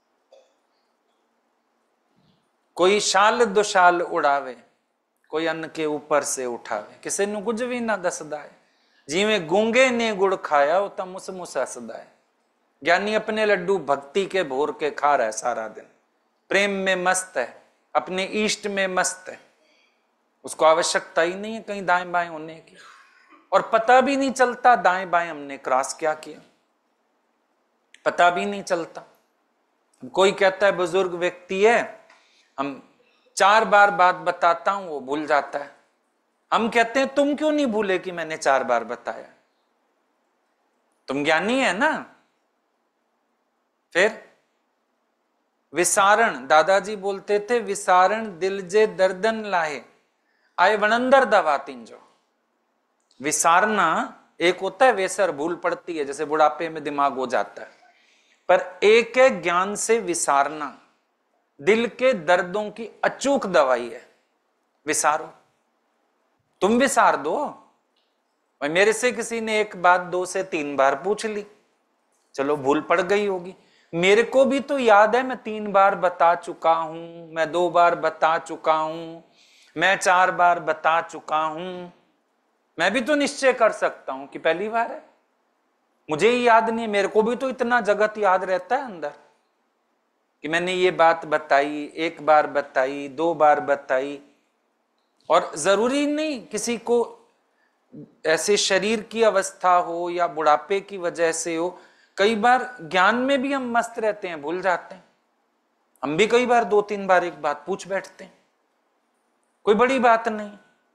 Speaker 4: कोई शाल दो शाल उड़ावे, कोई अन्न के ऊपर से उठावे, किसी ने कुछ भी ना दसदा है। जिਵੇਂ गूंगे ने गुड़ खाया वो तम मुस मुस हसदा है। ज्ञानी अपने लड्डू भक्ति के भोर के खा रहा है सारा दिन, प्रेम में मस्त है, अपने इष्ट में मस्त है। उसको आवश्यकता ही नहीं है कहीं दाएं बाएं होने की, और पता भी नहीं चलता दाएं बाएं हमने क्रॉस क्या किया, पता भी नहीं चलता। कोई कहता है बुजुर्ग व्यक्ति है, हम 4 बार बात बताता हूं वो भूल जाता है। हम कहते हैं तुम क्यों नहीं भूले कि मैंने 4 बार बताया, तुम ज्ञानी है ना। फिर विसारण, दादाजी बोलते थे विसारण दिल जे दर्दन लाहे आए वनंदर दवातीन। जो विसारना एक होता है वेसर, भूल पड़ती है, जैसे बुढ़ापे में दिमाग हो जाता है, पर एक है ज्ञान से विसारना, दिल के दर्दों की अचूक दवाई है। विसारो, तुम विसार दो। और मेरे से किसी ने एक बात 2 से 3 बार पूछ ली, चलो भूल पड़ गई होगी। मेरे को भी तो याद है मैं 3 बार बता चुका हूं, मैं 2 बार बता चुका हूं, मैं 4 बार बता चुका हूं। मैं भी तो निश्चय कर सकता हूं कि पहली बार है, मुझे ही याद नहीं है। मेरे को भी तो इतना जगत याद रहता है अंदर कि मैंने ये बात बताई, 1 बार बताई, 2 बार बताई। और जरूरी नहीं किसी को ऐसे शरीर की अवस्था हो या बुढ़ापे की वजह से हो, कई बार ज्ञान में भी हम मस्त रहते हैं, भूल जाते हैं। हम भी कई बार 2-3 बार एक बात पूछ बैठते हैं, कोई बड़ी बात नहीं,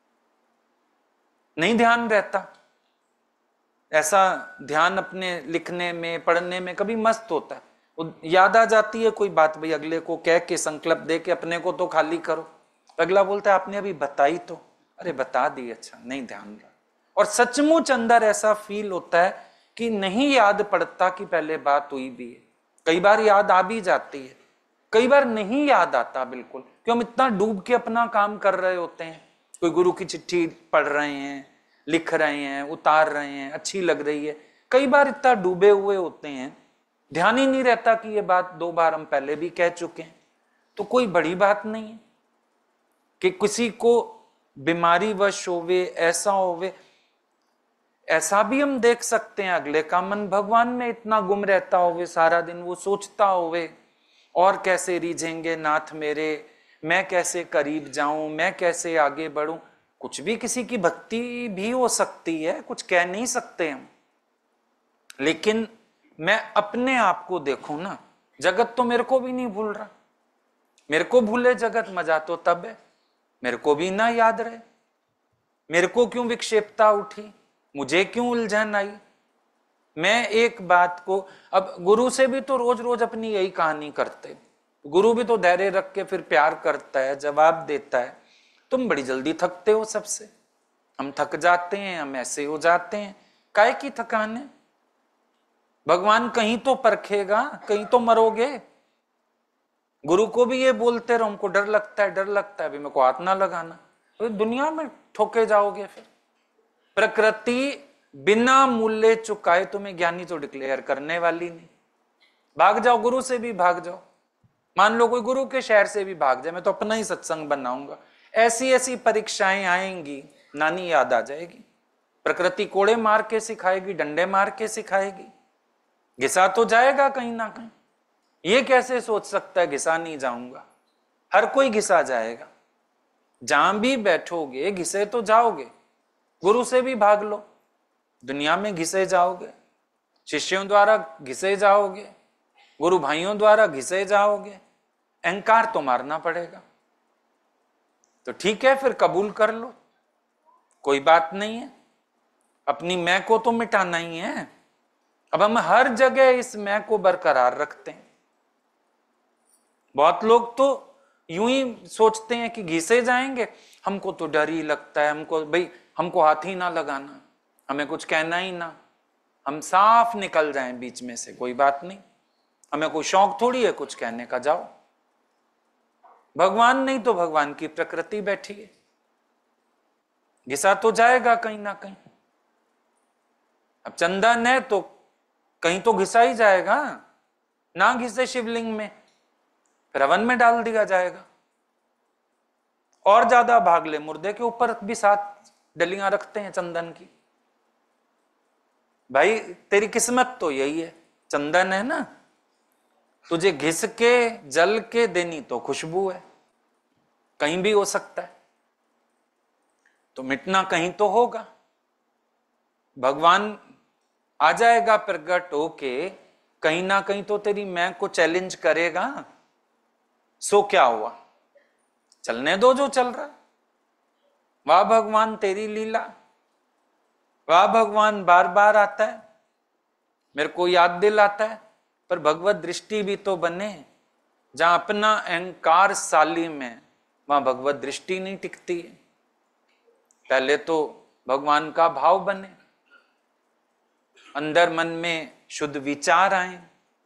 Speaker 4: नहीं ध्यान रहता। ऐसा ध्यान अपने लिखने में पढ़ने में कभी मस्त होता है, वो याद आ जाती है कोई बात, भाई अगले को कह के संकल्प दे के अपने को तो खाली करो। अगला बोलता है आपने अभी बताई तो, अरे बता दी, अच्छा नहीं ध्यान रहा। और सचमुच अंदर ऐसा फील होता है कि नहीं याद पड़ता कि पहले बात हुई भी है। कई बार याद आ भी जाती है, कई बार नहीं याद आता बिल्कुल, क्यों हम इतना डूब के अपना काम कर रहे होते हैं। कोई गुरु की चिट्ठी पढ़ रहे हैं, लिख रहे हैं, उतार रहे हैं, अच्छी लग रही है, कई बार इतना डूबे हुए होते हैं, ध्यान ही नहीं रहता कि ये बात 2 बार हम पहले भी कह चुके हैं। तो कोई बड़ी बात नहीं है कि किसी को बीमारी वश होवे, ऐसा होवे, ऐसा भी हम देख सकते हैं। अगले का मन भगवान में इतना गुम रहता होवे, सारा दिन वो सोचता होवे और कैसे रीझेंगे नाथ मेरे, मैं कैसे करीब जाऊं, मैं कैसे आगे बढ़ूं। कुछ भी किसी की भक्ति भी हो सकती है, कुछ कह नहीं सकते हम। लेकिन मैं अपने आप को देखूं ना, जगत तो मेरे को भी नहीं भूल रहा। मेरे को भूले जगत, मजा तो तब है मेरे को भी ना याद रहे। मेरे को क्यों विक्षेपता उठी, मुझे क्यों उलझन आई। मैं एक बात को, अब गुरु से भी तो रोज रोज अपनी यही कहानी करते, गुरु भी तो धैर्य रख के फिर प्यार करता है, जवाब देता है। तुम बड़ी जल्दी थकते हो सबसे, हम थक जाते हैं, हम ऐसे हो जाते हैं। काहे की थकान है, भगवान कहीं तो परखेगा, कहीं तो मरोगे। गुरु को भी ये बोलते रहो, हमको डर लगता है, डर लगता है, अभी मेरे को हाथ ना लगाना, तो दुनिया में ठोके जाओगे। फिर प्रकृति बिना मूल्य चुकाए तुम्हें ज्ञानी तो डिक्लेयर करने वाली नहीं। भाग जाओ, गुरु से भी भाग जाओ। मान लो कोई गुरु के शहर से भी भाग जाए, मैं तो अपना ही सत्संग बनाऊंगा। ऐसी ऐसी परीक्षाएं आएंगी, नानी याद आ जाएगी। प्रकृति कोड़े मार के सिखाएगी, डंडे मार के सिखाएगी। घिसा तो जाएगा कहीं ना कहीं। ये कैसे सोच सकता है घिसा नहीं जाऊंगा? हर कोई घिसा जाएगा। जहां भी बैठोगे घिसे तो जाओगे। गुरु से भी भाग लो, दुनिया में घिसे जाओगे। शिष्यों द्वारा घिसे जाओगे, गुरु भाइयों द्वारा घिसे जाओगे। अहंकार तो मारना पड़ेगा। तो ठीक है, फिर कबूल कर लो, कोई बात नहीं है। अपनी मैं को तो मिटाना ही है। अब हम हर जगह इस मैं को बरकरार रखते हैं। बहुत लोग तो यूं ही सोचते हैं कि घिसे जाएंगे, हमको तो डर ही लगता है, हमको भाई हमको हाथ ही ना लगाना, हमें कुछ कहना ही ना, हम साफ निकल जाएं बीच में से, कोई बात नहीं, हमें कोई शौक थोड़ी है कुछ कहने का। जाओ, भगवान नहीं तो भगवान की प्रकृति बैठी है, घिसा तो जाएगा कहीं ना कहीं। अब चंदन है तो कहीं तो घिसा ही जाएगा, ना घिसे शिवलिंग में फिर हवन में डाल दिया जाएगा। और ज्यादा भाग ले, मुर्दे के ऊपर भी 7 डलियां रखते हैं चंदन की। भाई तेरी किस्मत तो यही है, चंदन है ना, तुझे घिस के जल के देनी तो खुशबू है, कहीं भी हो सकता है, तो मिटना कहीं तो होगा। भगवान आ जाएगा प्रकट होके, कहीं ना कहीं तो तेरी मैं को चैलेंज करेगा। सो क्या हुआ, चलने दो जो चल रहा है। वाह भगवान तेरी लीला, वाह भगवान बार बार आता है, मेरे को याद दिलाता है। पर भगवत दृष्टि भी तो बने। जहां अपना अहंकार सालिम है वहां भगवत दृष्टि नहीं टिकती है। पहले तो भगवान का भाव बने, अंदर मन में शुद्ध विचार आए,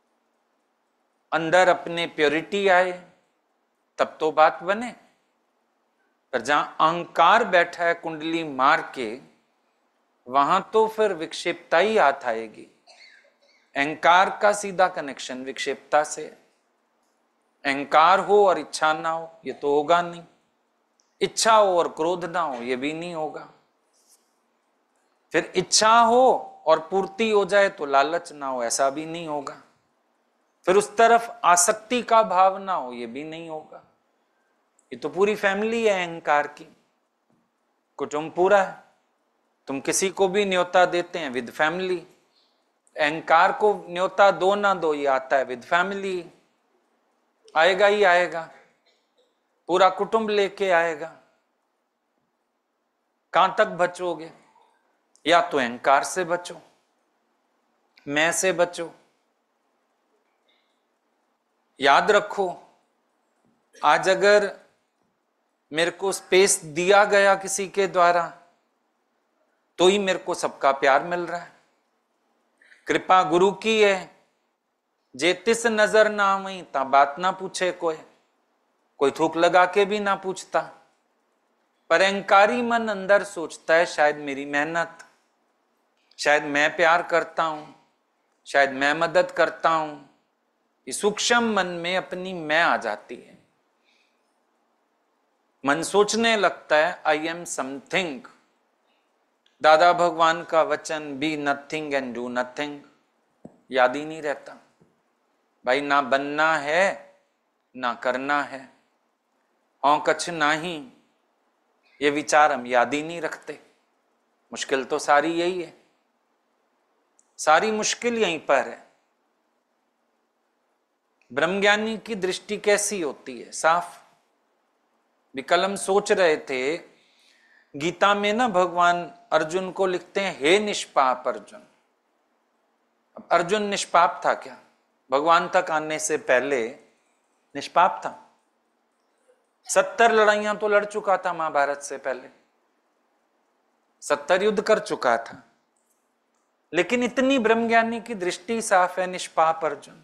Speaker 4: अंदर अपने प्योरिटी आए, तब तो बात बने। पर जहां अहंकार बैठा है कुंडली मार के, वहां तो फिर विक्षेपता ही हाथ आएगी। अहंकार का सीधा कनेक्शन विक्षेपता से। अहंकार हो और इच्छा ना हो ये तो होगा नहीं, इच्छा हो और क्रोध ना हो ये भी नहीं होगा। फिर इच्छा हो और पूर्ति हो जाए तो लालच ना हो ऐसा भी नहीं होगा। फिर उस तरफ आसक्ति का भाव ना हो ये भी नहीं होगा। ये तो पूरी फैमिली है अहंकार की, कुटुंब पूरा है। तुम किसी को भी न्योता देते हैं विद फैमिली, अहंकार को न्योता दो ना दो ये आता है विद फैमिली, आएगा ही आएगा, पूरा कुटुंब लेके आएगा। कहां तक बचोगे? या तो अहंकार से बचो, मैं से बचो। याद रखो, आज अगर मेरे को स्पेस दिया गया किसी के द्वारा तो ही मेरे को सबका प्यार मिल रहा है। कृपा गुरु की है, जे तिस नजर ना आवई ता बात ना पूछे कोई थूक लगा के भी ना पूछता। पर अहंकारी मन अंदर सोचता है शायद मेरी मेहनत, शायद मैं प्यार करता हूं, शायद मैं मदद करता हूं। इस सूक्ष्म मन में अपनी मैं आ जाती है। मन सोचने लगता है आई एम समथिंग। दादा भगवान का वचन be nothing and do nothing याद ही नहीं रहता। भाई ना बनना है ना करना है, औ कछ नाही, ये विचार हम याद ही नहीं रखते। मुश्किल तो सारी यही है, सारी मुश्किल यहीं पर है। ब्रह्मज्ञानी की दृष्टि कैसी होती है? साफ। कल हम सोच रहे थे, गीता में ना भगवान अर्जुन को लिखते हैं हे निष्पाप अर्जुन। अब अर्जुन निष्पाप था क्या? भगवान तक आने से पहले निष्पाप था। 70 लड़ाइयां तो लड़ चुका था महाभारत से पहले, 70 युद्ध कर चुका था। लेकिन इतनी ब्रह्मज्ञानी की दृष्टि साफ है, निष्पाप अर्जुन।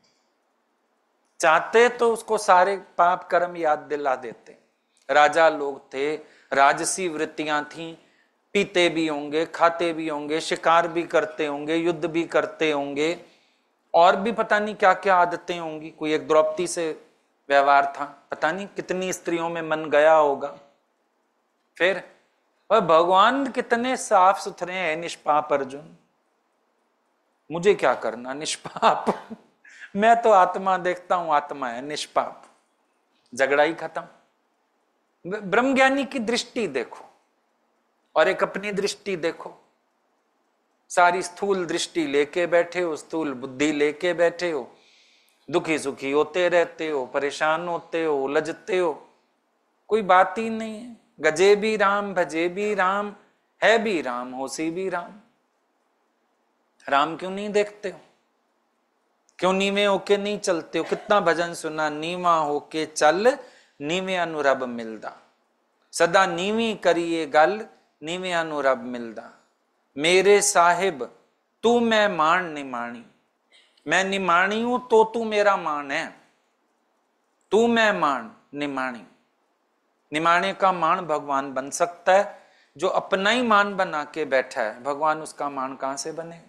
Speaker 4: चाहते तो उसको सारे पाप कर्म याद दिला देते। राजा लोग थे, राजसी वृत्तियां थीं, पीते भी होंगे, खाते भी होंगे, शिकार भी करते होंगे, युद्ध भी करते होंगे, और भी पता नहीं क्या क्या आदतें होंगी। कोई एक द्रौपदी से व्यवहार था, पता नहीं कितनी स्त्रियों में मन गया होगा। फिर और भगवान कितने साफ सुथरे हैं, निष्पाप अर्जुन, मुझे क्या करना निष्पाप मैं तो आत्मा देखता हूं, आत्मा है निष्पाप, झगड़ा ही खत्म। ब्रह्मज्ञानी की दृष्टि देखो और एक अपनी दृष्टि देखो। सारी स्थूल दृष्टि लेके बैठे हो, स्थूल बुद्धि लेके बैठे हो, दुखी सुखी होते रहते हो, परेशान होते हो, उलझते हो, कोई बात ही नहीं है। गजे भी राम, भजे भी राम, है भी राम, होसी भी राम। राम क्यों नहीं देखते हो? क्यों नीवे होके नहीं चलते हो? कितना भजन सुना, नीवा होके चल नीवे अनुरब मिलदा, सदा नीवी करिए गल नीवे अनुरब मिलदा। मेरे साहिब तू मैं मान निमाणी, मैं निमाणी हूं तो तू मेरा मान है। तू मैं मान निमाणी, निमाणे का मान भगवान बन सकता है। जो अपना ही मान बना के बैठा है, भगवान उसका मान कहां से बनेगा?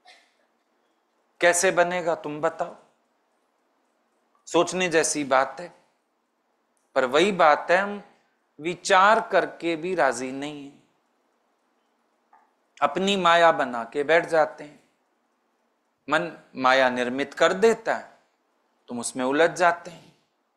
Speaker 4: कैसे बनेगा तुम बताओ? सोचने जैसी बात है। पर वही बात है, हम विचार करके भी राजी नहीं है, अपनी माया बना के बैठ जाते हैं। मन माया निर्मित कर देता है, तुम उसमें उलझ जाते हैं।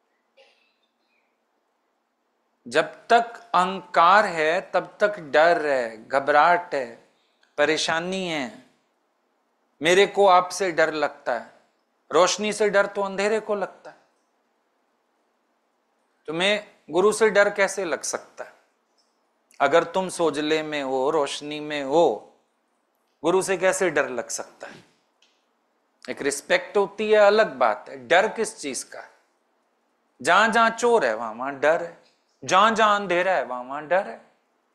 Speaker 4: जब तक अहंकार है तब तक डर है, घबराहट है, परेशानी है। मेरे को आपसे डर लगता है, रोशनी से डर तो अंधेरे को लगता है। तुम्हें गुरु से डर कैसे लग सकता है? अगर तुम सोजले में हो, रोशनी में हो, गुरु से कैसे डर लग सकता है? एक रिस्पेक्ट होती है, अलग बात है। डर किस चीज का है? जहां जहां चोर है वहां वहां डर है, जहां जहां अंधेरा है वहां वहां डर है।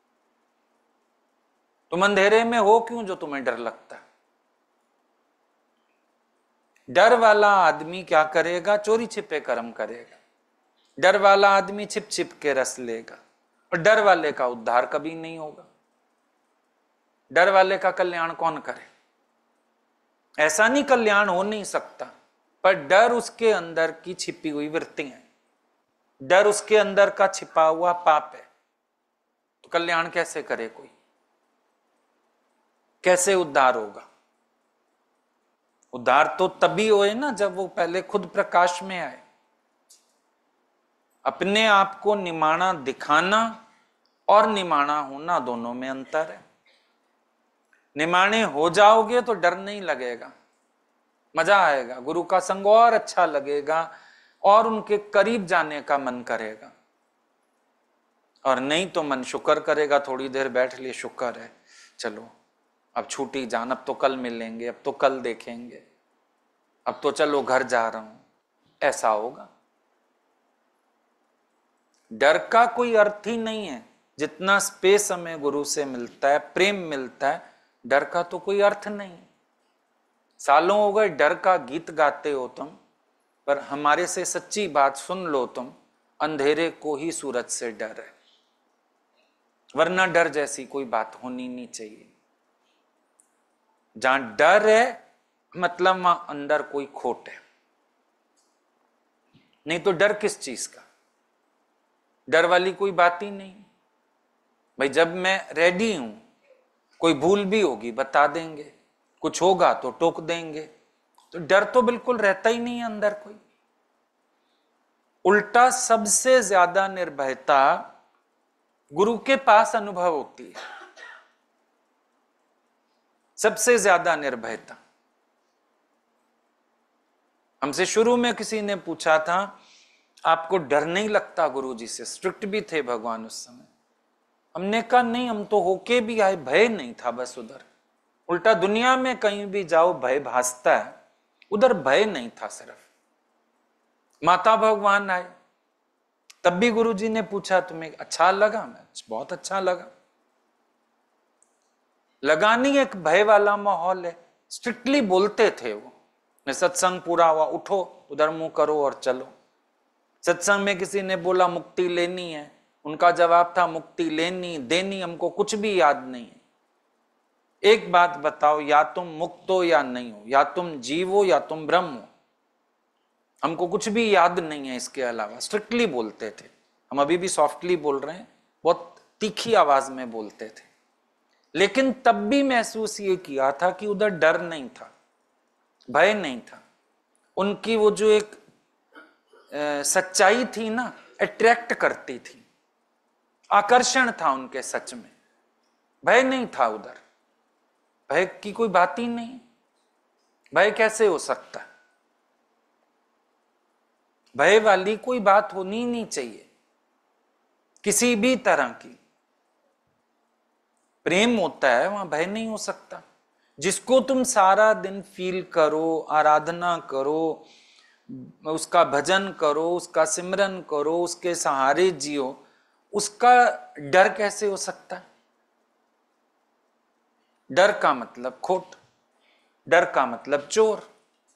Speaker 4: तुम अंधेरे में हो क्यों जो तुम्हें डर लगता है? डर वाला आदमी क्या करेगा? चोरी छिपे कर्म करेगा। डर वाला आदमी छिप छिप के रस लेगा, और डर वाले का उद्धार कभी नहीं होगा। डर वाले का कल्याण कौन करे? ऐसा नहीं कल्याण हो नहीं सकता, पर डर उसके अंदर की छिपी हुई वृत्ति है, डर उसके अंदर का छिपा हुआ पाप है। तो कल्याण कैसे करे कोई? कैसे उद्धार होगा? उद्धार तो तभी होए ना जब वो पहले खुद प्रकाश में आए। अपने आप को निमाणा दिखाना और निमाणा होना, दोनों में अंतर है। निमाणे हो जाओगे तो डर नहीं लगेगा, मजा आएगा, गुरु का संग और अच्छा लगेगा, और उनके करीब जाने का मन करेगा। और नहीं तो मन शुक्र करेगा, थोड़ी देर बैठ लिए, शुक्र है, चलो अब छूटी जान, अब तो कल मिलेंगे, अब तो कल देखेंगे, अब तो चलो घर जा रहा हूं, ऐसा होगा। डर का कोई अर्थ ही नहीं है। जितना स्पेस हमें गुरु से मिलता है, प्रेम मिलता है, डर का तो कोई अर्थ नहीं। सालों हो गए डर का गीत गाते हो तुम, पर हमारे से सच्ची बात सुन लो तुम, अंधेरे को ही सूरज से डर है, वरना डर जैसी कोई बात होनी नहीं चाहिए। जहां डर है मतलब वहां अंदर कोई खोट है, नहीं तो डर किस चीज का? डर वाली कोई बात ही नहीं भाई। जब मैं रेडी हूं, कोई भूल भी होगी बता देंगे, कुछ होगा तो टोक देंगे, तो डर तो बिल्कुल रहता ही नहीं है अंदर कोई। उल्टा सबसे ज्यादा निर्भयता गुरु के पास अनुभव होती है, सबसे ज्यादा निर्भयता। हमसे शुरू में किसी ने पूछा था, आपको डर नहीं लगता गुरु जी से? स्ट्रिक्ट भी थे भगवान उस समय। हमने कहा नहीं, हम तो होके भी आए, भय नहीं था बस उधर। उल्टा दुनिया में कहीं भी जाओ भय भासता है, उधर भय नहीं था सिर्फ। माता भगवान आए तब भी गुरु जी ने पूछा तुम्हें अच्छा लगा? मैं बहुत अच्छा लगा। लगा नहीं, एक भय वाला माहौल है। स्ट्रिक्टली बोलते थे वो, सत्संग पूरा हुआ, उठो उधर मुंह करो और चलो। सत्संग में किसी ने बोला मुक्ति लेनी है, उनका जवाब था मुक्ति लेनी देनी हमको कुछ भी याद नहीं है। एक बात बताओ, या तुम मुक्त हो या नहीं हो, या तुम जीव हो या तुम ब्रह्म हो। हमको कुछ भी याद नहीं है इसके अलावा। स्ट्रिक्टली बोलते थे हम, अभी भी सॉफ्टली बोल रहे हैं, बहुत तीखी आवाज में बोलते थे, लेकिन तब भी महसूस ये किया था कि उधर डर नहीं था, भय नहीं था। उनकी वो जो एक सच्चाई थी ना, अट्रैक्ट करती थी, आकर्षण था उनके सच में। भय नहीं था उधर, भय की कोई बात ही नहीं। भय कैसे हो सकता है? भय वाली कोई बात होनी ही नहीं चाहिए किसी भी तरह की। प्रेम होता है, वहां भय नहीं हो सकता। जिसको तुम सारा दिन फील करो, आराधना करो, उसका भजन करो, उसका सिमरन करो, उसके सहारे जियो, उसका डर कैसे हो सकता है? डर का मतलब खोट, डर का मतलब चोर।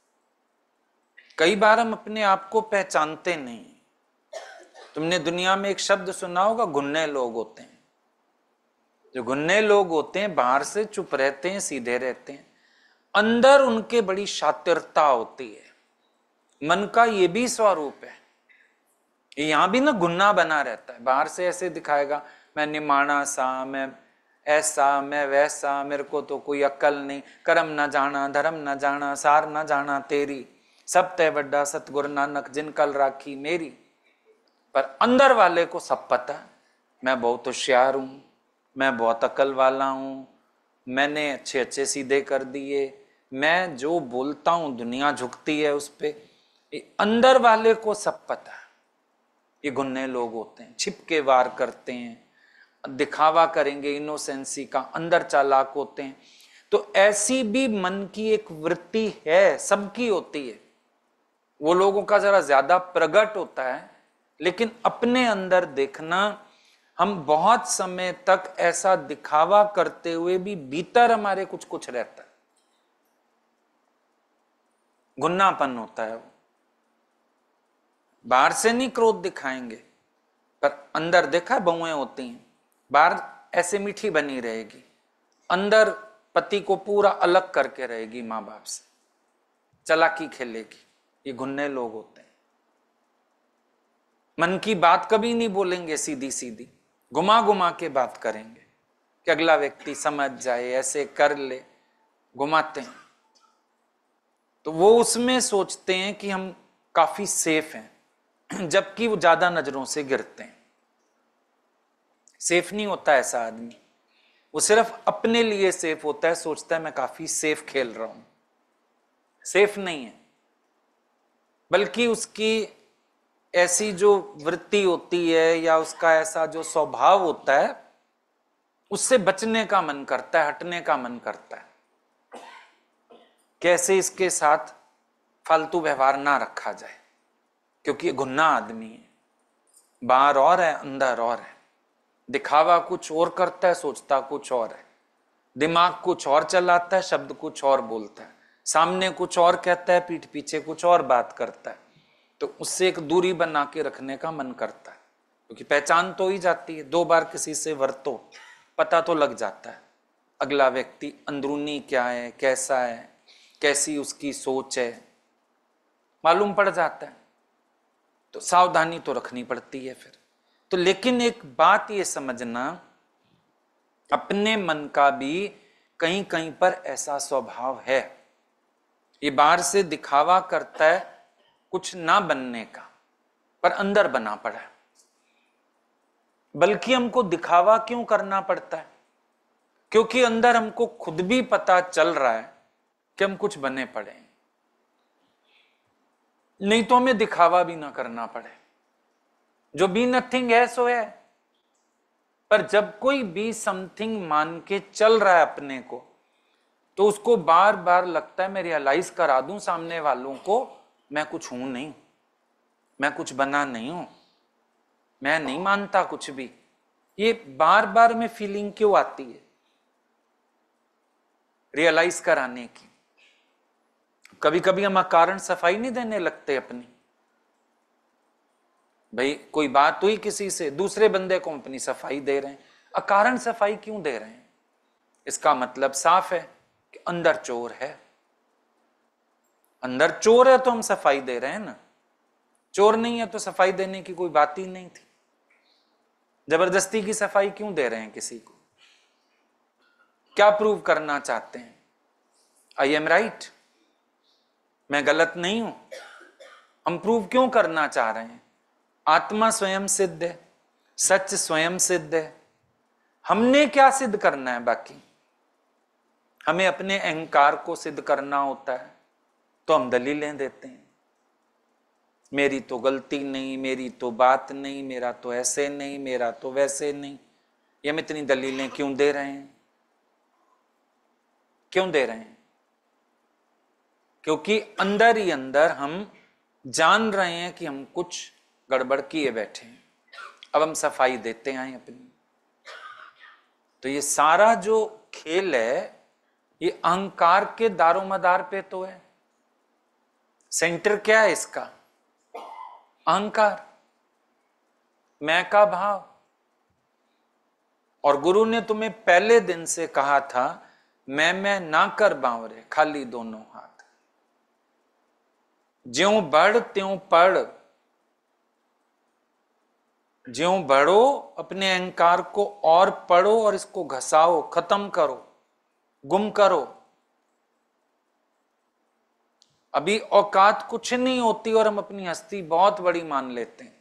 Speaker 4: कई बार हम अपने आप को पहचानते नहीं। तुमने दुनिया में एक शब्द सुना होगा, घुन्ने लोग होते हैं। जो घुन्ने लोग होते हैं बाहर से चुप रहते हैं, सीधे रहते हैं, अंदर उनके बड़ी शातिरता होती है। मन का ये भी स्वरूप है। यहां भी ना गुन्ना बना रहता है, बाहर से ऐसे दिखाएगा मैं निमाणा सा, मैं ऐसा, मैं वैसा, मेरे को तो कोई अक्ल नहीं, कर्म न जाना, धर्म न जाना, सार न जाना तेरी, सब तय वड्डा सतगुरु नानक जिन कल राखी मेरी। पर अंदर वाले को सब पता है, मैं बहुत होशियार हूं, मैं बहुत अकल वाला हूं, मैंने अच्छे अच्छे सीधे कर दिए, मैं जो बोलता हूं दुनिया झुकती है उस पे। अंदर वाले को सब पता है। ये गुन्ने लोग होते हैं, छिप के वार करते हैं, दिखावा करेंगे इनोसेंसी का, अंदर चालाक होते हैं। तो ऐसी भी मन की एक वृत्ति है, सबकी होती है। वो लोगों का जरा ज्यादा प्रकट होता है, लेकिन अपने अंदर देखना, हम बहुत समय तक ऐसा दिखावा करते हुए भी भीतर हमारे कुछ कुछ रहता है, गुन्नापन होता है। वो बाहर से नहीं क्रोध दिखाएंगे, पर अंदर देखा बहुएं होती हैं, बाहर ऐसे मीठी बनी रहेगी, अंदर पति को पूरा अलग करके रहेगी, मां बाप से चालाकी खेलेगी। ये गुन्ने लोग होते हैं। मन की बात कभी नहीं बोलेंगे सीधी सीधी, घुमा घुमा के बात करेंगे कि अगला व्यक्ति समझ जाए, ऐसे कर ले, घुमाते हैं। तो वो उसमें सोचते हैं कि हम काफी सेफ हैं, जबकि वो ज्यादा नजरों से गिरते हैं। सेफ नहीं होता ऐसा आदमी, वो सिर्फ अपने लिए सेफ होता है, सोचता है मैं काफी सेफ खेल रहा हूं। सेफ नहीं है, बल्कि उसकी ऐसी जो वृत्ति होती है या उसका ऐसा जो स्वभाव होता है, उससे बचने का मन करता है, हटने का मन करता है। कैसे इसके साथ फालतू व्यवहार ना रखा जाए, क्योंकि ये गुन्ना आदमी है, बाहर और है अंदर और है, दिखावा कुछ और करता है, सोचता कुछ और है, दिमाग कुछ और चलाता है, शब्द कुछ और बोलता है, सामने कुछ और कहता है, पीठ पीछे कुछ और बात करता है। तो उससे एक दूरी बना के रखने का मन करता है, क्योंकि पहचान तो ही जाती है। 2 बार किसी से वर्तो पता तो लग जाता है अगला व्यक्ति अंदरूनी क्या है, कैसा है, कैसी उसकी सोच है, मालूम पड़ जाता है। तो सावधानी तो रखनी पड़ती है फिर तो। लेकिन एक बात ये समझना, अपने मन का भी कहीं कहीं पर ऐसा स्वभाव है, ये बाहर से दिखावा करता है कुछ ना बनने का, पर अंदर बना पड़ा है। बल्कि हमको दिखावा क्यों करना पड़ता है? क्योंकि अंदर हमको खुद भी पता चल रहा है कि हम कुछ बने पड़े हैं, नहीं तो हमें दिखावा भी ना करना पड़े। जो बी नथिंग है सो है, पर जब कोई बी समथिंग मान के चल रहा है अपने को, तो उसको बार बार लगता है मैं रियलाइज करा दूं सामने वालों को, मैं कुछ हूं नहीं, मैं कुछ बना नहीं हूं, मैं नहीं मानता कुछ भी। ये बार बार में फीलिंग क्यों आती है? रियलाइज कराने की। कभी कभी हम अकारण सफाई नहीं देने लगते अपनी। भाई कोई बात हुई किसी से, दूसरे बंदे को अपनी सफाई दे रहे हैं, अकारण सफाई क्यों दे रहे हैं? इसका मतलब साफ है कि अंदर चोर है। अंदर चोर है तो हम सफाई दे रहे हैं ना, चोर नहीं है तो सफाई देने की कोई बात ही नहीं थी। जबरदस्ती की सफाई क्यों दे रहे हैं किसी को? क्या प्रूव करना चाहते हैं? आई एम राइट, मैं गलत नहीं हूं। हम प्रूव क्यों करना चाह रहे हैं? आत्मा स्वयं सिद्ध है, सच स्वयं सिद्ध है। हमने क्या सिद्ध करना है? बाकी हमें अपने अहंकार को सिद्ध करना होता है तो हम दलीलें देते हैं, मेरी तो गलती नहीं, मेरी तो बात नहीं, मेरा तो ऐसे नहीं, मेरा तो वैसे नहीं। ये हम इतनी दलीलें क्यों दे रहे हैं? क्यों दे रहे हैं? क्योंकि अंदर ही अंदर हम जान रहे हैं कि हम कुछ गड़बड़ किए बैठे हैं। अब हम सफाई देते हैं अपनी। तो ये सारा जो खेल है ये अहंकार के दारोमदार पे तो है। सेंटर क्या है इसका? अहंकार, मैं का भाव। और गुरु ने तुम्हें पहले दिन से कहा था मैं ना कर बावरे, खाली दोनों हाथ। ज्यों बढ़ त्यों पढ़, ज्यों बढ़ो अपने अहंकार को और पढ़ो और इसको घसाओ, खत्म करो, गुम करो। अभी औकात कुछ नहीं होती और हम अपनी हस्ती बहुत बड़ी मान लेते हैं,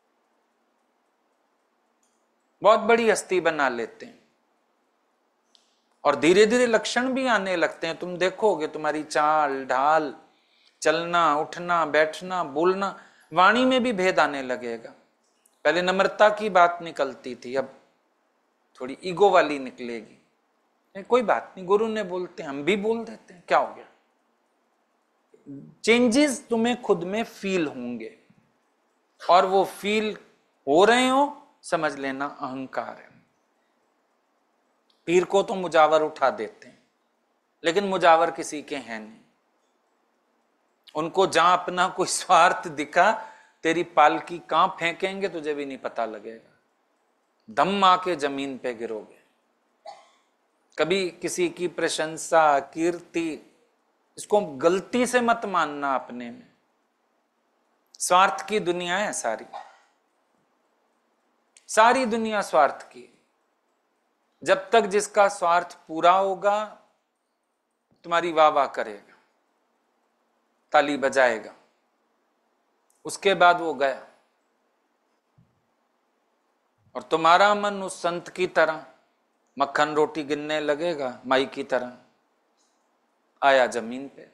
Speaker 4: बहुत बड़ी हस्ती बना लेते हैं। और धीरे धीरे लक्षण भी आने लगते हैं। तुम देखोगे तुम्हारी चाल ढाल, चलना उठना बैठना बोलना, वाणी में भी भेद आने लगेगा। पहले नम्रता की बात निकलती थी, अब थोड़ी ईगो वाली निकलेगी। कोई बात नहीं, गुरु ने बोलते हम भी बोल देते हैं, क्या हो गया? चेंजेस तुम्हें खुद में फील होंगे और वो फील हो रहे हो, समझ लेना अहंकार है। पीर को तो मुजावर उठा देते हैं, लेकिन मुजावर किसी के हैं नहीं। उनको जहां अपना कोई स्वार्थ दिखा, तेरी पालकी कहां फेंकेंगे तुझे भी नहीं पता लगेगा, दम आके जमीन पे गिरोगे। कभी किसी की प्रशंसा कीर्ति, इसको गलती से मत मानना अपने में। स्वार्थ की दुनिया है सारी, सारी दुनिया स्वार्थ की। जब तक जिसका स्वार्थ पूरा होगा तुम्हारी वाह वाह करेगा, ताली बजाएगा, उसके बाद वो गया। और तुम्हारा मन उस संत की तरह मक्खन रोटी गिनने लगेगा, माई की तरह आया जमीन पे।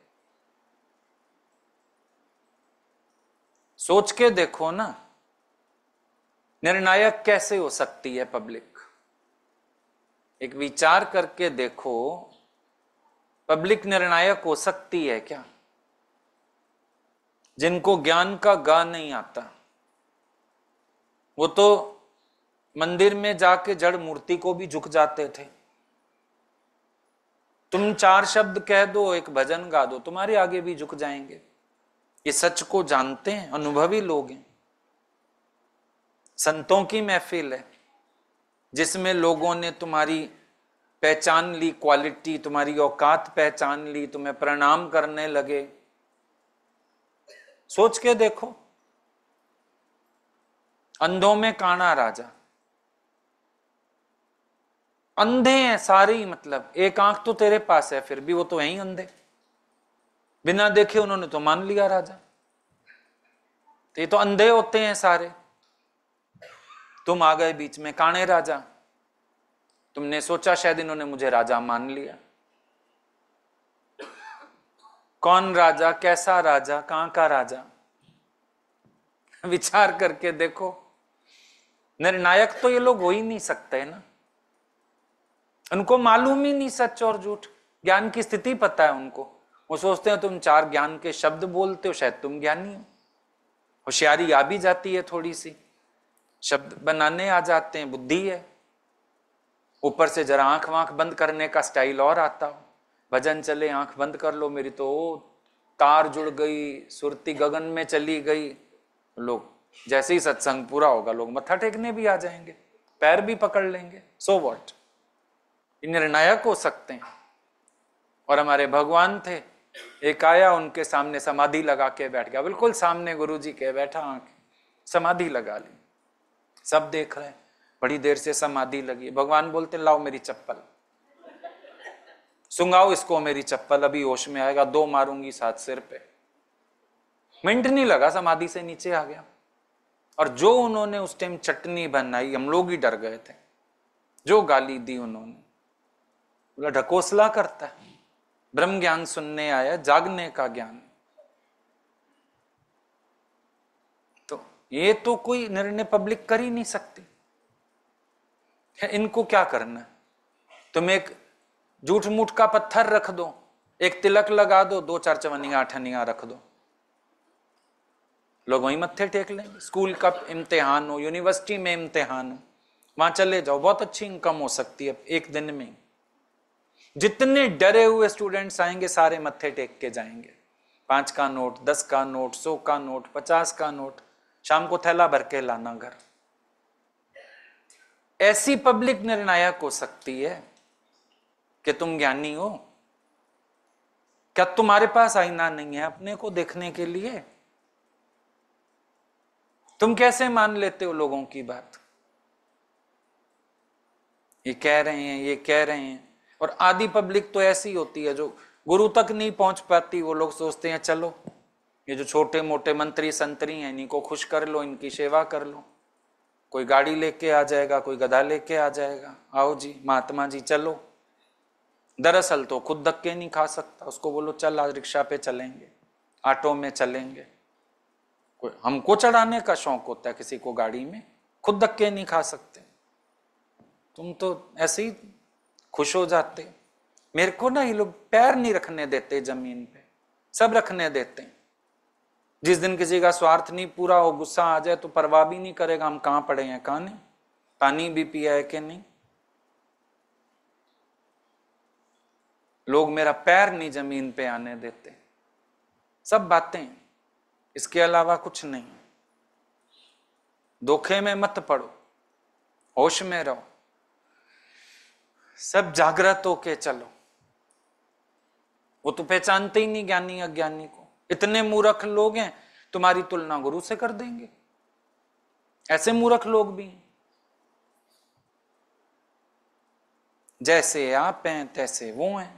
Speaker 4: सोच के देखो ना, निर्णायक कैसे हो सकती है पब्लिक? एक विचार करके देखो, पब्लिक निर्णायक हो सकती है क्या? जिनको ज्ञान का गा नहीं आता, वो तो मंदिर में जाके जड़ मूर्ति को भी झुक जाते थे। तुम चार शब्द कह दो, एक भजन गा दो, तुम्हारे आगे भी झुक जाएंगे। ये सच को जानते हैं, अनुभवी लोग हैं। संतों की महफिल है जिसमें लोगों ने तुम्हारी पहचान ली, क्वालिटी, तुम्हारी औकात पहचान ली, तुम्हें प्रणाम करने लगे। सोच के देखो, अंधों में काना राजा, अंधे हैं सारे ही, मतलब एक आंख तो तेरे पास है फिर भी वो तो है ही अंधे। बिना देखे उन्होंने तो मान लिया राजा। तो ये तो अंधे होते हैं सारे। तुम आ गए बीच में काने राजा, तुमने सोचा शायद इन्होंने मुझे राजा मान लिया। कौन राजा, कैसा राजा, कहां का राजा? विचार करके देखो। निर्णायक तो ये लोग हो ही नहीं सकते ना, उनको मालूम ही नहीं सच और झूठ। ज्ञान की स्थिति पता है उनको। वो सोचते हैं तुम चार ज्ञान के शब्द बोलते हो, शायद तुम ज्ञानी हो। होशियारी आ भी जाती है, थोड़ी सी शब्द बनाने आ जाते हैं, बुद्धि है। ऊपर से जरा आंख वाँख बंद करने का स्टाइल और आता हो। भजन चले आंख बंद कर लो, मेरी तो तार जुड़ गई, सुरती गगन में चली गई। लोग जैसे ही सत्संग पूरा होगा लोग मत्था टेकने भी आ जाएंगे, पैर भी पकड़ लेंगे। So what? ये निर्णायक हो सकते हैं। और हमारे भगवान थे, एक आया उनके सामने समाधि लगा के बैठ गया, बिल्कुल सामने गुरुजी के बैठा, आंख समाधि लगा ली, सब देख रहे हैं, बड़ी देर से समाधि लगी। भगवान बोलते लाओ मेरी चप्पल, सुंगाओ इसको मेरी चप्पल, अभी होश में आएगा, 2 मारूंगी साथ सिर पे। मिनट नहीं लगा, समाधि से नीचे आ गया। और जो उन्होंने उस टाइम चटनी बनाई, हम लोग ही डर गए थे, जो गाली दी उन्होंने, बोला ढकोसला करता है, ब्रह्म ज्ञान सुनने आया, जागने का ज्ञान। तो ये तो कोई निर्णय पब्लिक कर ही नहीं सकती, इनको क्या करना है? तुम एक झूठ मूठ का पत्थर रख दो, एक तिलक लगा दो, 2-4 चवनियां अठनियां रख दो, लोग वहीं मत्थे टेक लेंगे। स्कूल का इम्तिहान हो, यूनिवर्सिटी में इम्तिहान हो, वहां चले जाओ, बहुत अच्छी इनकम हो सकती है एक दिन में। जितने डरे हुए स्टूडेंट्स आएंगे सारे मत्थे टेक के जाएंगे। 5 का नोट, 10 का नोट, 100 का नोट, 50 का नोट, शाम को थैला भर के लाना घर। ऐसी पब्लिक निर्णायक हो सकती है कि तुम ज्ञानी हो? क्या तुम्हारे पास आईना नहीं है अपने को देखने के लिए? तुम कैसे मान लेते हो लोगों की बात? ये कह रहे हैं, ये कह रहे हैं। और आधी पब्लिक तो ऐसी होती है जो गुरु तक नहीं पहुंच पाती, वो लोग सोचते हैं चलो ये जो छोटे मोटे मंत्री संतरी हैं इन्हीं को खुश कर लो, इनकी सेवा कर लो, कोई गाड़ी लेके आ जाएगा, कोई गधा लेके आ जाएगा, आओ जी महात्मा जी चलो। दरअसल तो खुद धक्के नहीं खा सकता, उसको बोलो चल आज रिक्शा पे चलेंगे, ऑटो में चलेंगे। कोई हमको चढ़ाने का शौक होता है किसी को गाड़ी में, खुद धक्के नहीं खा सकते। तुम तो ऐसे ही खुश हो जाते। मेरे को ना ये लोग पैर नहीं रखने देते जमीन पे, सब रखने देते हैं। जिस दिन किसी का स्वार्थ नहीं पूरा हो, गुस्सा आ जाए तो परवाह भी नहीं करेगा हम कहां पड़े हैं कहां नहीं, पानी भी पिया है कि नहीं। लोग मेरा पैर नहीं जमीन पे आने देते। सब बातें, इसके अलावा कुछ नहीं। धोखे में मत पड़ो, होश में रहो, सब जागृत होके चलो। वो तो पहचानते ही नहीं ज्ञानी अज्ञानी को। इतने मूर्ख लोग हैं, तुम्हारी तुलना गुरु से कर देंगे, ऐसे मूर्ख लोग भी हैं। जैसे आप हैं तैसे वो हैं।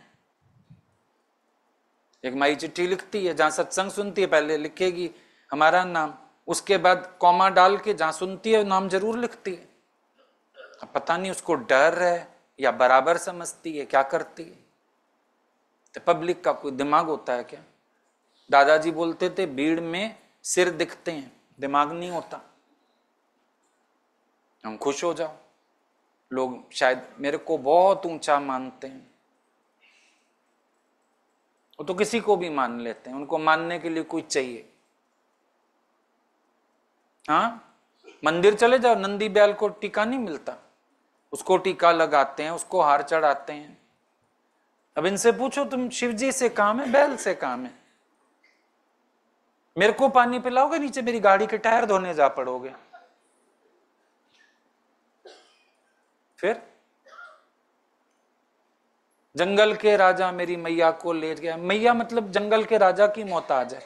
Speaker 4: एक माई चिट्ठी लिखती है, जहां सत्संग सुनती है पहले लिखेगी हमारा नाम, उसके बाद कॉमा डाल के जहां सुनती है नाम जरूर लिखती है। अब पता नहीं उसको डर है या बराबर समझती है, क्या करती है। तो पब्लिक का कोई दिमाग होता है क्या? दादाजी बोलते थे भीड़ में सिर दिखते हैं, दिमाग नहीं होता। हम खुश हो जाओ, लोग शायद मेरे को बहुत ऊंचा मानते हैं, वो तो किसी को भी मान लेते हैं, उनको मानने के लिए कोई चाहिए। हाँ, मंदिर चले जाओ, नंदी बैल को टीका नहीं मिलता, उसको टीका लगाते हैं, उसको हार चढ़ाते हैं। अब इनसे पूछो तुम शिव जी से काम है, बैल से काम है? मेरे को पानी पिलाओगे, नीचे मेरी गाड़ी के टायर धोने जा पड़ोगे। फिर जंगल के राजा मेरी मैया को ले गया। मैया मतलब जंगल के राजा की मोहताज है।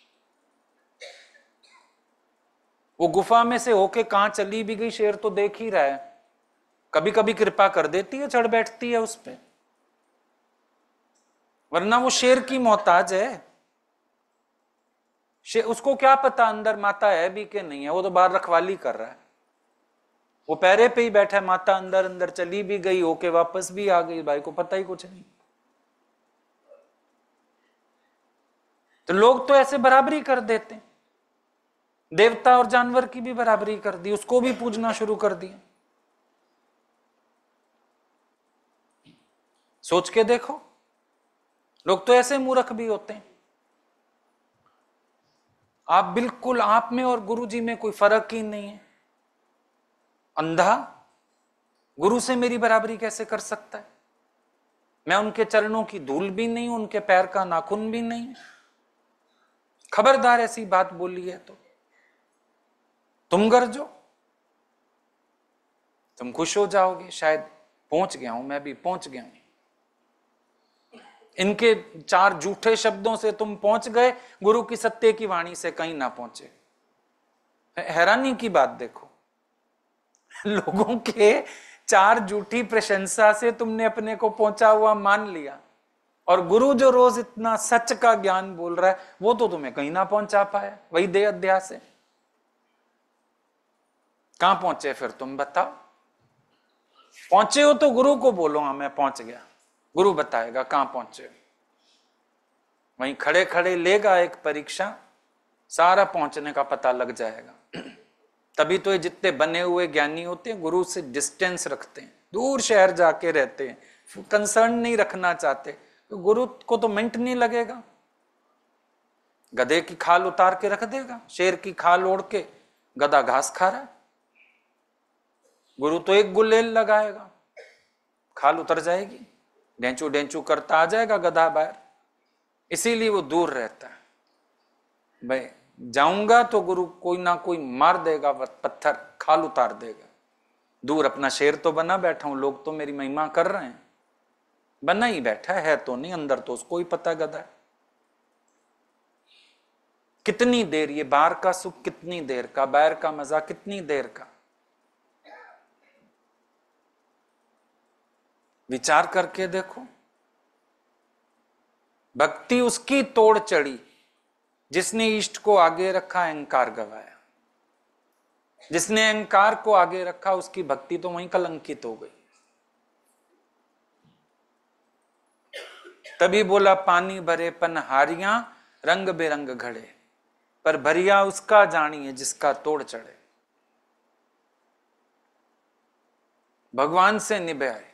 Speaker 4: वो गुफा में से होके कहां चली भी गई, शेर तो देख ही रहा है, कभी कभी कृपा कर देती है, चढ़ बैठती है उस पे, वरना वो शेर की मोहताज है। उसको क्या पता अंदर माता है भी कि नहीं है, वो तो बाहर रखवाली कर रहा है। वो पैरे पे ही बैठा है, माता अंदर अंदर चली भी गई, होके वापस भी आ गई, भाई को पता ही कुछ नहीं। तो लोग तो ऐसे बराबरी कर देते, देवता और जानवर की भी बराबरी कर दी, उसको भी पूजना शुरू कर दिया। सोच के देखो, लोग तो ऐसे मूर्ख भी होते हैं। आप बिल्कुल, आप में और गुरु जी में कोई फर्क ही नहीं है। अंधा गुरु से मेरी बराबरी कैसे कर सकता है? मैं उनके चरणों की धूल भी नहीं हूं, उनके पैर का नाखून भी नहीं। खबरदार ऐसी बात बोली है तो तुम गरजो, तुम खुश हो जाओगे, शायद पहुंच गया हूं, मैं भी पहुंच गया हूं। इनके 4 झूठे शब्दों से तुम पहुंच गए, गुरु की सत्य की वाणी से कहीं ना पहुंचे। हैरानी की बात देखो, लोगों के 4 झूठी प्रशंसा से तुमने अपने को पहुंचा हुआ मान लिया, और गुरु जो रोज इतना सच का ज्ञान बोल रहा है वो तो तुम्हें कहीं ना पहुंचा पाए, वही देह अध्यास है। कहां पहुंचे फिर तुम बताओ? पहुंचे हो तो गुरु को बोलो हाँ मैं पहुंच गया, गुरु बताएगा कहां पहुंचे। वहीं खड़े खड़े लेगा एक परीक्षा, सारा पहुंचने का पता लग जाएगा। तभी तो ये जितने बने हुए ज्ञानी होते हैं गुरु से डिस्टेंस रखते हैं, दूर शहर जाके रहते हैं, कंसर्न नहीं रखना चाहते, तो गुरु को तो मिनट नहीं लगेगा। गधे की खाल उतार के रख देगा, शेर की खाल ओढ़ के गधा घास खा रहा है, गुरु तो एक गुलेल लगाएगा, खाल उतर जाएगी, डेंचू डेंचू करता आ जाएगा गधा बाहर। इसीलिए वो दूर रहता है। भाई जाऊंगा तो गुरु कोई ना कोई मार देगा, पत्थर खाल उतार देगा। दूर अपना शेर तो बना बैठा हूं, लोग तो मेरी महिमा कर रहे हैं, बना ही बैठा है तो नहीं, अंदर तो उसको ही पता गधा है। कितनी देर ये बाहर का सुख, कितनी देर का बाहर का मजा, कितनी देर का। विचार करके देखो, भक्ति उसकी तोड़ चढ़ी जिसने इष्ट को आगे रखा, अहंकार गवाया। जिसने अहंकार को आगे रखा उसकी भक्ति तो वहीं कलंकित हो गई। तभी बोला पानी भरे पनहारियां रंग बेरंग घड़े, पर भरिया उसका जानिए जिसका तोड़ चढ़े। भगवान से निभाए,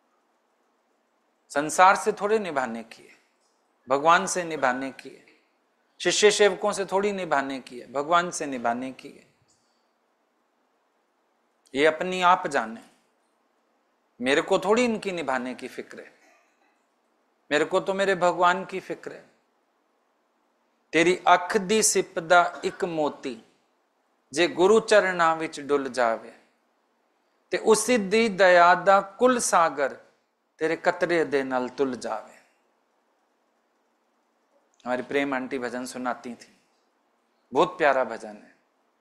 Speaker 4: संसार से थोड़े निभाने की है, भगवान से निभाने की है। शिष्य सेवकों से थोड़ी निभाने की है, भगवान से निभाने की है। ये अपनी आप जाने, मेरे को थोड़ी इनकी निभाने की फिक्र है, मेरे को तो मेरे भगवान की फिक्र है। तेरी अख दी सिपदा एक मोती, जे गुरु चरणा विच डुल जावे, ते उसी दी दया दा कुल सागर तेरे कतरे दे नाल तुल जावे। हमारी प्रेम आंटी भजन सुनाती थी, बहुत प्यारा भजन है,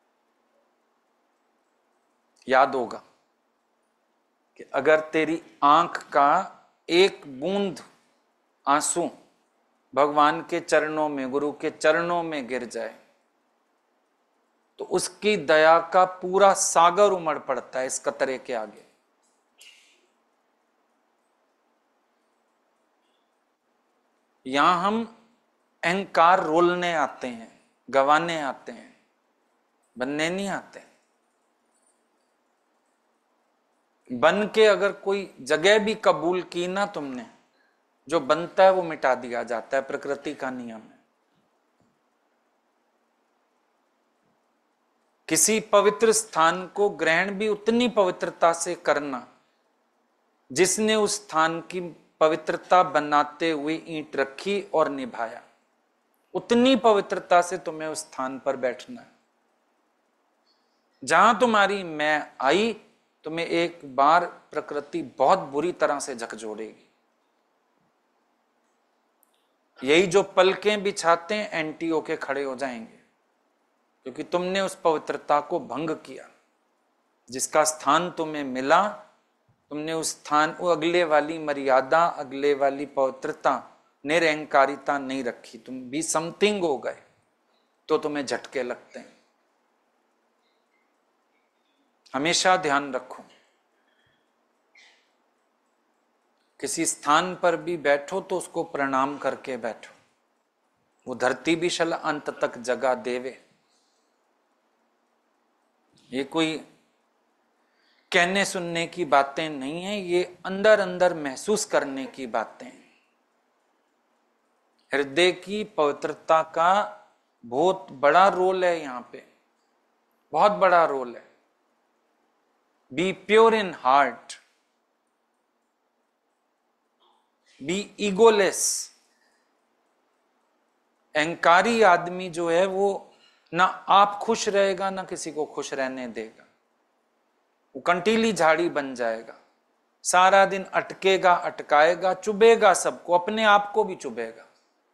Speaker 4: याद होगा कि अगर तेरी आंख का एक बूंद आंसू भगवान के चरणों में, गुरु के चरणों में गिर जाए तो उसकी दया का पूरा सागर उमड़ पड़ता है इस कतरे के आगे। यहां हम अहंकार रोलने आते हैं, गवाने आते हैं, बनने नहीं आते। बन के अगर कोई जगह भी कबूल की ना तुमने, जो बनता है वो मिटा दिया जाता है, प्रकृति का नियम है। किसी पवित्र स्थान को ग्रहण भी उतनी पवित्रता से करना जिसने उस स्थान की पवित्रता बनाते हुए ईंट रखी और निभाया, उतनी पवित्रता से तुम्हें उस स्थान पर बैठना है। जहां तुम्हारी मैं आई, तुम्हें एक बार प्रकृति बहुत बुरी तरह से झकझोरेगी। यही जो पलकें बिछाते हैं एंटी होके खड़े हो जाएंगे, क्योंकि तुमने उस पवित्रता को भंग किया। जिसका स्थान तुम्हें मिला, तुमने उस स्थान, वो अगले वाली मर्यादा, अगले वाली पवित्रता, निरअहंकारिता नहीं रखी, तुम भी समथिंग हो गए, तो तुम्हें झटके लगते हैं। हमेशा ध्यान रखो, किसी स्थान पर भी बैठो तो उसको प्रणाम करके बैठो। वो धरती भी शल अंत तक जगह देवे। ये कोई कहने सुनने की बातें नहीं है, ये अंदर अंदर महसूस करने की बातें हैं। हृदय की पवित्रता का बहुत बड़ा रोल है यहाँ पे, बहुत बड़ा रोल है। Be pure in heart, be egoless. अहंकारी आदमी जो है वो ना आप खुश रहेगा ना किसी को खुश रहने देगा, वो कंटीली झाड़ी बन जाएगा। सारा दिन अटकेगा, अटकाएगा, चुभेगा सबको, अपने आप को भी चुभेगा।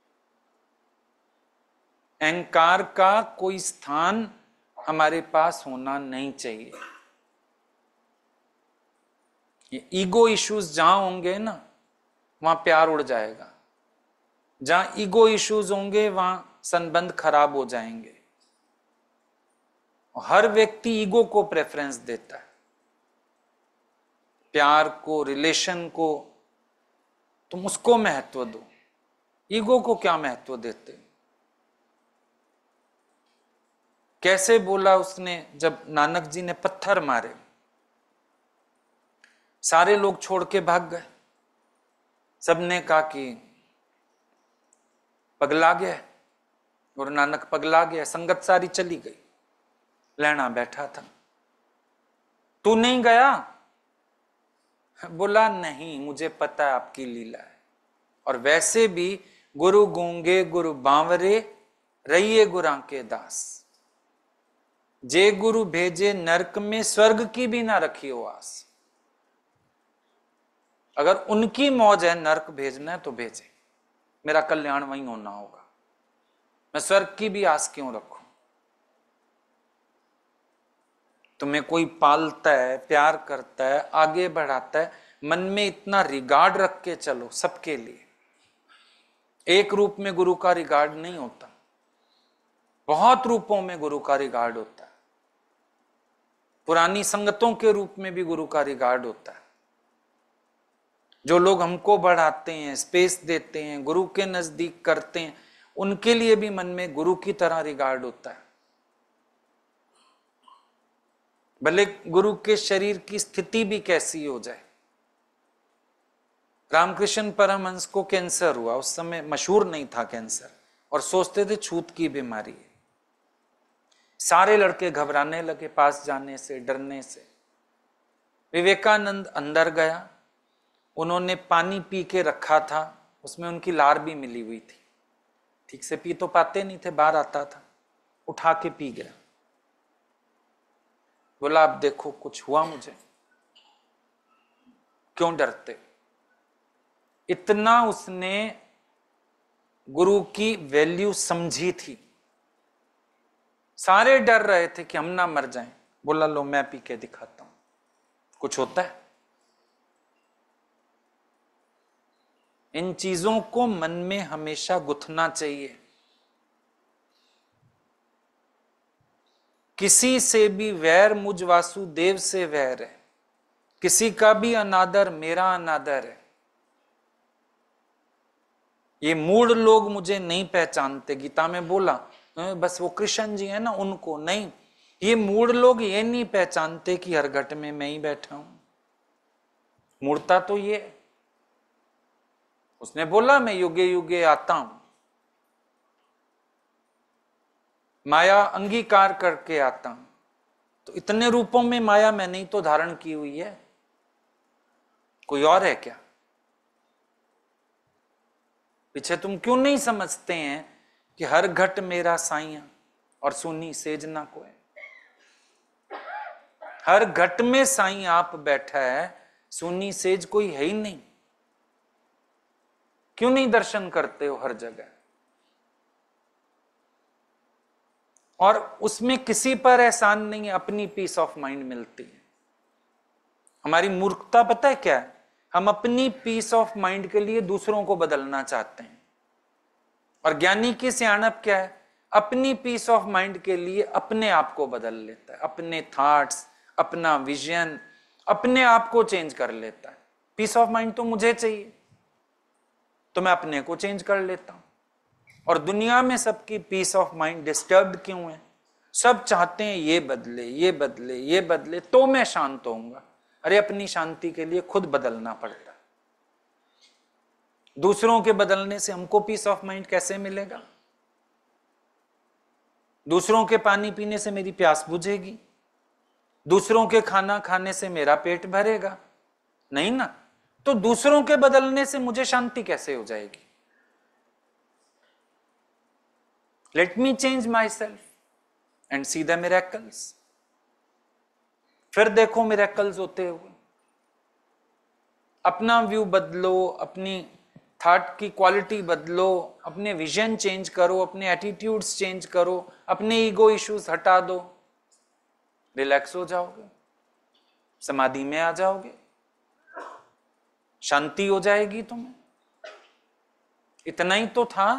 Speaker 4: अहंकार का कोई स्थान हमारे पास होना नहीं चाहिए। ये ईगो इश्यूज जहां होंगे ना, वहां प्यार उड़ जाएगा। जहां ईगो इश्यूज होंगे वहां संबंध खराब हो जाएंगे। हर व्यक्ति ईगो को प्रेफरेंस देता है, प्यार को, रिलेशन को। तुम उसको महत्व दो, ईगो को क्या महत्व देते? कैसे बोला उसने जब नानक जी ने पत्थर मारे, सारे लोग छोड़ के भाग गए। सबने कहा कि पगला गया, और नानक पगला गया, संगत सारी चली गई। लैना बैठा था, तू नहीं गया? बोला नहीं, मुझे पता है आपकी लीला है। और वैसे भी गुरु गूंगे गुरु बांवरे, रहिए गुरां के दास। जे गुरु भेजे नरक में, स्वर्ग की भी ना रखी हो आस। अगर उनकी मौज है नरक भेजना है तो भेजे, मेरा कल्याण वहीं होना होगा, मैं स्वर्ग की भी आस क्यों रखूं? तुम्हें कोई पालता है, प्यार करता है, आगे बढ़ाता है, मन में इतना रिगार्ड रख के चलो सबके लिए। एक रूप में गुरु का रिगार्ड नहीं होता, बहुत रूपों में गुरु का रिगार्ड होता है। पुरानी संगतों के रूप में भी गुरु का रिगार्ड होता है। जो लोग हमको बढ़ाते हैं, स्पेस देते हैं, गुरु के नजदीक करते हैं, उनके लिए भी मन में गुरु की तरह रिगार्ड होता है। भले गुरु के शरीर की स्थिति भी कैसी हो जाए। रामकृष्ण परमहंस को कैंसर हुआ, उस समय मशहूर नहीं था कैंसर, और सोचते थे छूत की बीमारी है। सारे लड़के घबराने लगे पास जाने से, डरने से। विवेकानंद अंदर गया, उन्होंने पानी पी के रखा था, उसमें उनकी लार भी मिली हुई थी। ठीक से पी तो पाते नहीं थे, बाहर आता था, उठा के पी गया। बोला अब देखो कुछ हुआ मुझे, क्यों डरते? इतना उसने गुरु की वैल्यू समझी थी। सारे डर रहे थे कि हम ना मर जाएं। बोला लो मैं पी के दिखाता हूं, कुछ होता है। इन चीजों को मन में हमेशा गुथना चाहिए। किसी से भी वैर मुझ वासुदेव से वैर है, किसी का भी अनादर मेरा अनादर है। ये मूढ़ लोग मुझे नहीं पहचानते, गीता में बोला बस वो कृष्ण जी है ना उनको नहीं। ये मूढ़ लोग ये नहीं पहचानते कि हर घट में मैं ही बैठा हूं। मूर्ता तो ये, उसने बोला मैं युगे युगे आता हूं, माया अंगीकार करके आता हूं। तो इतने रूपों में माया मैंने ही तो धारण की हुई है, कोई और है क्या? पीछे तुम क्यों नहीं समझते हैं कि हर घट मेरा साइया और सुनी सेज ना कोई। हर घट में साईं आप बैठा है, सुनी सेज कोई है ही नहीं। क्यों नहीं दर्शन करते हो हर जगह? और उसमें किसी पर एहसान नहीं है, अपनी पीस ऑफ माइंड मिलती है। हमारी मूर्खता पता है क्या है? हम अपनी पीस ऑफ माइंड के लिए दूसरों को बदलना चाहते हैं। और ज्ञानी की सियाणप क्या है? अपनी पीस ऑफ माइंड के लिए अपने आप को बदल लेता है, अपने थॉट्स, अपना विजन, अपने आप को चेंज कर लेता है। पीस ऑफ माइंड तो मुझे चाहिए, तो मैं अपने को चेंज कर लेता हूं। और दुनिया में सबकी पीस ऑफ माइंड डिस्टर्ब्ड क्यों है? सब चाहते हैं ये बदले, ये बदले, ये बदले, तो मैं शांत होऊंगा। अरे अपनी शांति के लिए खुद बदलना पड़ता है। दूसरों के बदलने से हमको पीस ऑफ माइंड कैसे मिलेगा? दूसरों के पानी पीने से मेरी प्यास बुझेगी? दूसरों के खाना खाने से मेरा पेट भरेगा? नहीं ना। तो दूसरों के बदलने से मुझे शांति कैसे हो जाएगी? Let me change myself and see the miracles. फिर देखो मिरेकल्स होते हुए। अपना व्यू बदलो, अपनी थॉट की क्वालिटी बदलो, अपने विजन चेंज करो, अपने एटीट्यूड्स चेंज करो, अपने ईगो इश्यूज हटा दो, रिलैक्स हो जाओगे, समाधि में आ जाओगे, शांति हो जाएगी तुम्हें। इतना ही तो था।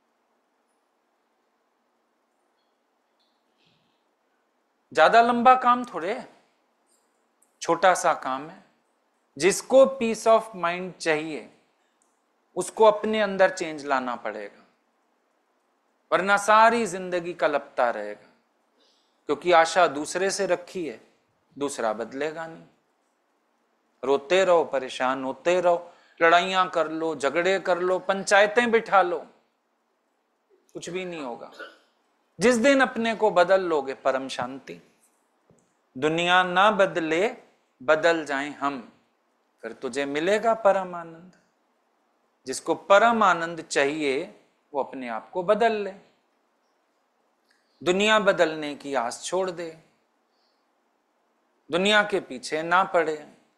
Speaker 4: ज्यादा लंबा काम थोड़े, छोटा सा काम है। जिसको पीस ऑफ माइंड चाहिए उसको अपने अंदर चेंज लाना पड़ेगा, वरना सारी जिंदगी कलपता रहेगा। क्योंकि आशा दूसरे से रखी है, दूसरा बदलेगा नहीं। रोते रहो, परेशान होते रहो, लड़ाइयां कर लो, झगड़े कर लो, पंचायतें बिठा लो, कुछ भी नहीं होगा। जिस दिन अपने को बदल लोगे, परम शांति। दुनिया ना बदले, बदल जाएं हम, फिर तुझे मिलेगा परम आनंद। जिसको परम आनंद चाहिए वो अपने आप को बदल ले, दुनिया बदलने की आस छोड़ दे, दुनिया के पीछे ना पड़े।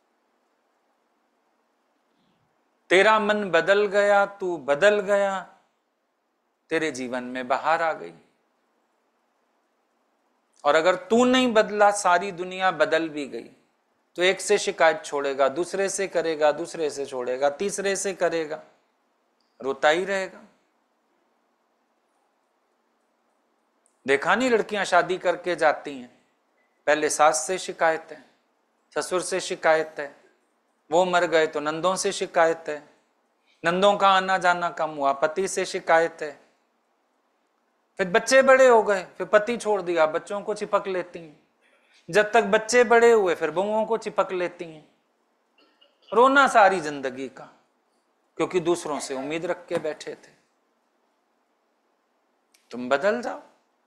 Speaker 4: तेरा मन बदल गया, तू बदल गया, तेरे जीवन में बहार आ गई। और अगर तू नहीं बदला, सारी दुनिया बदल भी गई, तो एक से शिकायत छोड़ेगा, दूसरे से करेगा, दूसरे से छोड़ेगा, तीसरे से करेगा, रोता ही रहेगा। देखा नहीं, लड़कियां शादी करके जाती हैं, पहले सास से शिकायत है, ससुर से शिकायत है, वो मर गए तो नंदों से शिकायत है, नंदों का आना जाना कम हुआ, पति से शिकायत है, फिर बच्चे बड़े हो गए, फिर पति छोड़ दिया, बच्चों को चिपक लेती हैं, जब तक बच्चे बड़े हुए फिर बहुओं को चिपक लेती हैं। रोना सारी जिंदगी का, क्योंकि दूसरों से उम्मीद रख के बैठे थे। तुम बदल जाओ।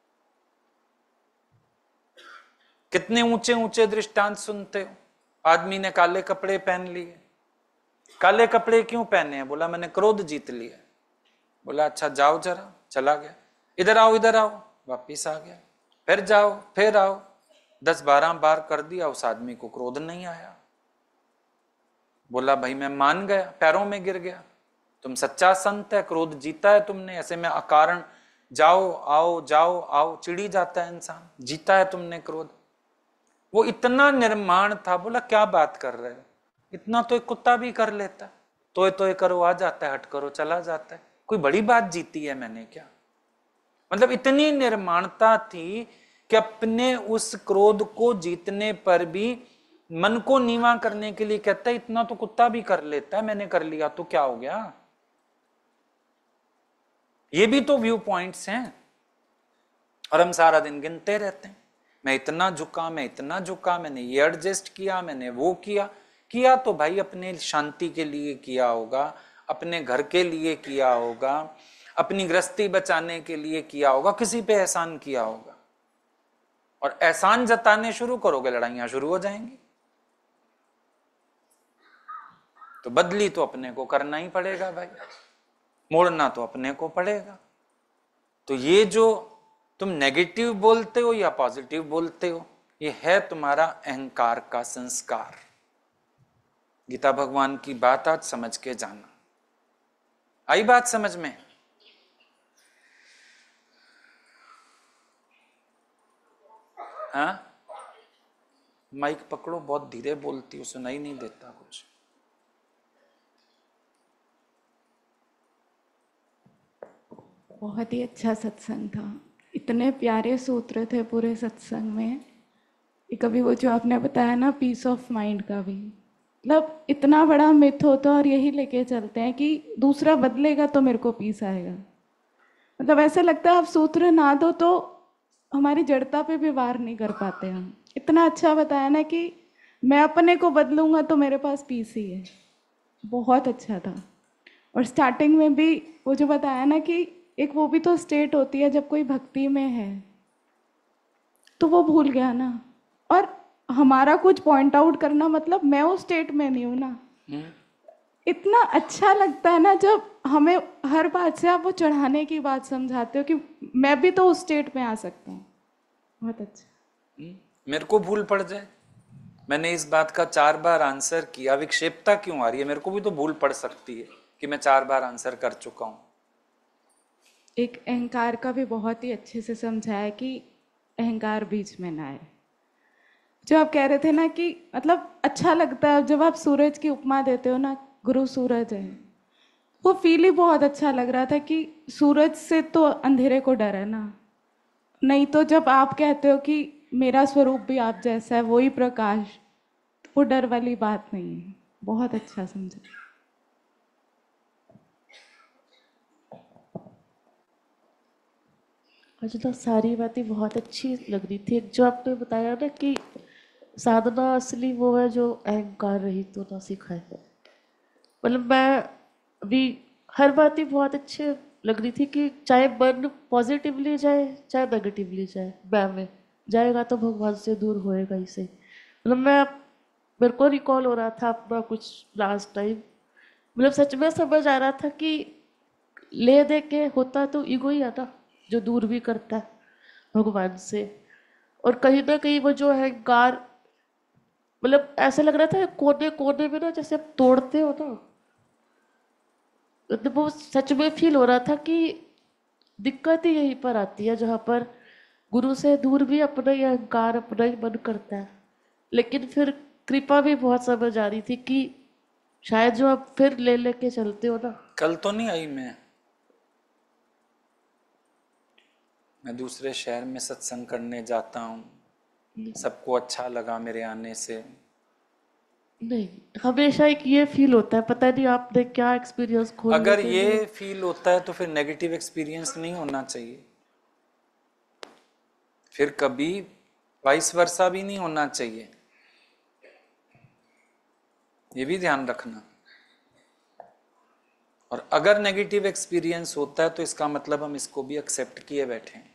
Speaker 4: कितने ऊंचे ऊंचे दृष्टांत सुनते हो। आदमी ने काले कपड़े पहन लिए। काले कपड़े क्यों पहने हैं? बोला मैंने क्रोध जीत लिया। बोला अच्छा जाओ जरा, चला गया। इधर आओ, इधर आओ, वापिस आ गया। फिर जाओ, फिर आओ, 10-12 बार कर दिया, उस आदमी को क्रोध नहीं आया। बोला भाई मैं मान गया, पैरों में गिर गया। तुम सच्चा संत है, क्रोध जीता है तुमने। ऐसे में अकारण जाओ आओ जाओ आओ चिड़ी जाता है इंसान। जीता है तुमने क्रोध। वो इतना निर्माण था। बोला क्या बात कर रहे हो, इतना तो एक कुत्ता भी कर लेता है। तोय तोय करो आ जाता है, हट करो चला जाता है। कोई बड़ी बात जीती है मैंने क्या? मतलब इतनी निर्माणता थी कि अपने उस क्रोध को जीतने पर भी मन को नीवा करने के लिए कहता है इतना तो कुत्ता भी कर लेता है, मैंने कर लिया तो क्या हो गया। ये भी तो व्यू पॉइंट्स हैं। और हम सारा दिन गिनते रहते हैं, मैं इतना झुका, मैं इतना झुका, मैंने ये एडजस्ट किया, मैंने वो किया। किया तो भाई अपने शांति के लिए किया होगा, अपने घर के लिए किया होगा, अपनी गृहस्थी बचाने के लिए किया होगा, किसी पे एहसान किया होगा। और एहसान जताने शुरू करोगे, लड़ाइयां शुरू हो जाएंगी। तो बदली तो अपने को करना ही पड़ेगा भाई, मोड़ना तो अपने को पड़ेगा। तो ये जो तुम नेगेटिव बोलते हो या पॉजिटिव बोलते हो, ये है तुम्हारा अहंकार का संस्कार। गीता भगवान की बात आज समझ के जाना। आई बात समझ में? हाँ, माइक पकड़ो, बहुत धीरे बोलती हो, सुनाई नहीं देता कुछ।
Speaker 5: बहुत ही अच्छा सत्संग था, इतने प्यारे सूत्र थे पूरे सत्संग में। कभी वो जो आपने बताया ना पीस ऑफ माइंड का भी, मतलब इतना बड़ा मिथ होता है और यही लेके चलते हैं कि दूसरा बदलेगा तो मेरे को पीस आएगा। मतलब ऐसा लगता है आप सूत्र ना दो तो हमारी जड़ता पे भी वार नहीं कर पाते हम। इतना अच्छा बताया ना कि मैं अपने को बदलूंगा तो मेरे पास पीस ही है। बहुत अच्छा था। और स्टार्टिंग में भी वो जो बताया ना कि एक वो भी तो स्टेट होती है जब कोई भक्ति में है, तो वो भूल गया ना। और हमारा कुछ पॉइंट आउट करना मतलब मैं उस स्टेट में नहीं हूँ ना। इतना अच्छा लगता है ना जब हमें हर बात से आप वो चढ़ाने की बात समझाते हो कि मैं भी तो उस स्टेट में आ सकता हूँ। बहुत अच्छा।
Speaker 4: मेरे को भूल पड़ जाए, मैंने इस बात का 4 बार आंसर किया, विक्षेपता क्यों आ रही है? मेरे को भी तो भूल पड़ सकती है कि मैं 4 बार आंसर कर चुका हूं।
Speaker 5: एक अहंकार का भी बहुत ही अच्छे से समझाया कि अहंकार बीच में ना आए। जो आप कह रहे थे ना कि मतलब अच्छा लगता है जब आप सूरज की उपमा देते हो ना, गुरु सूरज है, वो फील ही बहुत अच्छा लग रहा था कि सूरज से तो अंधेरे को डर है ना। नहीं तो जब आप कहते हो कि मेरा स्वरूप भी आप जैसा है, वही प्रकाश, तो वो डर वाली बात नहीं है। बहुत अच्छा समझा।
Speaker 6: मुझे तो सारी बातें बहुत अच्छी लग रही थी। जो आपने बताया ना कि साधना असली वो है जो अहंकार रहित होना सिखाए, मतलब मैं अभी हर बात ही बहुत अच्छी लग रही थी कि चाहे मन पॉजिटिवली जाए चाहे नेगेटिवली जाए, मैं में जाएगा तो भगवान से दूर होएगा ही सही। मतलब मेरे को रिकॉल हो रहा था अपना कुछ लास्ट टाइम, मतलब सच में समझ आ रहा था कि ले दे के होता तो ईगो ही आता जो दूर भी करता है भगवान से। और कहीं ना कहीं वो जो है अहंकार, मतलब ऐसा लग रहा था कोने कोने में ना जैसे आप तोड़ते हो ना, मतलब वो सच में फील हो रहा था कि दिक्कत ही यहीं पर आती है जहाँ पर गुरु से दूर भी अपना ही अहंकार अपना ही मन करता है। लेकिन फिर कृपा भी बहुत समझ आ रही थी कि शायद जो आप फिर ले लेके चलते हो ना।
Speaker 4: कल तो नहीं आई मैं दूसरे शहर में सत्संग करने जाता हूँ, सबको अच्छा लगा मेरे आने से।
Speaker 6: नहीं, हमेशा एक ये फील होता है, पता नहीं आपने क्या एक्सपीरियंस खोलने
Speaker 4: अगर
Speaker 6: के
Speaker 4: ये
Speaker 6: लिए।
Speaker 4: फील होता है तो फिर नेगेटिव एक्सपीरियंस नहीं होना चाहिए, फिर कभी वाइस वर्सा भी नहीं होना चाहिए, ये भी ध्यान रखना। और अगर नेगेटिव एक्सपीरियंस होता है तो इसका मतलब हम इसको भी एक्सेप्ट किए बैठे हैं।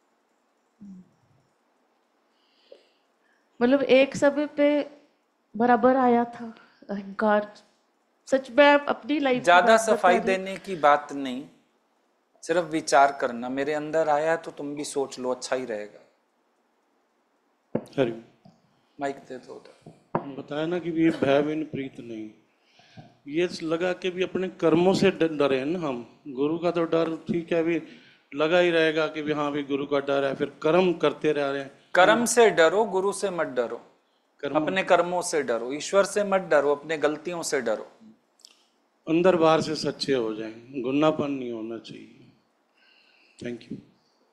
Speaker 6: मतलब एक समय पे बराबर आया था अहंकार, सच में आप अपनी लाइफ
Speaker 4: ज्यादा सफाई देने की बात नहीं, सिर्फ विचार करना, मेरे अंदर आया है तो तुम भी सोच लो, अच्छा ही रहेगा।
Speaker 7: हरि
Speaker 4: माइक दे दो उधर।
Speaker 7: बताया ना कि ये भय बिन प्रीत नहीं, ये लगा कि भी अपने कर्मों से डरे हैं ना हम। गुरु का तो डर ठीक है, भी लगा ही रहेगा कि भी हाँ भी गुरु का डर है, फिर कर्म करते रह रहे हैं।
Speaker 4: कर्म से डरो, गुरु से मत डरो। अपने
Speaker 7: कर्म
Speaker 4: कर्मों से डरो, ईश्वर से मत डरो, अपने गलतियों से डरो।
Speaker 7: अंदर बाहर से सच्चे हो जाएं, गुन्नापन नहीं होना चाहिए। Thank you.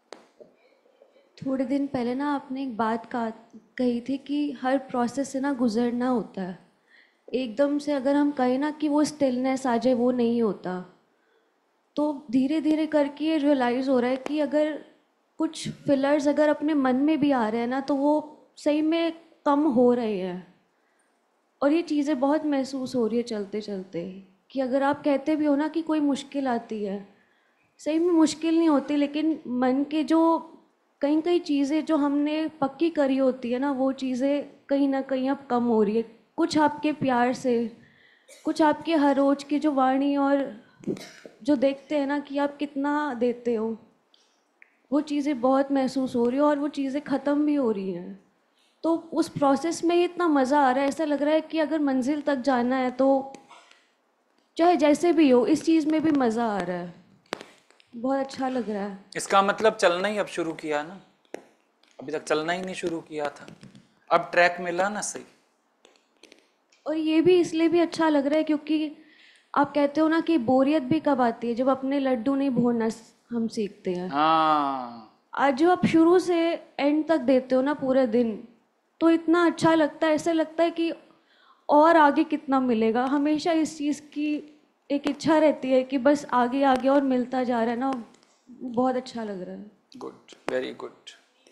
Speaker 8: थोड़े दिन पहले ना आपने एक बात कही थी कि हर प्रोसेस से ना गुजरना होता है। एकदम से अगर हम कहें ना कि वो स्टिलनेस आ जाए, वो नहीं होता। तो धीरे धीरे करके ये रियलाइज़ हो रहा है कि अगर कुछ फिलर्स अगर अपने मन में भी आ रहे हैं ना, तो वो सही में कम हो रहे हैं। और ये चीज़ें बहुत महसूस हो रही है चलते चलते, कि अगर आप कहते भी हो ना कि कोई मुश्किल आती है, सही में मुश्किल नहीं होती, लेकिन मन के जो कई कई चीज़ें जो हमने पक्की करी होती है ना, वो चीज़ें कहीं ना कहीं अब कम हो रही है। कुछ आपके प्यार से, कुछ आपके हर रोज की जो वाणी और जो देखते हैं ना कि आप कितना देते हो, वो चीज़ें बहुत महसूस हो रही है और वो चीज़ें ख़त्म भी हो रही हैं। तो उस प्रोसेस में ही इतना मज़ा आ रहा है, ऐसा लग रहा है कि अगर मंजिल तक जाना है तो चाहे जैसे भी हो, इस चीज़ में भी मज़ा आ रहा है, बहुत अच्छा लग रहा है।
Speaker 4: इसका मतलब चलना ही अब शुरू किया ना, अभी तक चलना ही नहीं शुरू किया था, अब ट्रैक मिला ना सही।
Speaker 8: और ये भी इसलिए भी अच्छा लग रहा है क्योंकि आप कहते हो ना कि बोरियत भी कब आती है, जब अपने लड्डू नहीं भोरना हम सीखते हैं।
Speaker 4: हाँ,
Speaker 8: आज जो आप शुरू से एंड तक देते हो ना पूरे दिन, तो इतना अच्छा लगता है, ऐसा लगता है कि और आगे कितना मिलेगा। हमेशा इस चीज़ की एक इच्छा रहती है कि बस आगे आगे और मिलता जा रहा है ना, बहुत अच्छा लग रहा है।
Speaker 4: Good, very good.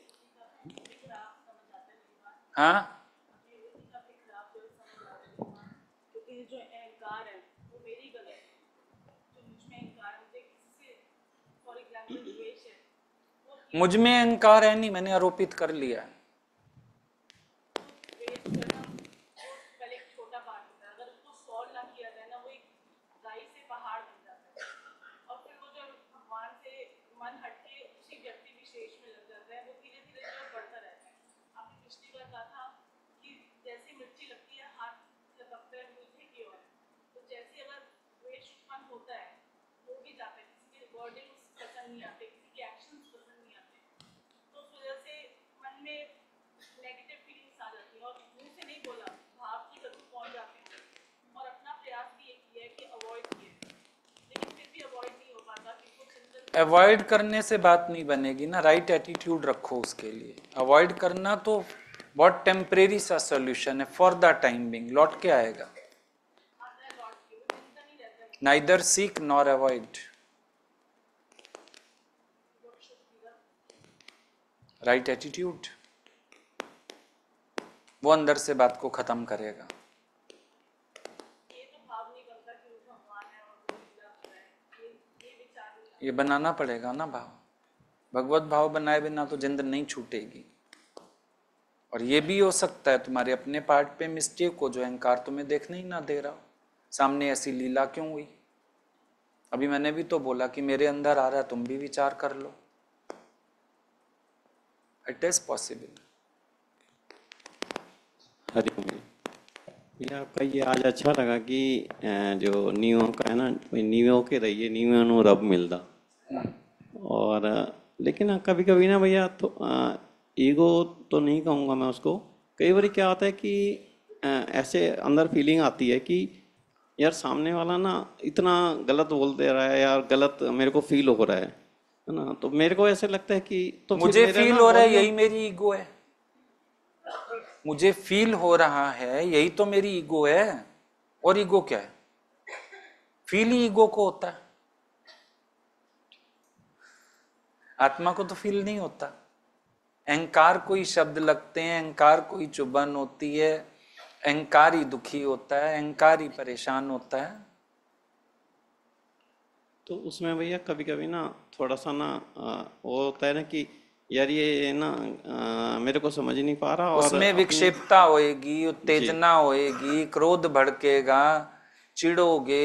Speaker 4: हाँ, मुझ में अहंकार है नहीं, मैंने आरोपित कर लिया है।
Speaker 9: जैसे पसंद नहीं आते, किसी के एक्शंस पसंद नहीं आते, तो उस वजह से मन में नेगेटिव फीलिंग्स आ जाती हैं और मुंह से नहीं बोला, भाव की जरूर पहुंच जाते हैं। और अपना प्रयास भी ये किया है कि अवॉइड किए, लेकिन फिर भी अवॉइड नहीं हो पाता कि कुछ अंदर।
Speaker 4: अवॉइड करने से बात नहीं बनेगी ना, राइट एटीट्यूड रखो उसके लिए। अवॉइड करना तो बहुत टेम्परेरी सा सोल्यूशन है, फॉर द टाइम बिंग, लौट के आएगा। Neither seek nor avoid, right attitude वो अंदर से बात को खत्म करेगा। ये बनाना पड़ेगा ना भाव, भगवत भाव बनाए बिना तो जिंद नहीं छूटेगी। और ये भी हो सकता है तुम्हारे अपने पार्ट पे मिस्टेक हो, जो अहंकार तुम्हें देखने ही ना दे रहा हो, सामने ऐसी लीला क्यों हुई। अभी मैंने भी तो बोला कि मेरे अंदर आ रहा है, तुम भी विचार कर लो, इट इज पॉसिबल।
Speaker 10: हरिओम भैया, आपका ये आज अच्छा लगा कि जो नीवों का है ना, नीवों के रहिए, नीवों नु रब मिलता। और लेकिन कभी कभी ना भैया तो ईगो तो नहीं कहूँगा मैं उसको, कई बार क्या होता है कि ऐसे अंदर फीलिंग आती है कि यार सामने वाला ना इतना गलत बोल दे रहा है यार, गलत मेरे को फील हो रहा है ना, तो मेरे को ऐसे लगता है कि तो
Speaker 4: मुझे फील हो रहा है, यही मेरी ईगो है। मुझे फील हो रहा है, यही तो मेरी ईगो है। और ईगो क्या है? फील ही ईगो को होता है, आत्मा को तो फील नहीं होता। अहंकार को ही शब्द लगते हैं, अहंकार को ही चुभन होती है, अहंकार ही दुखी होता है, अहंकार ही परेशान होता है।
Speaker 10: तो उसमें भैया कभी कभी ना थोड़ा सा ना वो होता है ना कि यार ये ना मेरे को समझ नहीं पा रहा, और
Speaker 4: उसमें विक्षेपता होएगी, उत्तेजना होएगी, क्रोध भड़केगा, चिढ़ोगे,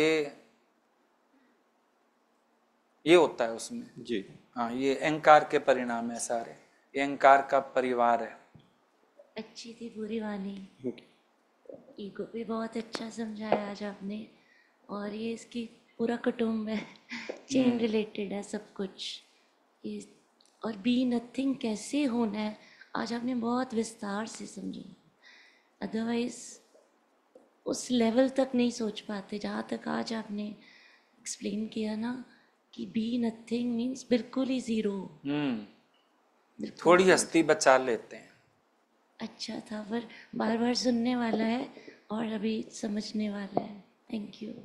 Speaker 4: ये होता है उसमें
Speaker 10: जी।
Speaker 4: हाँ, ये अहंकार के परिणाम है सारे, ये अहंकार का परिवार है।
Speaker 11: अच्छी थी पूरी वाणी, ईगो भी बहुत अच्छा समझाया आज आपने, और ये इसकी पूरा कुटुंब है, चेन रिलेटेड है सब कुछ ये, और बी नथिंग कैसे होना है आज आपने बहुत विस्तार से समझा। अदरवाइज उस लेवल तक नहीं सोच पाते जहाँ तक आज आपने एक्सप्लेन किया ना कि बी नथिंग मीन्स बिल्कुल ही जीरो।
Speaker 4: थोड़ी हस्ती बचा लेते हैं।
Speaker 11: अच्छा था, पर बार बार सुनने वाला है और अभी समझने वाला है। Thank you.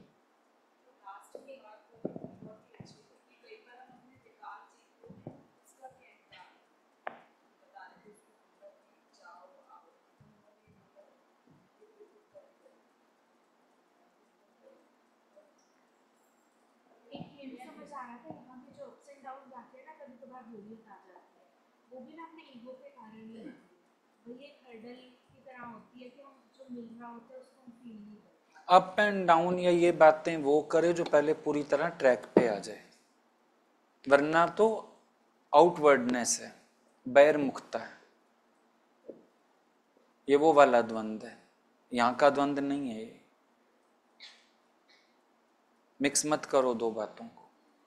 Speaker 12: वो भी ना अपने ईगो के कारण ही होती है। वो ये हर्डल की तरह होती है कि हम जो मिल रहा होता है उसको हम फील नहीं करते।
Speaker 4: अप एंड डाउन या ये बातें वो करे जो पहले पूरी तरह ट्रैक पे आ जाए, वरना तो आउटवर्डनेस है, बैर मुक्ता है। ये वो वाला द्वंद्व है, यहाँ का द्वंद्व नहीं है। ये मिक्स मत करो दो बातों को।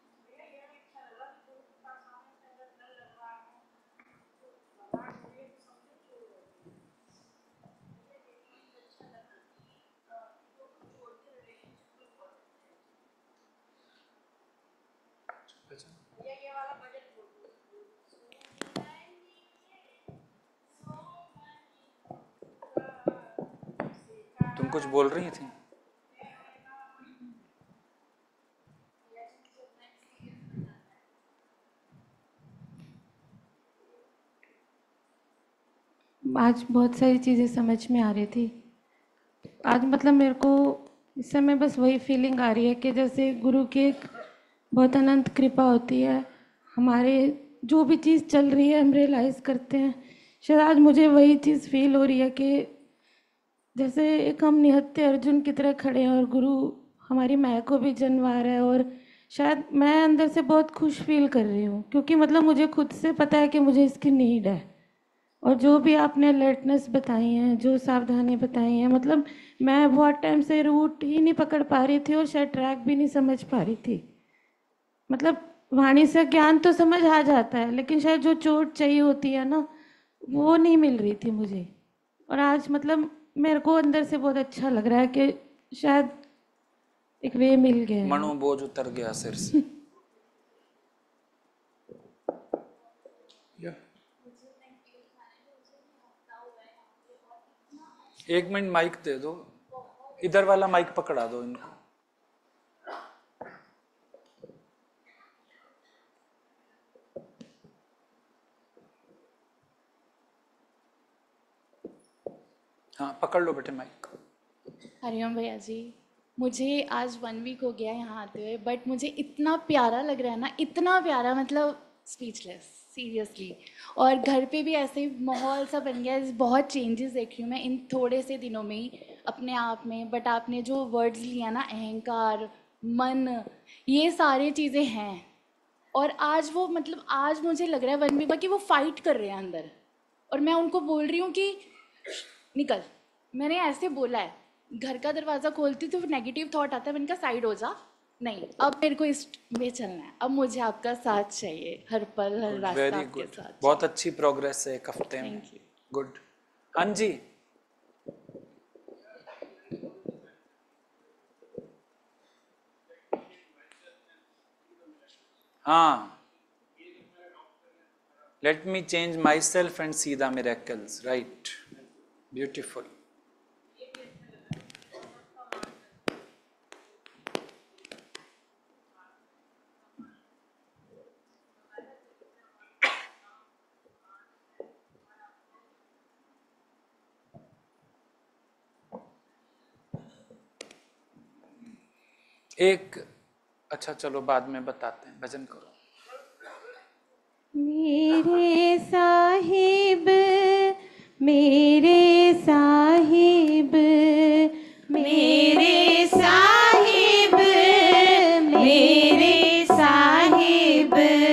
Speaker 4: तुम कुछ बोल रही थी?
Speaker 5: आज बहुत सारी चीज़ें समझ में आ रही थी। आज मतलब मेरे को इस समय बस वही फीलिंग आ रही है कि जैसे गुरु की एक बहुत अनंत कृपा होती है, हमारे जो भी चीज़ चल रही है हम रियलाइज़ करते हैं। शायद आज मुझे वही चीज़ फील हो रही है कि जैसे एक हम निहत्थे अर्जुन की तरह खड़े हैं और गुरु हमारी माया को भी जन्मा रहा है, और शायद मैं अंदर से बहुत खुश फील कर रही हूँ, क्योंकि मतलब मुझे खुद से पता है कि मुझे इसकी नीड है। और जो भी आपने अलर्टनेस बताई हैं, जो सावधानी बताई हैं, मतलब मैं बहुत टाइम से रूट ही नहीं पकड़ पा रही थी और शायद ट्रैक भी नहीं समझ पा रही थी। मतलब वाणी से ज्ञान तो समझ आ जाता है, लेकिन शायद जो चोट चाहिए होती है ना, वो नहीं मिल रही थी मुझे। और आज मतलब मेरे को अंदर से बहुत अच्छा लग रहा है कि शायद एक वे मिल गया है।
Speaker 4: मनोबोझ उतर गया सिर से। एक मिनट माइक दे दो, इधर वाला माइक पकड़ा दो इनको। हाँ पकड़ लो बेटे माइक।
Speaker 13: हरिओम भैया जी, मुझे आज 1 वीक हो गया यहाँ आते हुए, बट मुझे इतना प्यारा लग रहा है ना, इतना प्यारा, मतलब स्पीचलेस सीरियसली। और घर पे भी ऐसे ही माहौल सा बन गया है। बहुत चेंजेस देख रही हूँ मैं इन थोड़े से दिनों में ही अपने आप में। बट आपने जो वर्ड्स लिया ना, अहंकार, मन, ये सारी चीज़ें हैं। और आज वो मतलब आज मुझे लग रहा है 1 वीक कि वो फाइट कर रहे हैं अंदर, और मैं उनको बोल रही हूँ कि निकल। मैंने ऐसे बोला है, घर का दरवाज़ा खोलती तो नेगेटिव थॉट आता है, मैंने कहा साइड हो जा, नहीं अब मेरे को इस में चलना है, अब मुझे आपका साथ चाहिए हर पल हर रास्ता
Speaker 4: वेरी
Speaker 13: आपके
Speaker 4: गुड,
Speaker 13: साथ।
Speaker 4: बहुत अच्छी प्रोग्रेस है 1 हफ्ते में। गुड। हाँ जी, हाँ, let me change myself and see the miracles, right? Beautiful. एक अच्छा चलो बाद में बताते हैं, भजन करो।
Speaker 5: मेरे साहिब, मेरे साहिब, मेरे साहिब, मेरे साहिब,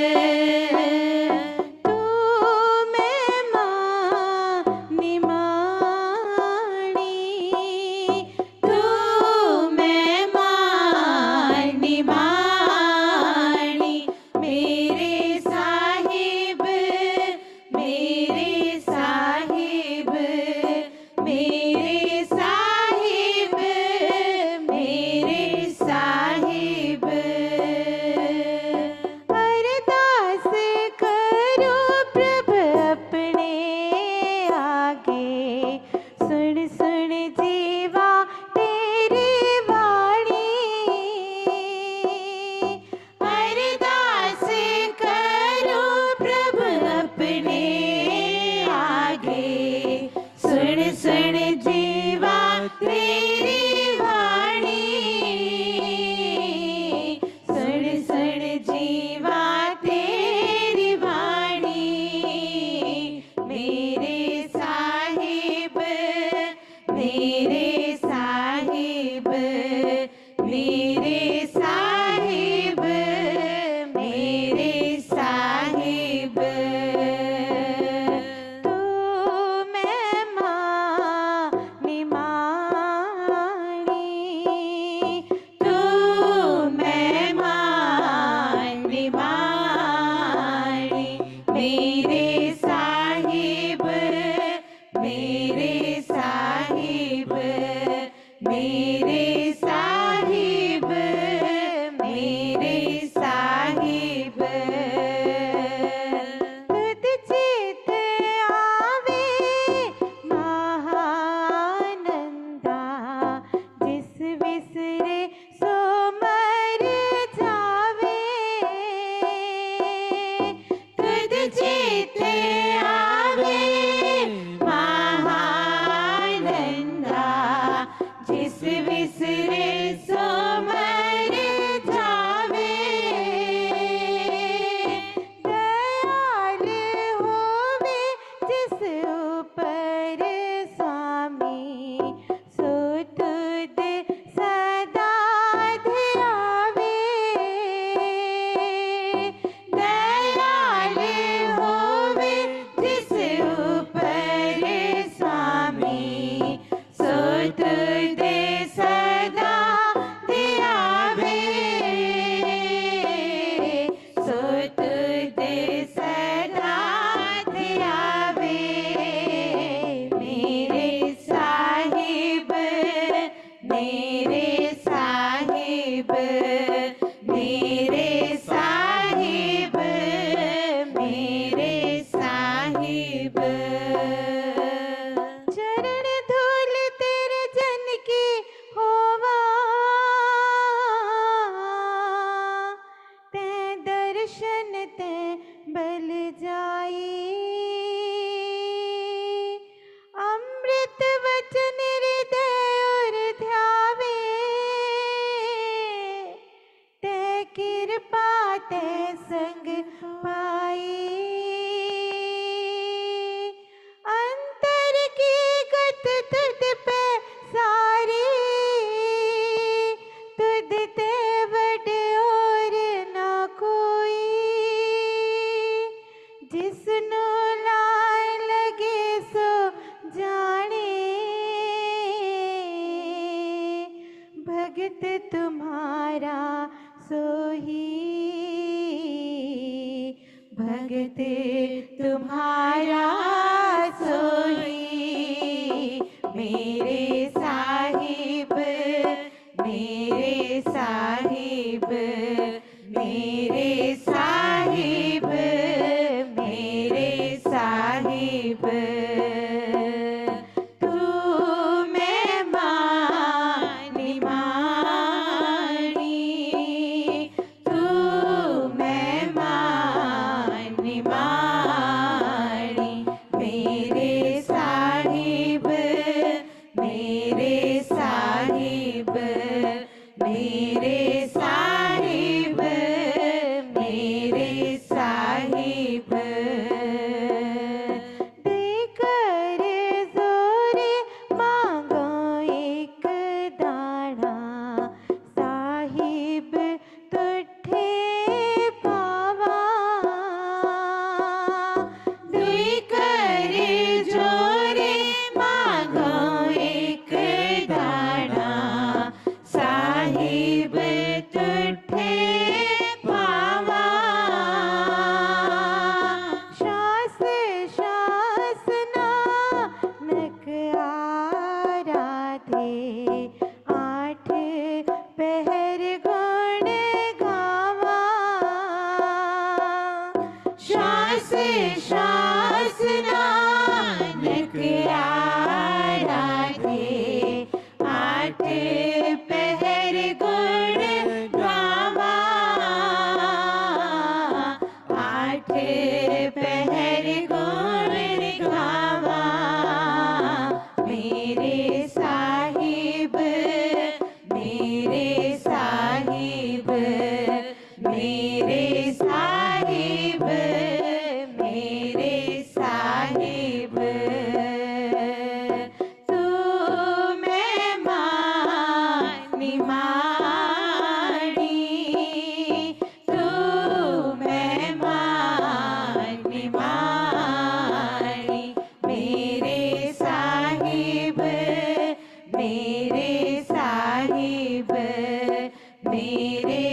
Speaker 5: तू मैं मां निमाणी, तू मैं मां निमाणी, मेरे साहिब, मेरे साहिब, मेरे साहिब, मेरे साहिब, अरदास करो प्रभु अपने आगे, सुन सुन जीवा तेरी वाणी, अरदास करो प्रभु अपने आगे, सुन सुन जीवा तेरी वाणी, सुन सुन जीवा तेरी वाणी, मेरे साहिब, मेरे साहिब, मेरे साहिब, मेरे साहिब, तू मैं मां निमाणी, तू मैं मां निमाणी, मेरे साहिब, मेरे साहिब, मेरे साहिब, मेरे साहिब, तुझ चित आवे महानंदा, जिस विसरे सो मर जावे, तुझ चित आवे महानंदा, जिस
Speaker 14: भगत तुम्हारा सोही, भगत तुम्हारा सोही। मेरे साहिब, मेरे साहिब, मेरे साहिब, मेरे साहिब। तू मैं मानी मानी, तू मैं मानी मानी। मेरे साहिब, मेरे साहिब, मेरे साहिब, मेरे साहिब। देकर जोरे मांगो एक दाना, साहिब तुठे पावा। देकर जोरे मांगो एक दाना, साहिब तुठे पावा। शास शास नानक आराधे, आठ पहर गुण गावा। शास शास नानक आराधे, आठ पहर गुण गावा। आठ पहर गुण गावा। मेरे साहिब, मेरे साहिब, मेरे साहिब, मेरे साहिब। तू मैं मानी मानी, तू मैं मानी मानी। मेरे साहिब, मेरे साहिब, मेरे